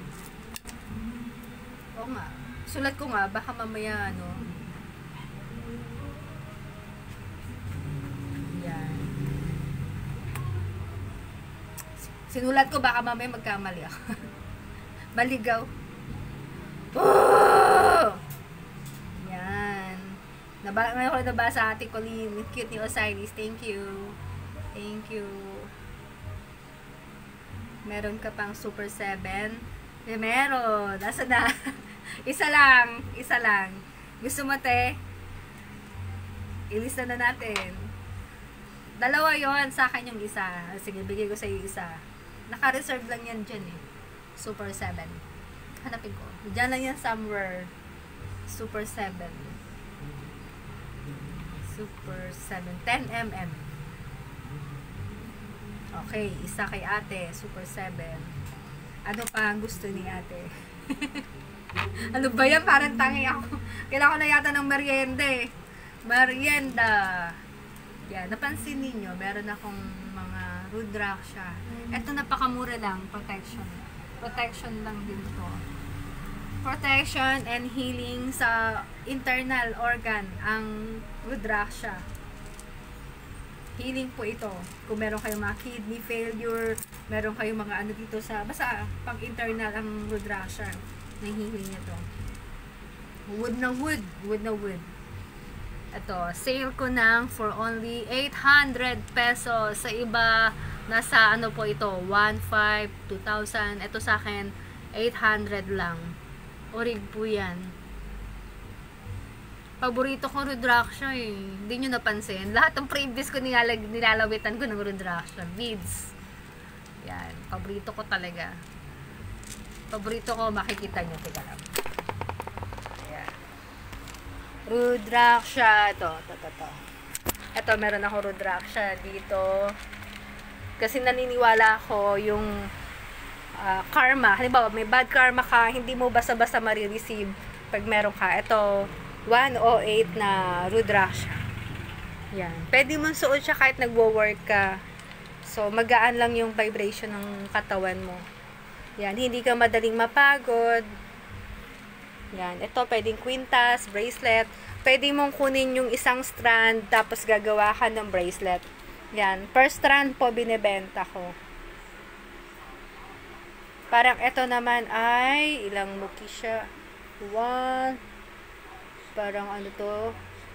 O nga. Sulat ko nga, baka mamaya yan. Sinulat ko, baka mamaya magkamali ako. Baligaw. Oh! Yan. Ngayon ko nabasa Ate Colleen. Cute ni Osiris. Thank you. Thank you. Meron ka pang Super 7? Meron. Nasa na? Isa lang. Gusto mo, te? Ilista na natin. 2 yon, sa akin yung isa. Sige, bigay ko sa iyo isa. Naka-reserve lang yan dyan eh. Super 7. Hanapin ko. Diyan lang yan somewhere. Super 7. Super 7. 10 mm. Okay, isa kay ate. Super 7. Ano pa ang gusto ni ate? Ano ba yan? Parang tangi ako. Kailangan ko na yata ng merienda eh. Merienda. Yan, napansin ninyo, meron akong mga Rudraksha. Ito napakamura lang, protection. Protection lang din to. Protection and healing sa internal organ ang Rudraksha. Healing po ito. Kung meron kayong mga kidney failure, meron kayong mga ano dito sa, basta pang internal ang Rudraksha. Nahihiling niya to. Wood na wood. Wood na wood. Ito, sale ko nang for only 800 pesos. Sa iba, nasa ano po ito, 1,500, 2,000. Ito sa akin, 800 lang. Orig po yan. Paborito ko Rudraksha eh. Hindi nyo napansin. Lahat ng previous ko nilalawitan ko ng Rudraksha. Beads. Yan. Paborito ko talaga. Paborito ko, makikita nyo. Teka lang. Ayan. Rudraksha. Ito. Ito, meron ako Rudraksha dito. Kasi naniniwala ako yung karma. Halimbawa, may bad karma ka, hindi mo basta-basta marireceive pag meron ka. Ito, 108 na Rudraksha. Yan. Pwede mong suot siya kahit nagwo-work ka. So, magaan lang yung vibration ng katawan mo. Yan. Hindi ka madaling mapagod. Yan. Ito, pwedeng quintas, bracelet. Pwede mong kunin yung isang strand, tapos gagawa ka ng bracelet. Yan. Per strand po, binibenta ko. Parang ito naman ay, ilang muki siya? 1, parang ano to?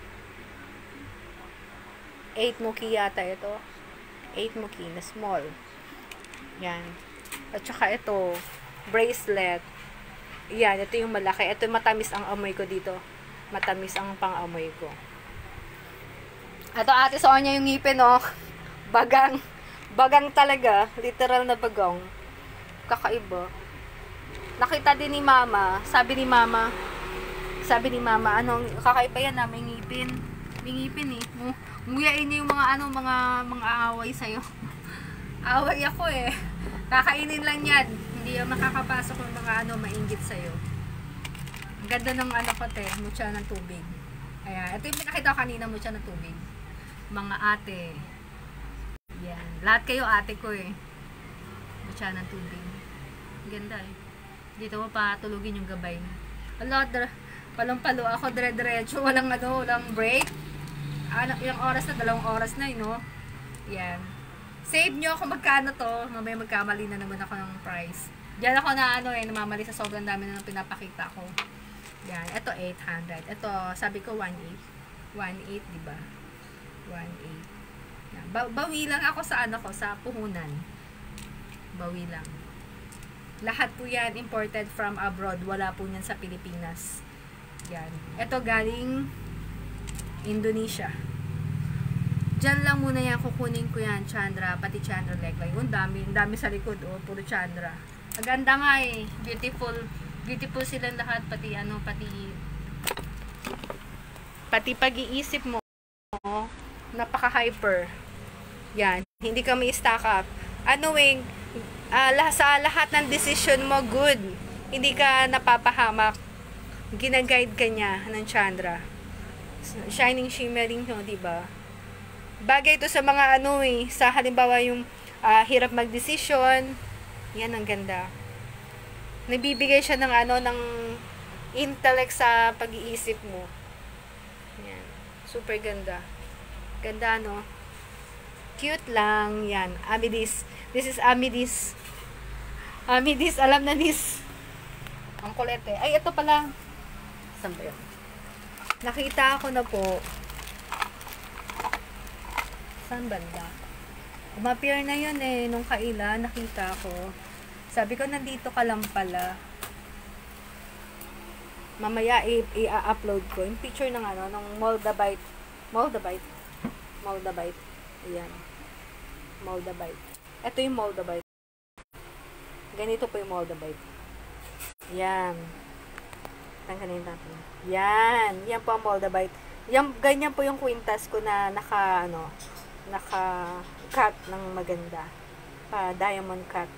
8 muki yata ito. 8 muki na small. Yan. At saka ito, bracelet. Yan, ito yung malaki. Ito matamis ang amoy ko dito. Matamis ang pang-amoy ko. Ito ate Sonia yung ngipin, oh. Bagang. Bagang talaga. Literal na bagang. Kakaiba. Nakita din ni mama. Sabi ni mama, anong, kakaiba yan na, may ngipin. May ngipin eh. Muyain niya yung mga away sa'yo. Away ako eh. Kakainin lang yan. Hindi yung makakapasok yung mga mainggit sa'yo. Ang ganda ng ko te, mutya ng tubig. Ayan. Ito yung pinakita ko kanina, mutya ng tubig. Mga ate. Yan. Lahat kayo ate ko eh. Mutya ng tubig. Ganda eh. Dito mo patulugin yung gabay. Palang-palo ako dire-diretso. Walang break. Yung oras na, 2 oras na no? Yan. Save nyo kung magkano to. Mamaya magkamali na naman ako ng price. Diyan ako na namamali sa sobrang dami na pinapakita ko. Yan. Ito 800. Ito, sabi ko 1.8. 1.8, diba? 1.8. Yan. Bawi lang ako sa sa puhunan. Bawi lang. Lahat po yan imported from abroad. Wala po yan sa Pilipinas. Yan. Ito galing Indonesia. Diyan lang muna yan. Kukunin ko yan. Chandra. Pati Chandra neckline. Ang dami sa likod. Oh, puro Chandra. Maganda nga eh. Beautiful. Beautiful silang lahat. Pati pag-iisip mo. Napaka-hyper. Yan. Hindi ka may stack up. Sa lahat ng decision mo, good. Hindi ka napapahamak. Ginaguide ka niya ng Chandra. Shining, shimmering diba? Bagay ito sa mga sa halimbawa yung hirap magdesisyon. Yan, ang ganda. Nabibigay siya ng ng intellect sa pag-iisip mo. Yan. Super ganda. Ganda, no? Cute lang. Yan. Amethyst. This is amethyst. Amethyst, alam na this. Ang kulit eh. Ay, ito pala. Saan ba yun? Nakita ko na po. Saan banda? Umappear na yun eh. Nung kaila, nakita ko. Sabi ko, nandito ka lang pala. Mamaya, i-upload ko. Yung picture ng ng Moldavite. Ayan. Moldavite. Ito yung Moldavite. Ganito po yung Moldavite. Yan. Tanggalin natin. Yan. Yan po ang Moldavite. Ganyan po yung kwintas ko na naka-cut ng maganda. Diamond cut.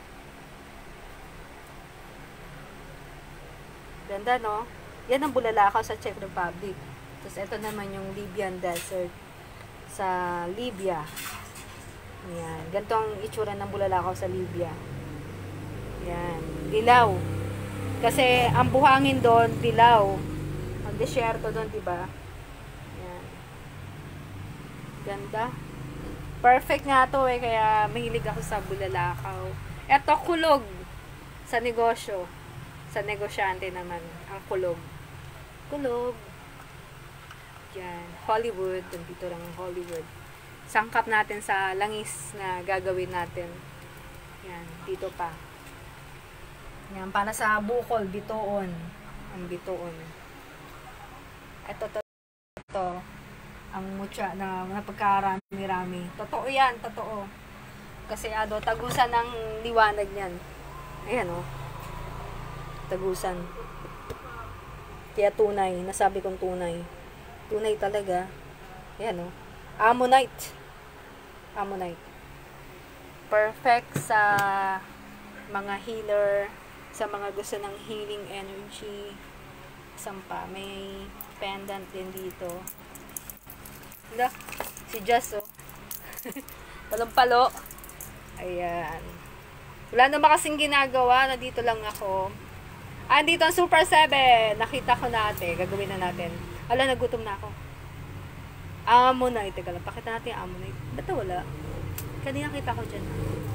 Ganda, no? Yan ang bulalakaw sa Czech Republic. Tapos, ito naman yung Libyan Desert sa Libya. Yan. Ganito ang itsura ng bulalakaw sa Libya. Yan. Dilaw. Kasi, ang buhangin doon, dilaw. Ang desyerto doon, diba? Yan. Ganda. Perfect nga to eh. Kaya, mahilig ako sa bulalakaw. Ito, kulog. Sa negosyo. Sa negosyante naman. Ang kulog. Kulog. Yan. Hollywood. Dito lang ang Hollywood. Sangkap natin sa langis na gagawin natin. Yan. Dito pa. Yan. Para sa bukol. Bitoon. Ang bitoon. Ito. Ang mutya na napagkarami-rami. Totoo yan. Totoo. Kasi tagusan ng liwanag niyan. Ayan o. Tagusan. Kaya tunay. Nasabi kong tunay. Tunay talaga. Ayan o. Ammonite. Ammonite. Perfect sa mga healer, sa mga gusto ng healing energy. Sampa. May pendant din dito. Hala. Si Jess, oh. Palong-palo. Ayan. Wala naman kasing ginagawa. Nandito lang ako. Andito ang Super 7. Nakita ko na ate. Gagawin na natin. Ala, nagutom na ako. Ammonite. Teka lang. Pakita natin yung ammonite. Ba't wala? Kanina kita ko dyan.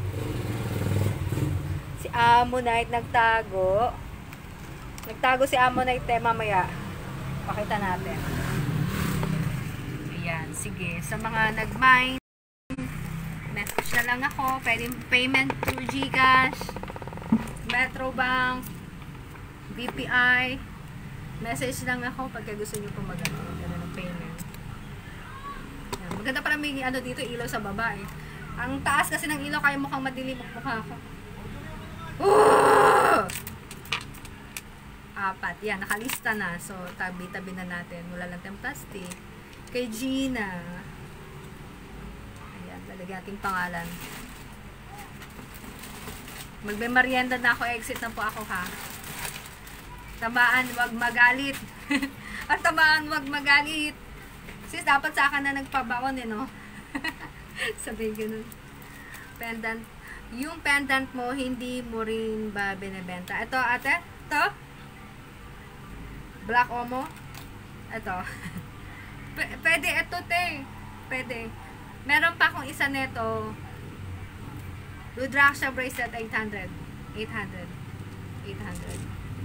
Si ammonite nagtago. Nagtago si ammonite mamaya. Pakita natin. Ayan. Sige. Sa mga nag-mine, message na lang ako. Pwedeng payment through GCash, Metrobank, BPI. Message lang ako pagka gusto nyo po ng payment. Yan. Maganda para may dito, ilaw sa baba eh. Ang taas kasi ng ilaw, kaya mukhang madilim ang mukha ko. Apat. Yan, nakalista na. So, tabi-tabi na natin. Wala lang tayong plastic. Kay Gina. Ayan, lalagyan natin pangalan. Magbe-merienda na ako. Exit na po ako, ha. Tamaan, wag magalit. At tamaan, wag magalit. Sis, dapat sa akin na nagpabaon, no? Sabi ganun. Pendant. Yung pendant mo, hindi mo rin ba binibenta? Ito, ate? Ito? Black Omo? Ito. Pwede, ito, te. Pwede. Meron pa akong isa neto. Rudraksha bracelet, 800. 800.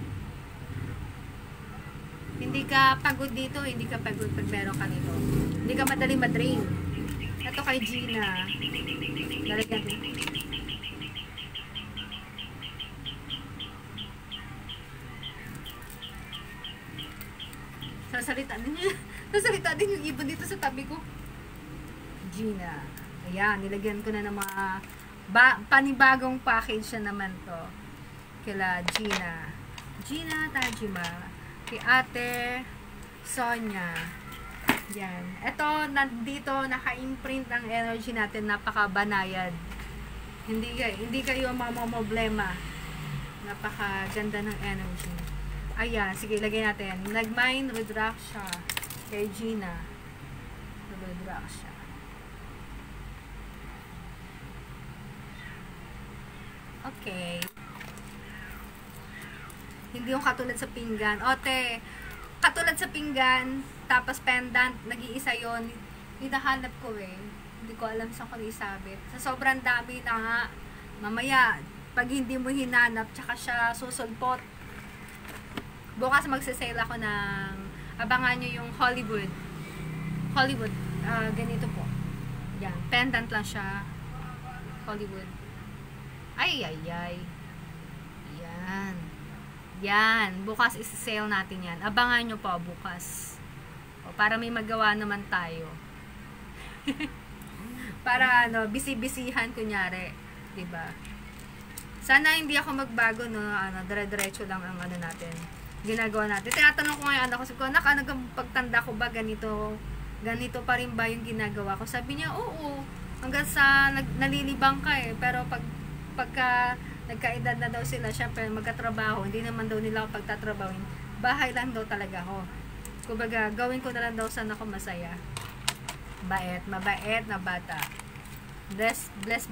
Hindi ka pagod dito, hindi ka pagod pag meron ka nito. Hindi ka madaling madrain. Ito kay Gina. Lalagyan din. Sasalita din yung ibon dito sa tabi ko. Gina. Ayan, nilagyan ko na ng mga panibagong package na naman to. Kila Gina. Gina Tajima. Kay Ate Sonia. Yan. Ito, nandito, naka-imprint ang energy natin. Napaka-banayad. Hindi kayo mamamblema. Napaka-ganda ng energy. Ayan. Sige, lagay natin. Nag-mine Rudraksha. Kay Gina. Rudraksha. Okay. Hindi yung katulad sa pinggan. Ote, katulad sa pinggan, tapos pendant, nag-iisa yun. Hinahanap ko eh. Hindi ko alam saan ko isabit. Sa sobrang dami na nga, mamaya, pag hindi mo hinanap, tsaka siya susulpot. Bukas magsasale ako ng, abangan nyo yung Hollywood. Hollywood, ganito po. Yan, pendant lang siya. Hollywood. Ay. Yan. Yan. Bukas isi-sale natin yan. Abangan nyo po bukas. O, para may magawa naman tayo. Para bisi-bisihan kunyari. Diba? Sana hindi ako magbago, no? Dire-diretso lang ang natin. ginagawa natin. Tinatanong ko ngayon anak ko, sabi ko, anak, pagtanda ko ba ganito pa rin ba yung ginagawa ko? Sabi niya, oo, hanggang sa nalilibang ka eh, pero pagka nagkaedad na daw sila, syempre magkatrabaho, hindi naman daw nila ako pagtatrabawin, bahay lang daw talaga ako. Kumbaga, gawin ko na lang daw sana ako masaya. Mabait na bata. Bless.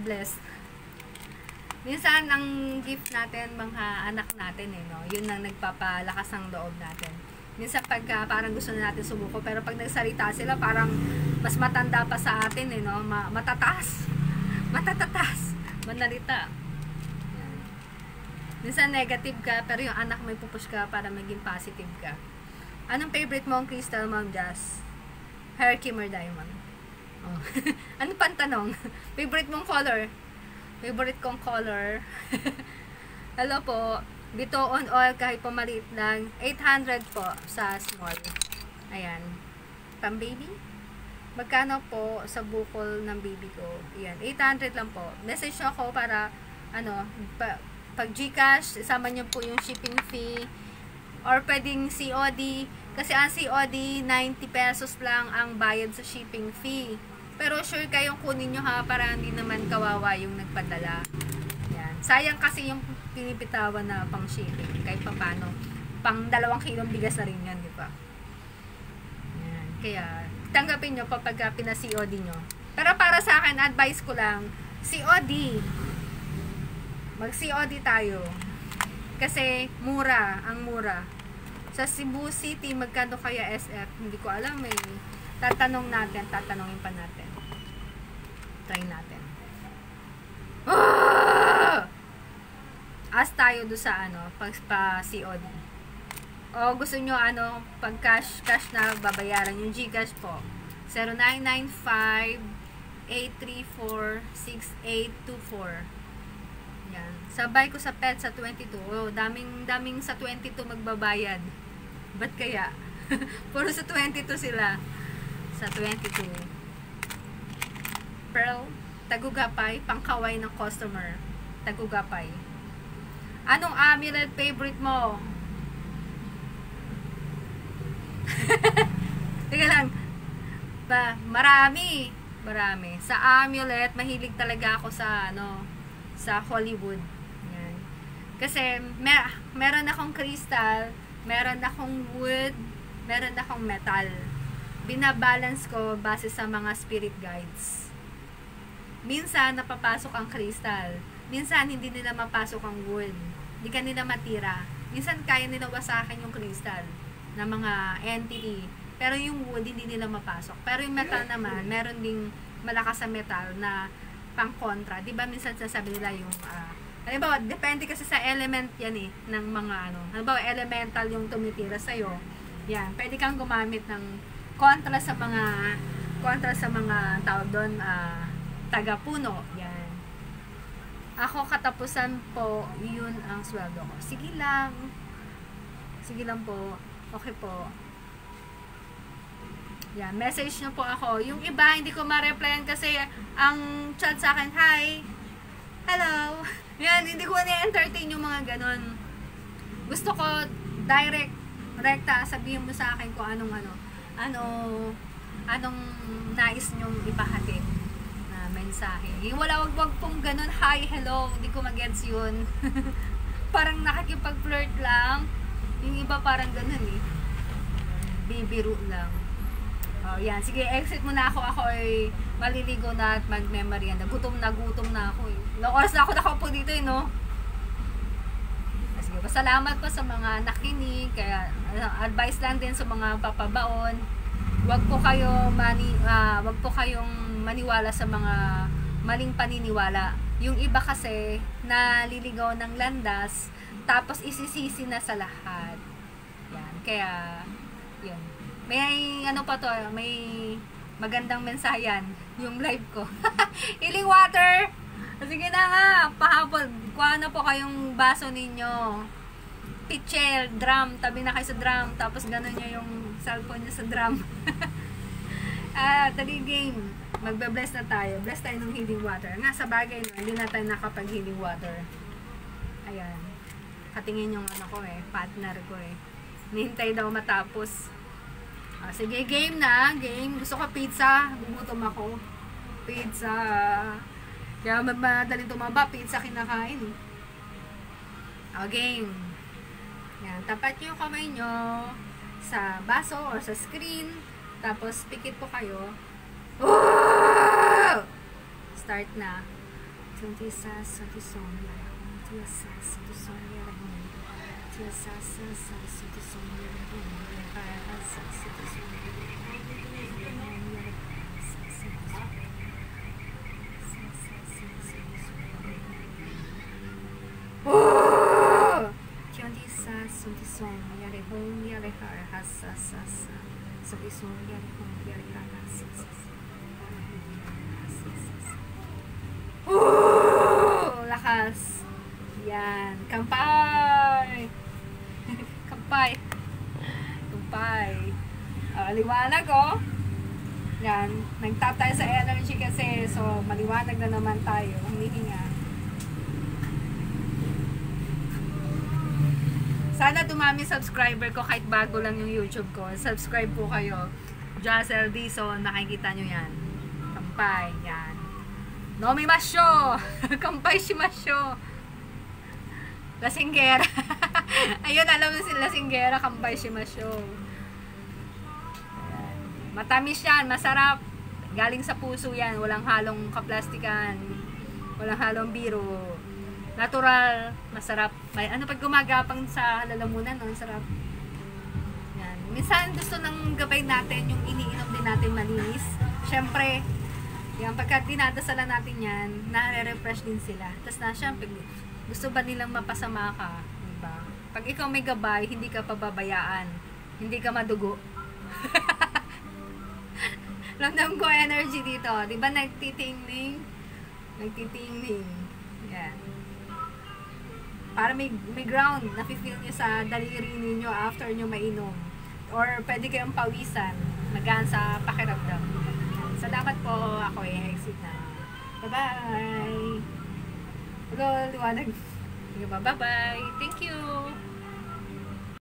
Minsan, ang gift natin, mga anak natin no? Yun ang nagpapalakas ng loob natin. Minsan, pagka parang gusto na natin sumuko, pero pag nagsalita sila, parang mas matanda pa sa atin, no? Matataas. Manalita. Yan. Minsan, negative ka, pero yung anak may pupush ka para maging positive ka. Anong favorite mo ang crystal, Ma'am Jazz? Herkim or diamond? Oh. Ano pang tanong? Favorite mong color? Favorite kong color. Hello po. Bitoon oil kahit po maliit lang. 800 po sa small. Ayan. Pang baby? Magkano po sa bukol ng baby ko? Ayan. 800 lang po. Message nyo ako para pag Gcash, isama nyo po yung shipping fee. Or pwedeng COD. Kasi ang COD, 90 pesos lang ang bayad sa shipping fee. Pero sure kayong kunin nyo ha, para hindi naman kawawa yung nagpadala. Yan. Sayang kasi yung pinipitawan na pang shipping. Kahit papano. Pang 2 kilong bigas na rin yan, di ba? Yan. Kaya, tanggapin nyo kapag pina-COD nyo. Pero para sa akin, advice ko lang, COD. Mag-COD tayo. Kasi, ang mura. Sa Cebu City, magkano kaya SF? Hindi ko alam eh. Tatanungin pa natin. Try natin. As tayo do sa pag COD. O gusto nyo pag cash na babayaran yung Gcash po. 0995-834-6824. Yan. Sabay ko sa pet sa 22. Oh, daming sa 22 magbabayad. Ba't kaya? Puro sa 22 sila. Sa 22. Pearl, tagugapay, pangkaway ng customer. Tagugapay. Anong amulet favorite mo? Teka lang. Marami. Sa amulet, mahilig talaga ako sa sa Hollywood. Yan. Kasi meron akong crystal, meron akong wood, meron akong metal. Binabalance ko base sa mga spirit guides. Minsan napapasok ang crystal, minsan hindi nila mapasok ang wood, hindi kanila matira. Minsan kaya nila wasakin yung crystal na mga entity, pero yung wood hindi nila mapasok. Pero yung metal naman, meron ding malakas sa metal na pang kontra. Diba minsan sasabi nila yung halimbawa, depende kasi sa element yan ng mga halimbawa elemental yung tumitira sa'yo. Yan, pwede kang gumamit ng kontra sa mga tawag doon, taga-puno. Yan. Ako katapusan po, yun ang sweldo ko. Sige lang po. Okay po. Yan, message nyo po ako. Yung iba, hindi ko ma-replyan kasi ang chat sa akin, hi, hello. Yan, hindi ko na-entertain yung mga ganon. Gusto ko, direkta, sabihin mo sa akin kung anong nais nyong ipahatid na mensahe. Yung wag pong ganon, hi, hello, hindi ko mag-gets yun. Parang nakikipag-flirt lang. Yung iba parang ganon bibiro lang. Oh, yan. Sige, exit muna ako. Ako ay maliligo na at mag-memory na. Gutom na ako Ilang oras na ako nakaupo dito no? Sige, salamat po sa mga nakinig. Kaya, advice lang din sa mga papabaon. Wag po kayong maniwala sa mga maling paniniwala. Yung iba kasi, naliligaw ng landas, tapos isisisi na sa lahat. Yan. Kaya, yun. May may magandang mensayan yung live ko. Healing water! Sige na nga, pahapon. Kuha na po kayong baso ninyo. Pitchel, drum, tabi na kayo sa drum, tapos gano'n nyo yung cellphone nyo sa drum. Tali game. Magbe-bless na tayo. Bless tayo ng healing water. Nga, sa bagay hindi na tayo nakapag-healing water. Ayan. Katingin yung partner ko Nihintay daw matapos. Sige, game na. Game. Gusto ko pizza. Gugutom ako. Pizza. Kaya madaling tumaba. Pizza kinakain. Game. Yan. Tapat nyo yung kamay nyo sa baso or sa screen. Tapos, pikit po kayo. Start na. Lakas. Yan. Kampay. Kampay. Kampay. Liwanag, oh. Yan. Nagtap tayo sa energy kasi. So, maliwanag na naman tayo. Humihinga. Sana dumami subscriber ko kahit bago lang yung YouTube ko. Subscribe po kayo. Jacel Dizon. Nakikita nyo yan. Kampay. Yan. Nomi Masyo. Kampay si Masyo. Lasinggera. Ayun, alam mo si Lasinggera. Kampay si Masyo. Matamis yan. Masarap. Galing sa puso yan. Walang halong kaplastikan. Walang halong biro. Natural. Masarap. May, ano pag gumagapang sa lalamunan, no? Sarap. Yan. Minsan gusto ng gabay natin yung iniinom din natin malinis. Siyempre, yan, pagka dinadasalan natin yan, nare-refresh din sila. Tapos na, syempre, gusto ba nilang mapasama ka? Diba? Pag ikaw may gabay, hindi ka pababayaan. Hindi ka madugo. Ramdam ko energy dito. Diba nagtitingning? Nagtitingning. Yan. Para may ground, nafe-feel nyo sa daliri ninyo after nyo mainom. Or pwede kayong pawisan. Magaan sa pakiramdam. Salamat po. Ako ay exit na. Bye-bye! Hello, liwanag. Bye-bye. Thank you!